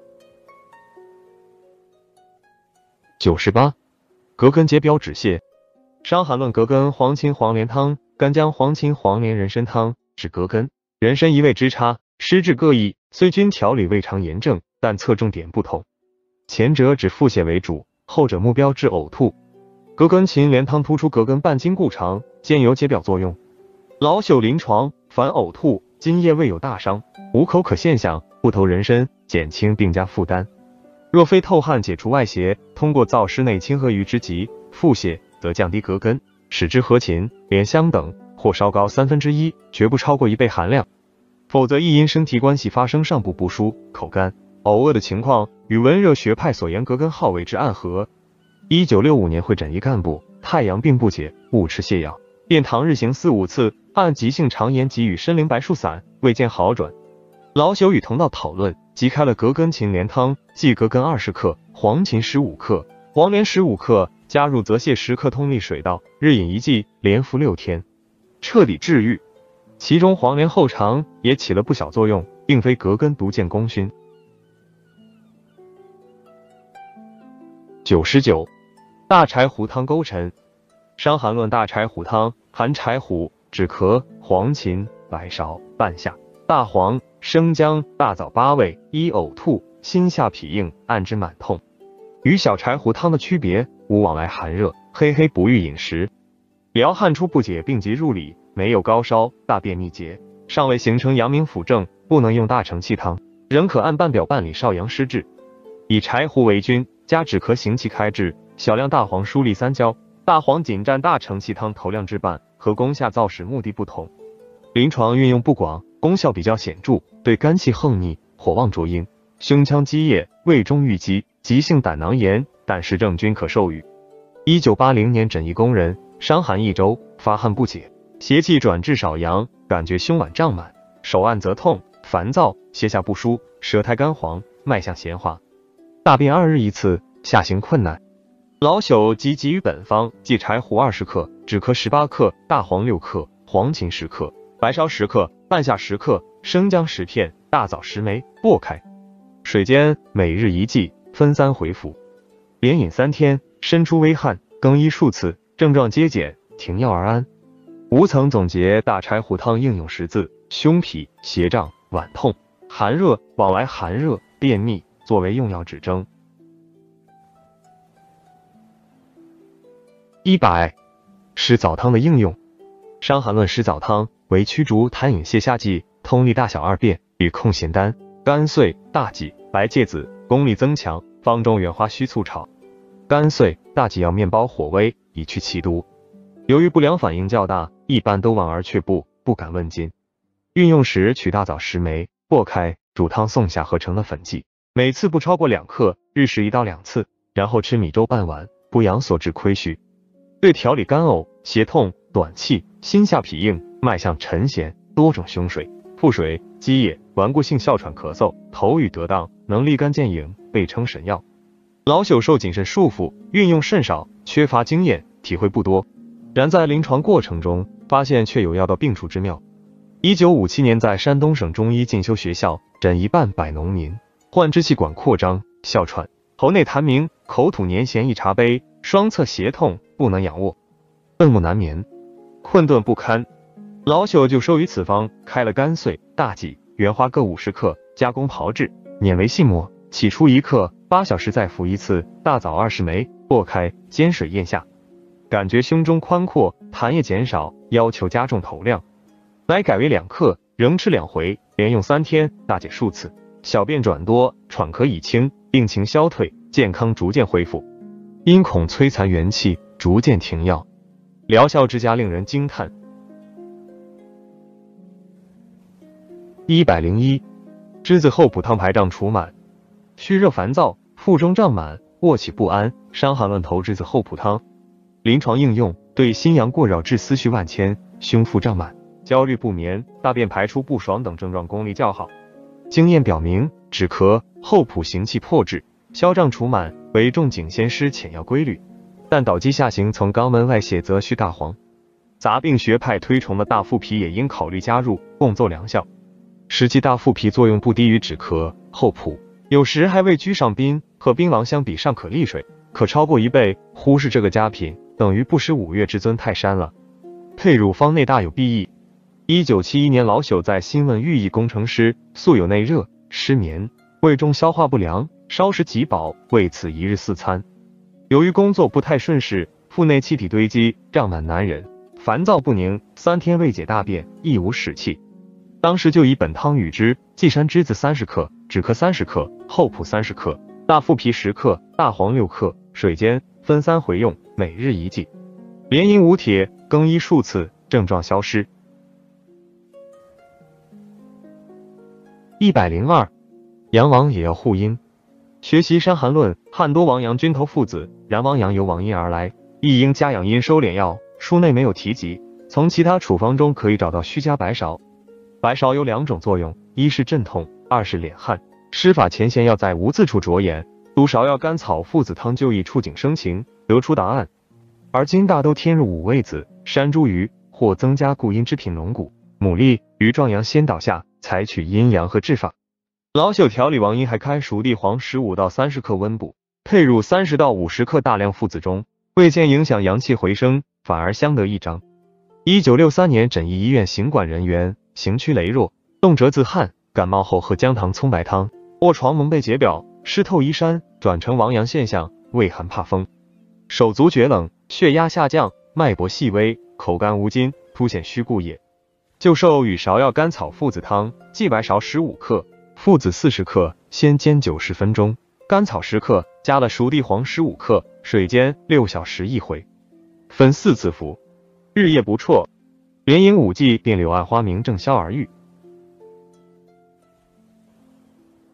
九十八，葛根结表止泻。伤寒论葛根黄芩黄连汤，干姜黄芩黄连人参汤，治葛根、人参一味之差，施治各异，虽均调理胃肠炎症，但侧重点不同。前者指腹泻为主，后者目标治呕吐。葛根芩连汤突出葛根半筋固肠，兼有解表作用。老朽临床凡呕吐、津液未有大伤，无口渴现象，不投人参，减轻病家负担。若非透汗解除外邪，通过燥湿内清和瘀之疾，腹泻则降低葛根，使之和芩、连香等，或稍高三分之一，绝不超过一倍含量。否则易因身体关系发生上部不舒、口干、呕恶的情况，与温热学派所言葛根号为之暗合。一九六五年会诊一干部，太阳病不解，误吃泻药，便堂日行四五次，按急性肠炎给予参苓白术散，未见好转。老朽与同道讨论，即开了葛根芩连汤，即葛根二十克，黄芩十五克，黄连十五克，加入泽泻十克通利水道，日饮一剂，连服六天，彻底治愈。其中黄连后肠也起了不小作用，并非葛根独见功勋。九十九，大柴胡汤勾陈。伤寒论大柴胡汤，含柴胡、止咳、黄芩、白芍、半夏、大黄、生姜、大枣八味，依呕吐、心下痞硬，按之满痛。与小柴胡汤的区别，无往来寒热、黑黑不欲饮食，疗汗出不解，病急入里，没有高烧、大便秘结，尚未形成阳明腑症，不能用大承气汤，仍可按半表半里少阳施治。以柴胡为君，加止咳行气开治，小量大黄疏利三焦，大黄仅占大承气汤头量之半，和攻下燥使目的不同。临床运用不广，功效比较显著，对肝气横逆、火旺浊阴、 胸腔积液，胃中郁积，急性胆囊炎、胆石症均可授予。一九八零年诊一工人，伤寒一周，发汗不解，邪气转至少阳，感觉胸脘胀满，手按则痛，烦躁，胁下不舒，舌苔干黄，脉象咸滑，大便二日一次，下行困难。老朽即给予本方，即柴胡二十克，止咳十八克，大黄六克，黄芩十克，白芍十克，半夏十克，生姜十片，大枣十枚，剥开，水煎，每日一剂，分三回服，连饮三天，身出微汗，更衣数次，症状皆减，停药而安。吾曾总结大柴胡汤应用十字：胸痞、胁胀、脘痛、寒热、往来寒热、便秘，作为用药指征。一百，湿枣汤的应用。伤寒论湿枣汤为驱逐痰饮泻下剂，通利大小二便，与控咸丹、甘遂、大戟、白芥子，功力增强。方中原花须醋炒。甘遂、大戟要面包火微，以去气毒。由于不良反应较大，一般都望而却步，不敢问津。运用时取大枣十枚，剥开，煮汤送下合成的粉剂，每次不超过两克，日食一到两次，然后吃米粥半碗，补养所致亏虚。对调理干呕、胁痛、短气、心下痞硬、脉象沉弦、多种胸水、腹水、积液、顽固性哮喘、咳嗽、头语得当，能立竿见影，被称神药。老朽受谨慎束缚，运用甚少，缺乏经验，体会不多。然在临床过程中，发现却有药到病除之妙。一九五七年在山东省中医进修学校诊一半百农民，患支气管扩张、哮喘、喉内痰鸣、口吐黏涎一茶杯，双侧胁痛，不能仰卧，愤目难眠，困顿不堪。老朽就收于此方，开了甘遂、大戟、原花各五十克，加工炮制，碾为细末，起出一克，八小时再服一次。大枣二十枚，剥开，煎水咽下，感觉胸中宽阔，痰液减少，要求加重头量，乃改为两克，仍吃两回，连用三天，大解数次，小便转多，喘咳已轻，病情消退，健康逐渐恢复。因恐摧残元气，逐渐停药，疗效之佳令人惊叹。一百零一，栀子厚朴汤排胀除满。虚热烦躁，腹中胀满，卧起不安，伤寒论投栀子厚朴汤。临床应用，对心阳过扰致思绪万千，胸腹胀满，焦虑不眠，大便排出不爽等症状功力较好。经验表明，止咳、厚朴行气破滞，消胀除满，为重景先施浅药规律。但导肌下行从肛门外泄，则需大黄。杂病学派推崇的大附皮也应考虑加入，共奏良效。实际大附皮作用不低于止咳、厚朴，有时还未居上宾，和槟榔相比尚可利水，可超过一倍。忽视这个佳品，等于不识五岳之尊泰山了。配乳方内大有裨益。一九七一年，老朽在新闻寓意工程师，素有内热、失眠、胃中消化不良，稍食即饱，为此一日四餐。由于工作不太顺势，腹内气体堆积，胀满难忍，烦躁不宁，三天未解大便，亦无屎气。当时就以本汤与之，稷山栀子三十克，止咳三十克，厚朴三十克，大附皮十克，大黄六克，水煎，分三回用，每日一剂，连饮五帖，更衣数次，症状消失。一百零二，阳王也要护阴。学习《伤寒论》，汉多王阳君头父子，然王阳由王阴而来，亦应加养阴收敛药，书内没有提及。从其他处方中可以找到须加白芍。白芍有两种作用，一是镇痛，二是敛汗。施法前贤要在无字处着眼，读芍药甘草附子汤就易触景生情，得出答案。而今大都添入五味子、山茱萸，或增加固阴之品龙骨、牡蛎于壮阳先导下，采取阴阳和治法。老朽调理王阴还开熟地黄十五到三十克温补，配入三十到五十克大量附子中，未见影响阳气回升，反而相得益彰。一九六三年，诊一医院行管人员行躯羸弱，动辄自汗，感冒后喝姜糖葱白汤，卧床蒙被解表，湿透衣衫，转成王阳现象，畏寒怕风，手足厥冷，血压下降，脉搏细微，口干无津，凸显虚固也。就授与芍药甘草附子汤，荠白芍十五克，附子四十克，先煎九十分钟，甘草十克，加了熟地黄十五克，水煎六小时一回，分四次服，日夜不辍，连饮五剂，便柳暗花明，正消而愈。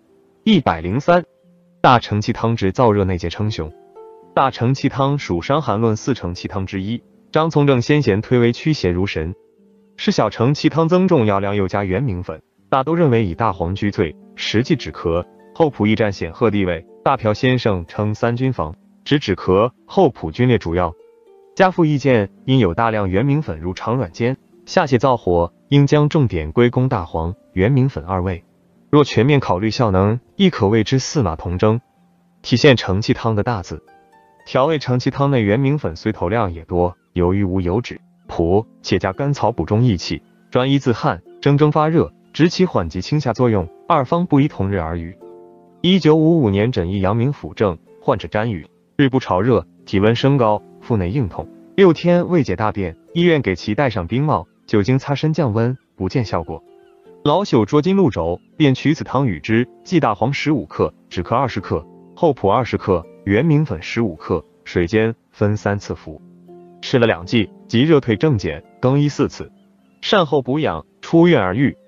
一百零三，大承气汤治燥热内结称雄。大承气汤属《伤寒论》四承气汤之一，张从正先贤推为驱邪如神，是小承气汤增重药量又加圆明粉。大都认为以大黄居最，实际止咳。厚朴亦占显赫地位。大朴先生称三君房，指止咳、厚朴均列主要。家父意见，因有大量圆明粉入肠软间，下泻燥火，应将重点归功大黄、圆明粉二味。若全面考虑效能，亦可谓之四马同征，体现承气汤的大字。调味承气汤内圆明粉虽投量也多，由于无油脂、朴，且加甘草补中益气，专一自汗，蒸蒸发热，执其缓急清下作用，二方不宜同日而语。一九五五年诊医阳明府症，患者沾雨，日不潮热，体温升高，腹内硬痛，六天未解大便，医院给其戴上冰帽，酒精擦身降温，不见效果。老朽捉金鹿肘，便取此汤与之，剂大黄十五克，止咳二十克，厚朴二十克，圆明粉十五克，水煎，分三次服。吃了两剂，即热退症减，更衣四次，善后补养，出院而愈。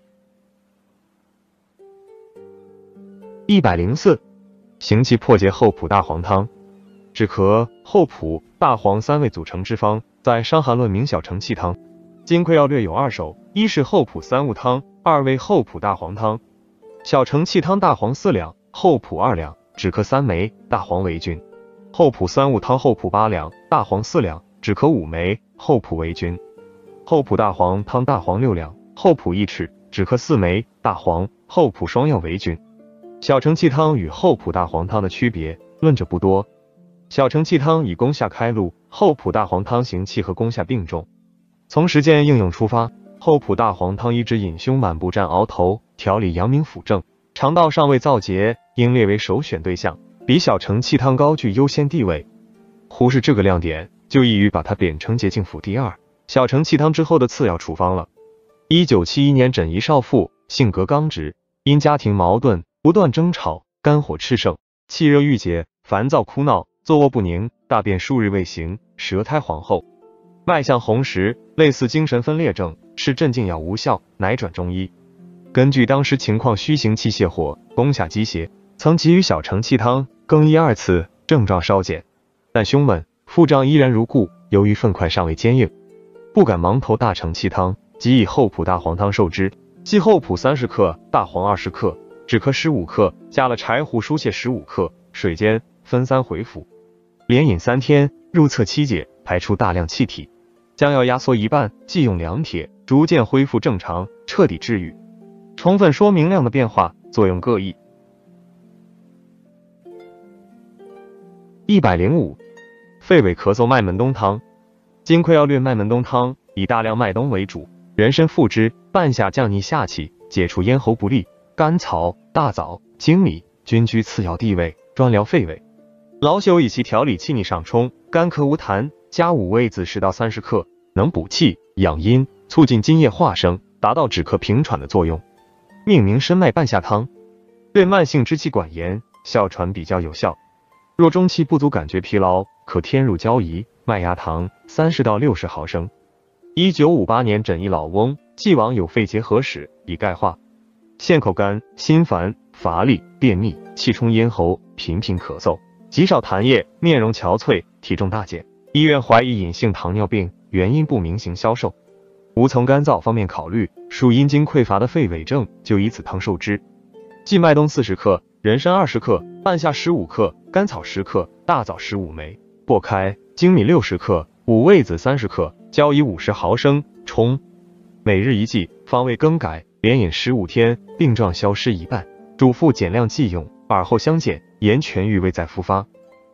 一百零四，行气破结厚朴大黄汤。止咳、厚朴、大黄三味组成之方，在《伤寒论》名小承气汤。金匮要略有二首，一是厚朴三物汤，二为厚朴大黄汤。小承气汤大黄四两，厚朴二两，止咳三枚，大黄为君。厚朴三物汤厚朴八两，大黄四两，止咳五枚，厚朴为君。厚朴大黄汤大黄六两，厚朴一匙，止咳四枚，大黄、厚朴双药为君。小承气汤与厚朴大黄汤的区别，论者不多。小承气汤以攻下开路，厚朴大黄汤行气和攻下并重。从实践应用出发，厚朴大黄汤医治隐胸满布占鳌头，调理阳明腑症，肠道尚未燥结，应列为首选对象，比小承气汤高居优先地位。忽视这个亮点，就易于把它贬成捷径府第二、小承气汤之后的次要处方了。一九七一年诊一少妇，性格刚直，因家庭矛盾不断争吵，肝火炽盛，气热郁结，烦躁哭闹，坐卧不宁，大便数日未行，舌苔黄厚，脉象红实，类似精神分裂症，吃镇静药无效，乃转中医。根据当时情况虚行气泻火，攻下积邪，曾给予小承气汤，更衣二次，症状稍减，但胸闷、腹胀依然如故。由于粪块尚未坚硬，不敢盲投大承气汤，即以厚朴大黄汤受之，即厚朴三十克，大黄二十克，止咳十五克，加了柴胡疏泻十五克，水煎，分三回服，连饮三天，入厕七解，排出大量气体。将药压缩一半，忌用两铁，逐渐恢复正常，彻底治愈。充分说明量的变化，作用各异。一百零五，肺痿咳嗽麦门冬汤。金匮要略麦门冬汤以大量麦冬为主，人参附之，半夏降逆下气，解除咽喉不利。甘草、大枣、粳米均居次要地位，专疗肺痿。老朽以其调理气逆上冲，干咳无痰，加五味子十到三十克，能补气、养阴，促进津液化生，达到止咳平喘的作用。命名参麦半夏汤，对慢性支气管炎、哮喘比较有效。若中气不足感觉疲劳，可添入焦宜、麦芽糖三十到六十毫升。一九五八年诊一老翁，既往有肺结核史，已钙化，现口干、心烦、乏力、便秘，气冲咽喉，频频咳嗽，极少痰液，面容憔悴，体重大减。医院怀疑隐性糖尿病，原因不明，行销售。无从干燥方面考虑，属阴经匮乏的肺痿症，就以此汤受之。即麦冬四十克，人参二十克，半夏十五克，甘草十克，大枣十五枚，剥开，粳米六十克，五味子三十克，焦以五十毫升，冲。每日一剂，方位更改，连饮十五天，病状消失一半。嘱咐减量剂用，耳后相减，言痊愈未再复发。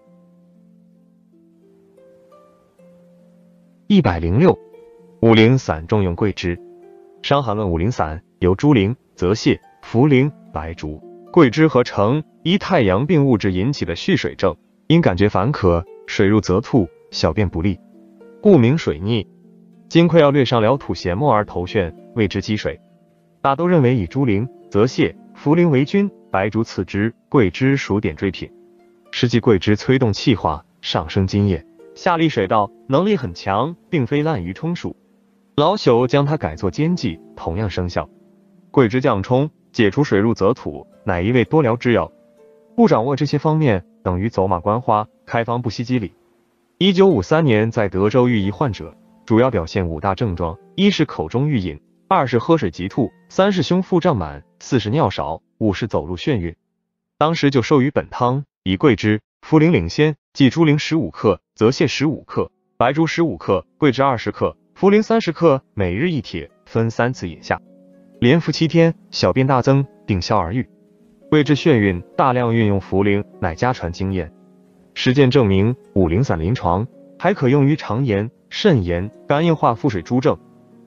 一百零六，五苓散重用桂枝。伤寒论五苓散由猪苓、泽泻、茯苓、白术、桂枝合成，依太阳病物质引起的蓄水症，因感觉烦渴，水入则吐，小便不利，故名水逆。金匮要略上疗吐涎沫而头眩，谓之积水。大都认为以猪苓、泽泻、茯苓为君，白术次之，桂枝属点缀品。实际桂枝催动气化，上升津液，下利水道，能力很强，并非滥竽充数。老朽将它改作煎剂，同样生效。桂枝降冲， 解除水入则土，乃一味多疗之药。不掌握这些方面，等于走马观花，开方不惜机理。一九五三年在德州遇一患者，主要表现五大症状：一是口中欲饮，二是喝水急吐，三是胸腹胀满，四是尿少，五是走路眩晕。当时就授予本汤，以桂枝、茯苓领先，即猪苓十五克，泽泻十五克，白术十五克，桂枝二十克，茯苓三十克，每日一帖，分三次饮下，连服七天，小便大增，定消而愈。为治眩晕，大量运用茯苓，乃家传经验。实践证明，五苓散临床还可用于肠炎、肾炎、肝硬化腹水诸症。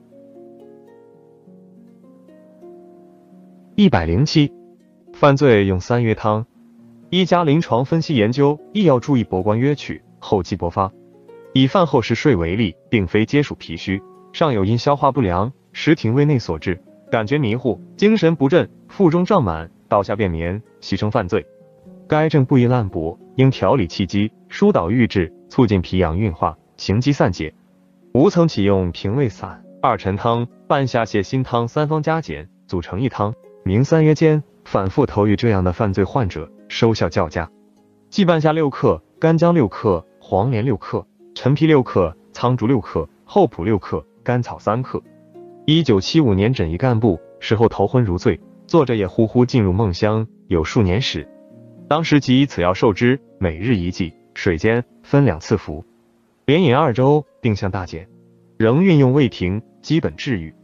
一百零七，犯罪用三约汤。一家临床分析研究，亦要注意博观约取，厚积薄发。以饭后嗜睡为例，并非皆属脾虚，尚有因消化不良、食停胃内所致，感觉迷糊、精神不振、腹中胀满、倒下便眠，习成犯罪。该症不宜滥补，应调理气机，疏导郁滞，促进脾阳运化，行积散解。吾曾启用平胃散、二陈汤、半夏泻心汤三方加减，组成一汤，名三约煎，反复投予这样的犯罪患者，收效较佳。即半夏六克，干姜六克，黄连六克，陈皮六克，苍术六克，厚朴六克，甘草三克。一九七五年诊一干部，事后头昏如醉，作者也呼呼进入梦乡，有数年史。当时即以此药受之，每日一剂，水煎，分两次服，连饮二周，病象大减，仍运用未停，基本治愈。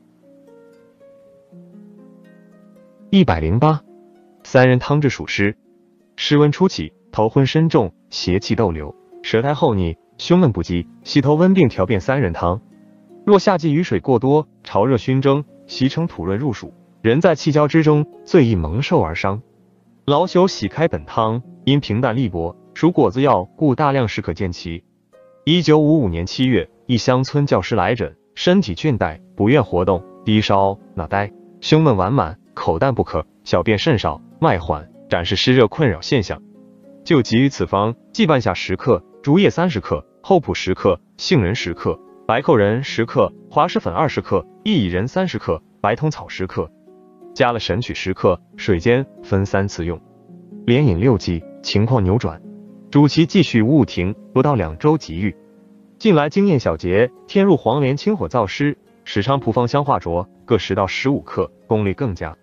一百零八，三人汤治暑湿。湿温初起，头昏身重，邪气逗留，舌苔厚腻，胸闷不饥，洗头温病调变三人汤。若夏季雨水过多，潮热熏蒸，习成土润入暑，人在气交之中，最易蒙受而伤。老朽喜开本汤，因平淡力薄，属果子药，故大量时可见其。一九五五年七月，一乡村教师来诊，身体倦怠，不愿活动，低烧、脑呆，胸闷完满，口淡不渴，小便甚少，脉缓，展示湿热困扰现象。就给予此方，即半夏十克，竹叶三十克，厚朴十克，杏仁十克，白蔻仁十克，滑石粉二十克，薏苡仁三十克，白通草十克，加了神曲十克，水煎，分三次用，连饮六剂，情况扭转。主其继续无误停，不到两周即愈。近来经验小结，添入黄连清火燥湿，使昌蒲芳香化浊，各十到十五克，功力更佳。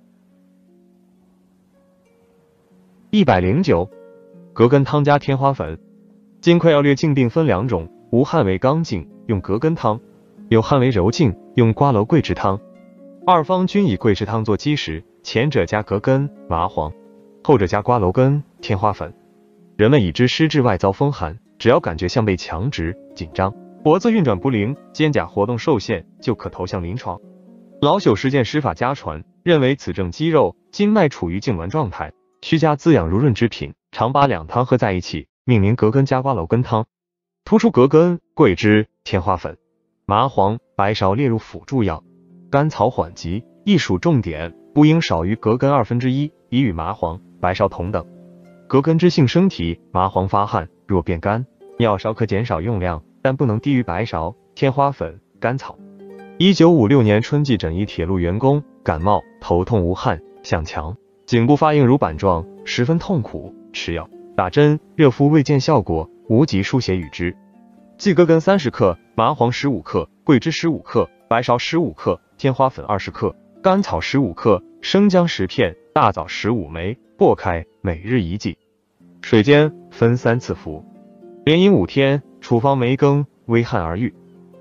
一百零九，葛根汤加天花粉。今快要略净病分两种，无汗为刚劲，用葛根汤；有汗为柔劲，用瓜蒌桂枝汤。二方均以桂枝汤做基石，前者加葛根、麻黄，后者加瓜蒌根、天花粉。人们已知湿滞外遭风寒，只要感觉像被强直、紧张，脖子运转不灵，肩胛活动受限，就可投向临床。老朽实践施法家传，认为此症肌肉、筋脉处于痉挛状态，需加滋养如润之品，常把两汤合在一起，命名葛根加瓜蒌根汤。突出葛根、桂枝、天花粉、麻黄、白芍列入辅助药。甘草缓急，亦属重点，不应少于葛根二分之一，以与麻黄、白芍同等。葛根之性生提，麻黄发汗，若变干，药稍可减少用量，但不能低于白芍、天花粉、甘草。一九五六年春季诊一铁路员工，感冒，头痛无汗，向强，颈部发硬如板状，十分痛苦，吃药打针，热敷未见效果，无急输血与之。即葛根三十克，麻黄十五克，桂枝十五克，白芍十五克，天花粉二十克，甘草十五克，生姜十片，大枣十五枚，剥开，每日一剂，水煎，分三次服，连饮五天，处方梅羹，微汗而愈。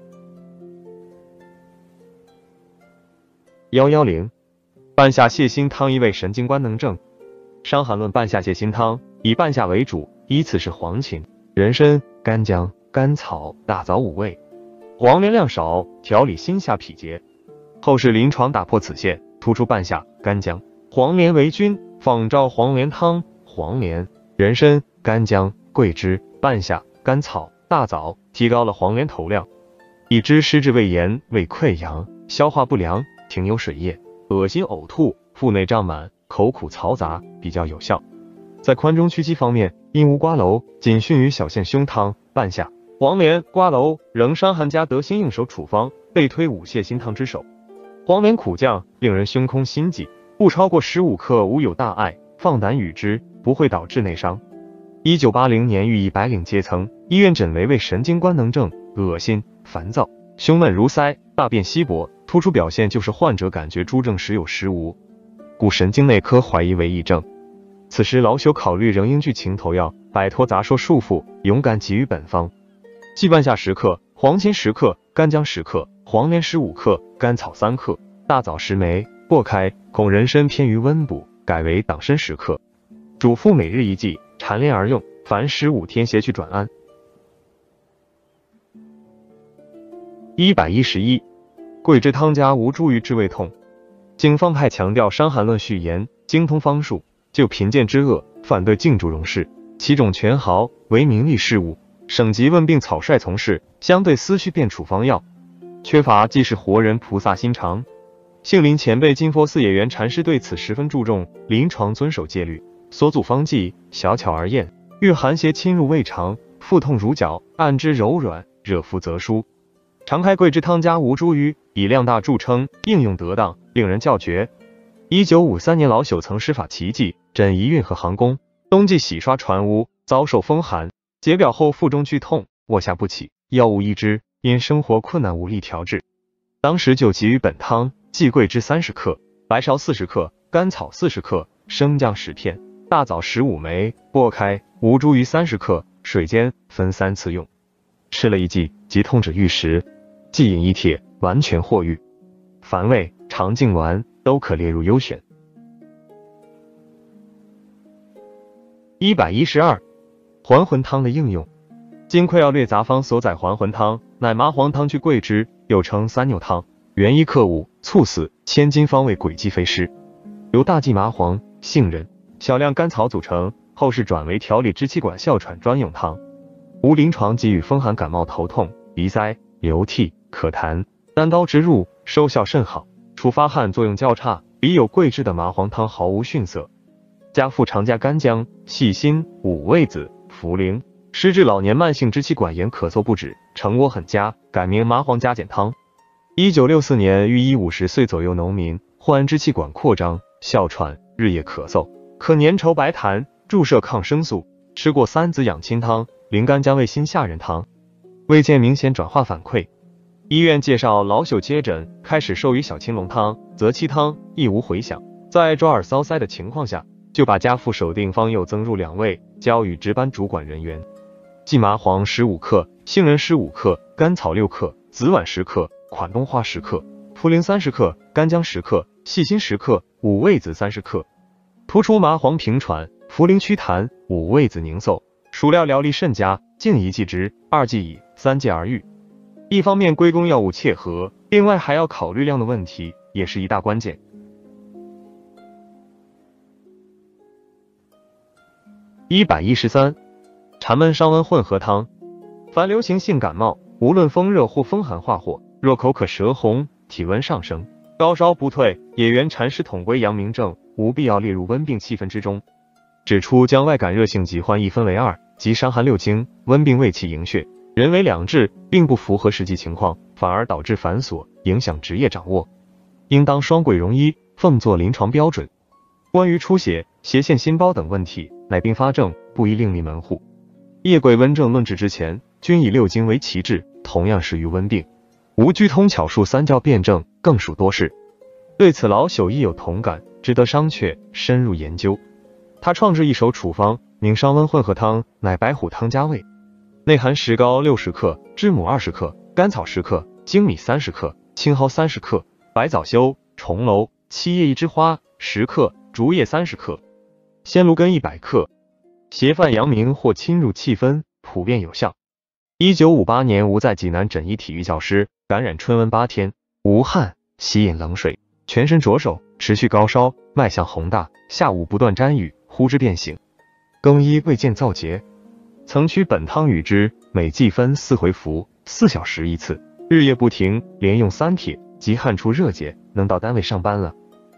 一一零，半夏泻心汤一味神经官能症。伤寒论半夏泻心汤，以半夏为主，依次是黄芩、人参、干姜、甘草、大枣五味，黄连量少，调理心下痞结。后世临床打破此线，突出半夏、干姜、黄连为君，仿照黄连汤、黄连、人参、干姜、桂枝、半夏、甘草、大枣，提高了黄连投量，已知湿滞胃炎、胃溃疡、消化不良、停有水液、恶心呕吐、腹内胀满、口苦嘈杂，比较有效。在宽中屈肌方面，因无瓜蒌，仅逊于小陷胸汤、半夏、黄连、瓜蒌，仍伤寒加得心应手处方，被推五泻心汤之首。黄连苦降，令人胸空心悸， 不超过十五克，无有大碍，放胆与之，不会导致内伤。一九八零年寓意白领阶层，医院诊为胃神经官能症，恶心、烦躁、胸闷如塞，大便稀薄，突出表现就是患者感觉诸症时有时无，故神经内科怀疑为癔症。此时老朽考虑仍应据情投药，摆脱杂说束缚，勇敢给予本方。即半夏十克，黄芩十克，干姜十克，黄连十五克，甘草三克，大枣十枚，薄开。恐人参偏于温补，改为党参十克。主妇每日一剂，缠连而用，凡十五天携去转氨。一百一十一，桂枝汤加吴茱萸治胃痛。经方派强调《伤寒论》序言，精通方术，就贫贱之恶，反对竞逐荣事，其种权豪，为名利事务，省级问病草率从事，相对思绪便处方药，缺乏既是活人菩萨心肠。杏林前辈金佛寺野原禅师对此十分注重，临床遵守戒律，所组方剂小巧而艳，遇寒邪侵入胃肠，腹痛如绞，按之柔软，热敷则舒。常开桂枝汤加吴茱萸，以量大著称，应用得当，令人叫绝。一九五三年老朽曾施法奇迹，诊遗运河行宫，冬季洗刷船污，遭受风寒，解表后腹中剧痛，卧下不起，药物医之，因生活困难无力调治，当时就给予本汤，即桂枝三十克，白芍四十克，甘草四十克，生姜十片，大枣十五枚，剥开，吴茱萸三十克，水煎，分三次用。吃了一剂，即痛止愈时，即饮一帖，完全获愈。烦胃、肠痉挛都可列入优选。一百一十二，还魂汤的应用。金匮要略杂方所载还魂汤，乃麻黄汤去桂枝，又称三牛汤，原依克物、猝死、千金方位诡计飞失，由大剂麻黄、杏仁、小量甘草组成，后世转为调理支气管哮喘专用汤。无临床给予风寒感冒头痛、鼻塞、流涕、可痰，单刀直入，收效甚好，除发汗作用较差，比有桂枝的麻黄汤毫无逊色。加附常加干姜、细辛、五味子、茯苓，施治老年慢性支气管炎咳嗽不止，成果很佳，改名麻黄加减汤。一九六四年寓医五十岁左右农民患支气管扩张、哮喘、日夜咳嗽，可粘稠白痰，注射抗生素，吃过三子养亲汤、灵干姜味辛下仁汤，未见明显转化反馈。医院介绍老朽接诊，开始授予小青龙汤、泽七汤，亦无回响。在抓耳搔腮的情况下，就把加附手定方又增入两味，交予值班主管人员。即麻黄十五克，杏仁十五克，甘草六克，紫菀十克，款冬花十克，茯苓三十克，干姜十克，细辛十克，五味子三十克。突出麻黄平喘，茯苓祛痰，五味子凝嗽，熟料疗力甚佳，竟一剂之，二剂以，三剂而愈。一方面归功药物切合，另外还要考虑量的问题，也是一大关键。一百一十三，禅闷伤温混合汤。凡流行性感冒，无论风热或风寒化火，若口渴舌红，体温上升，高烧不退，野原禅师统归阳明症，无必要列入温病气分之中。指出将外感热性疾患一分为二，即伤寒六经、温病胃气营血，人为两治，并不符合实际情况，反而导致繁琐，影响职业掌握，应当双轨容医，奉作临床标准。关于出血、斜线心包等问题，乃并发症，不宜另立门户。夜鬼温症论治之前，均以六经为其治，同样适于温病。吴居通巧术三教辩证，更属多事。对此老朽亦有同感，值得商榷，深入研究。他创制一手处方，名伤温混合汤，乃白虎汤加味，内含石膏六十克，知母二十克，甘草十克，粳米三十克，青蒿三十克，白枣修、重楼、七叶一枝花十克，竹叶三十克，鲜芦根一百克。邪犯阳明或侵入气分，普遍有效。一九五八年，吴在济南诊医体育教师，感染春温八天，无汗，喜饮冷水，全身着手，持续高烧，脉象宏大，下午不断沾雨，呼之便醒。更衣未见燥结，曾取本汤与之，每剂分四回服，四小时一次，日夜不停，连用三帖，即汗出热结，能到单位上班了。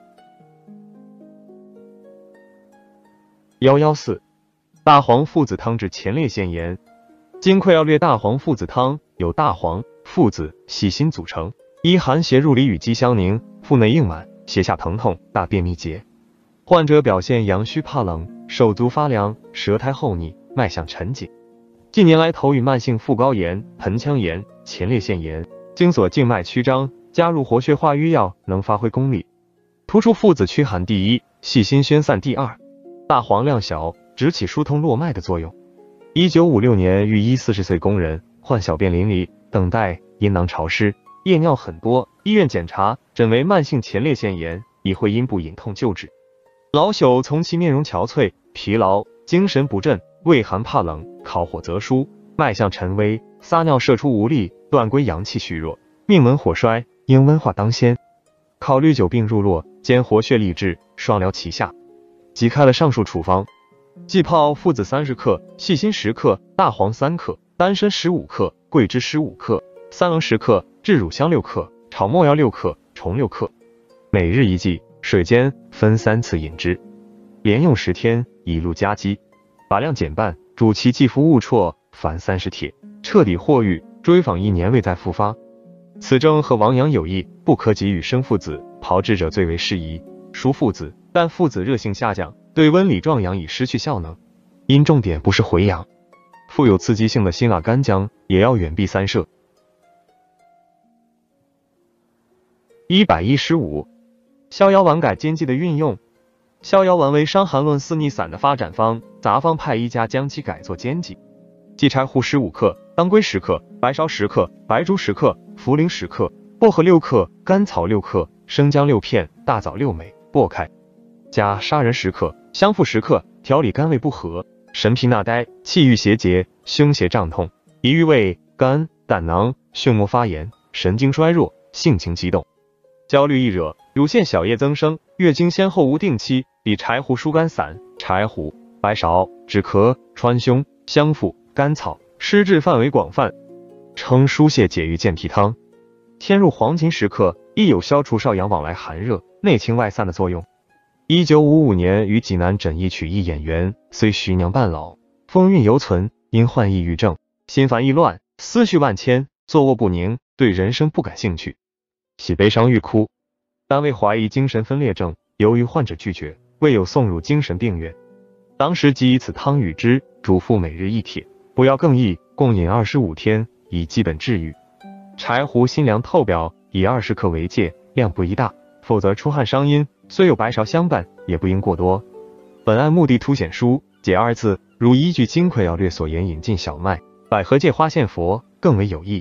一一四，大黄附子汤治前列腺炎。金匮要略大黄附子汤由大黄、附子、细辛组成，依寒邪入里与鸡相凝，腹内硬满， 胁下疼痛、大便秘结。患者表现阳虚怕冷、手足发凉、舌苔厚腻、脉象沉紧。近年来头与慢性副高炎、盆腔炎、前列腺炎、经锁静脉曲张，加入活血化瘀药能发挥功力。突出附子驱寒第一，细心宣散第二。大黄量小，只起疏通络脉的作用。一九五六年遇一四十岁工人患小便淋漓，等待阴囊潮湿，夜尿很多，医院检查诊为慢性前列腺炎，已会阴部隐痛救治。老朽从其面容憔悴、疲劳、精神不振、畏寒怕冷、烤火则疏、脉象沉微、撒尿射出无力，断归阳气虚弱，命门火衰，应温化当先。考虑久病入络，兼活血利滞，双疗齐下，即开了上述处方。既泡附子三十克，细辛十克，大黄三克，丹参十五克，桂枝十五克，三棱十克，炙乳香六克，炒没药六克，虫六克，每日一剂，水煎，分三次饮之，连用十天，以入家鸡，把量减半，煮其剂服勿啜，凡三十帖，彻底获愈，追访一年未再复发。此症和亡阳有异，不可给予生附子，炮制者最为适宜。熟附子，但附子热性下降，对温里壮阳已失去效能。因重点不是回阳，富有刺激性的辛辣干姜也要远避三舍。一百一十五，逍遥丸改煎剂的运用。逍遥丸为《伤寒论》四逆散的发展方，杂方派医家将其改作煎剂。即柴胡十五克，当归十克，白芍十克，白术十克，茯苓十克，薄荷六克，甘草六克，生姜六片，大枣六枚，剥开，加砂仁十克，香附十克，调理肝胃不和、神疲纳呆、气郁邪结、胸胁胀痛、疑郁胃、肝、胆囊、胸膜发炎、神经衰弱、性情激动、焦虑易惹、乳腺小叶增生、月经先后无定期，比柴胡疏肝散、柴胡、白芍、止咳、川芎、香附、甘草，施治范围广泛，称疏泄解郁健脾汤。添入黄芩十克，亦有消除少阳往来寒热、内清外散的作用。一九五五年于济南诊一曲艺演员，虽徐娘半老，风韵犹存，因患抑郁症，心烦意乱，思绪万千，坐卧不宁，对人生不感兴趣，喜悲伤欲哭。单位怀疑精神分裂症，由于患者拒绝，未有送入精神病院。当时即以此汤与之，嘱咐每日一帖，不要更易，共饮二十五天，以基本治愈。柴胡辛凉透表，以二十克为界，量不宜大，否则出汗伤阴，虽有白芍相伴，也不应过多。本案目的凸显疏解二字，如依据金匮要略所言引进小麦、百合芥花献佛，更为有益。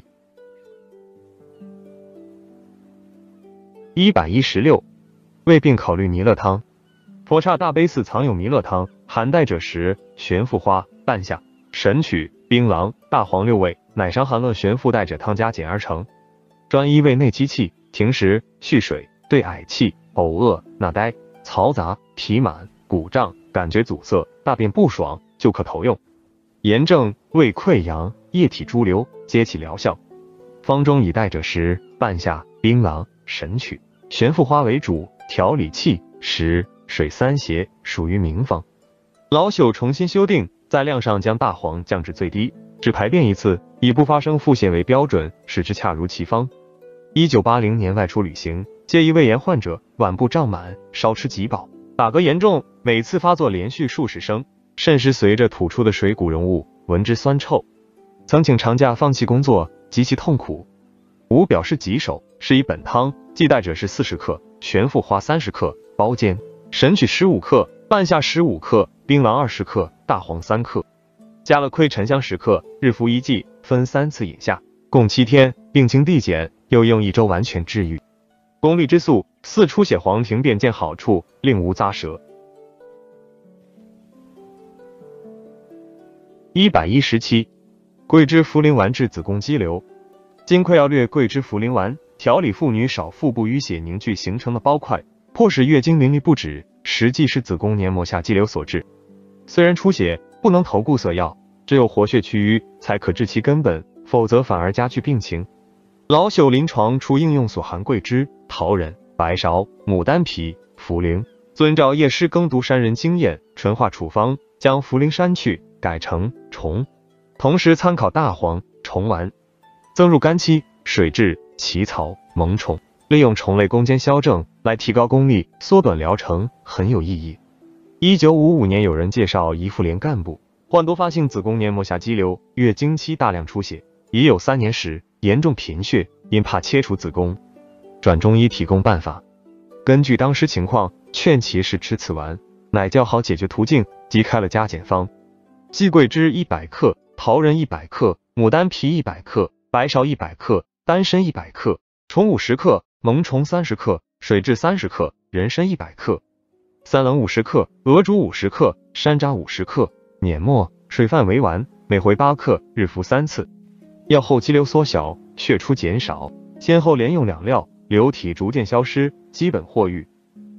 一百一十六，胃病考虑弥勒汤。佛刹大悲寺藏有弥勒汤，寒带者食玄附花、半夏、神曲、槟榔、大黄六味，乃伤寒论玄附带者汤加减而成。专医胃内积气、停食、蓄水，对嗳气、呕恶、纳呆、嘈杂、脾满、鼓胀、感觉阻塞、大便不爽，就可投用。炎症、胃溃疡、液体潴留，皆起疗效。方中以带者食半夏、槟榔、神曲、玄附花为主，调理气、食、水三邪，属于名方。老朽重新修订，在量上将大黄降至最低，只排便一次，以不发生腹泻为标准，使之恰如其方。一九八零年外出旅行，介意胃炎患者脘部胀满，少吃几饱，打嗝严重，每次发作连续数十声，甚时随着吐出的水谷溶物，闻之酸臭。曾请长假放弃工作，极其痛苦。吾表示棘手，是以本汤忌带者是四十克，玄附花三十克，包煎，神曲十五克，半夏十五克，槟榔二十克，大黄三克，加了葵沉香十克，日服一剂，分三次饮下，共七天，病情递减，又用一周完全治愈。功力之速，似出血黄庭便见好处，令无咂舌。一百一十七，桂枝茯苓丸治子宫肌瘤。金匮要略桂枝茯苓丸调理妇女少腹部淤血凝聚形成的包块，迫使月经淋漓不止，实际是子宫黏膜下肌瘤所致。虽然出血不能投固涩药，只有活血祛瘀才可治其根本，否则反而加剧病情。老朽临床除应用所含桂枝、桃仁、白芍、牡丹皮、茯苓，遵照叶师耕读山人经验，纯化处方，将茯苓删去，改成虫，同时参考大黄、虫丸，增入干漆、水蛭、奇草、萌虫， 利用虫类攻坚消症来提高功力，缩短疗程很有意义。一九五五年，有人介绍胰妇联干部患多发性子宫黏膜下肌瘤，月经期大量出血，已有三年时严重贫血，因怕切除子宫，转中医提供办法。根据当时情况，劝其试吃此丸，乃较好解决途径，即开了加减方：鸡桂枝一百克，桃仁一百克，牡丹皮一百克，白芍一百克，丹参一百克，虫五十克，萌虫三十克，水蛭三十克，人参一百克，三棱五十克，鹅竹五十克，山楂五十克，碾末，水泛为丸，每回八克，日服三次。药后肌瘤缩小，血出减少，先后连用两料，瘤体逐渐消失，基本获愈。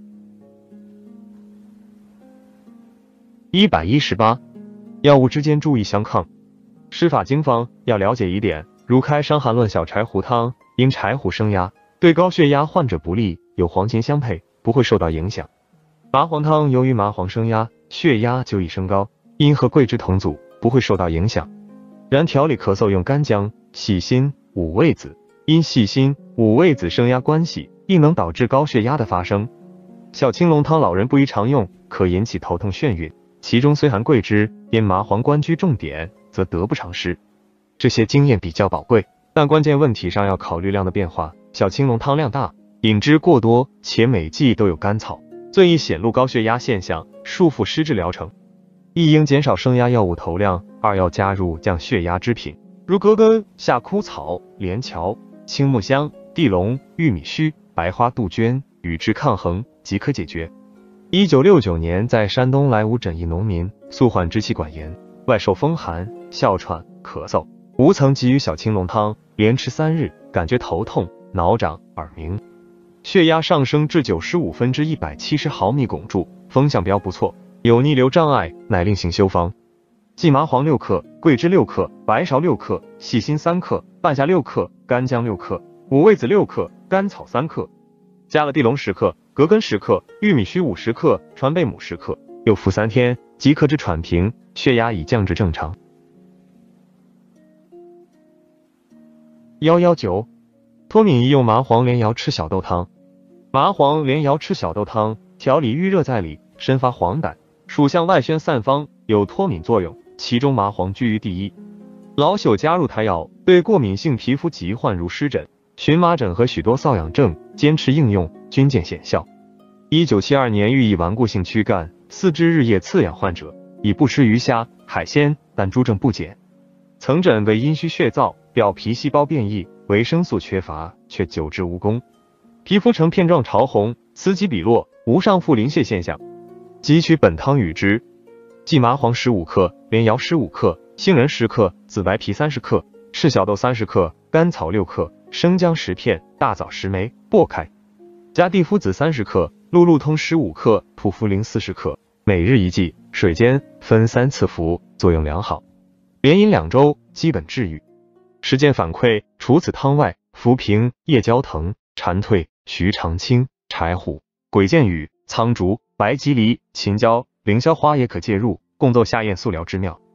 一百一十八，药物之间注意相抗。施法经方要了解一点，如开伤寒论小柴胡汤，因柴胡生压，对高血压患者不利，有黄芩相配，不会受到影响。麻黄汤由于麻黄生压，血压就易升高，因和桂枝同组，不会受到影响。然调理咳嗽用干姜、细辛、五味子，因细辛、五味子生压关系，亦能导致高血压的发生。小青龙汤老人不宜常用，可引起头痛眩晕，其中虽含桂枝，因麻黄官居重点，则得不偿失。这些经验比较宝贵，但关键问题上要考虑量的变化。小青龙汤量大，饮之过多，且每剂都有甘草，最易显露高血压现象，束缚施治疗程。一应减少升压药物投量，二要加入降血压之品，如葛根、夏枯草、连翘、青木香、地龙、玉米须、白花杜鹃，与之抗衡，即可解决。一九六九年，在山东莱芜诊一农民，素患支气管炎，外受风寒、哮喘、咳嗽，吴曾给予小青龙汤，连吃三日，感觉头痛、脑胀、耳鸣，血压上升至九十五分之一百七十毫米汞柱，风向标不错，有逆流障碍，乃另行修方。即麻黄六克，桂枝六克，白芍六克，细辛三克，半夏六克，干姜六克，五味子六克，甘草三克，加了地龙十克，葛根十克，玉米须五十克，传贝母十克，又服三天，即可治喘平，血压已降至正常。一一九，脱敏宜用麻黄连瑶赤小豆汤。麻黄连瑶赤小豆汤调理郁热在里，身发黄疸，属向外宣散方，有脱敏作用，其中麻黄居于第一。老朽加入台药，对过敏性皮肤疾患如湿疹、荨麻疹和许多瘙痒症坚持应用，均见显效。一九七二年，寓意顽固性躯干、四肢日夜刺痒患者，已不吃鱼虾、海鲜，但诸症不减。曾诊为阴虚血燥，表皮细胞变异，维生素缺乏，却久治无功，皮肤呈片状潮红，此起彼落，无上腹淋泻现象。即取本汤与之，即麻黄十五克，连瑶十五克，杏仁十克，紫白皮三十克，赤小豆三十克，甘草六克，生姜十片，大枣十枚，剥开，加地肤子三十克，鹿鹿通十五克，蒲茯苓四十克，每日一剂，水煎，分三次服，作用良好，连饮两周，基本治愈。实践反馈，除此汤外，浮萍、夜交藤、蝉蜕、徐长青、柴胡、鬼见雨、苍竹、白吉藜、秦椒、凌霄花也可介入，共奏下咽速疗之妙。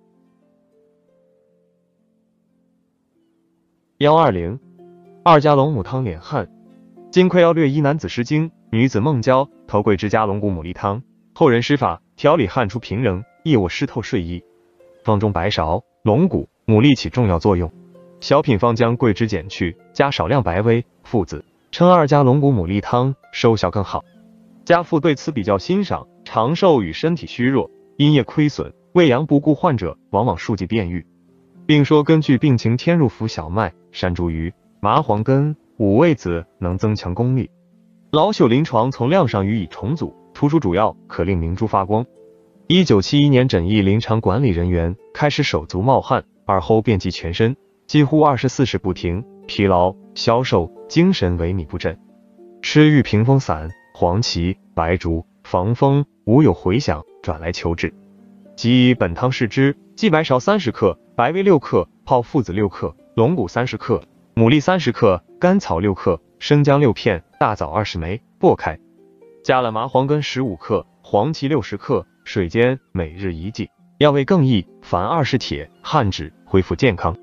一二零，二加龙母汤敛汗。金匮要略医男子失经、女子梦交、头桂枝加龙骨牡蛎汤。后人施法调理汗出平仍，夜卧湿透睡意。方中白芍、龙骨、牡蛎起重要作用。小品方将桂枝减去，加少量白薇、附子，称二加龙骨牡蛎汤，收效更好。家父对此比较欣赏，长寿与身体虚弱、阴液亏损、胃阳不顾患者，往往数剂便愈，并说根据病情添入服小麦、山茱萸、麻黄根、五味子能增强功力。老朽临床从量上予以重组，图书主要可令明珠发光。一九七一年，诊疫临床管理人员开始手足冒汗，而后遍及全身，几乎二十四时不停，疲劳、消瘦、精神萎靡不振。吃玉屏风散、黄芪、白术、防风，无有回响，转来求治。即以本汤试之，即白芍三十克，白薇六克，泡附子六克，龙骨三十克，牡蛎三十克，甘草六克，生姜六片，大枣二十枚，剥开，加了麻黄根十五克，黄芪六十克，水煎，每日一剂。药味更益，凡二十帖，汗止，恢复健康。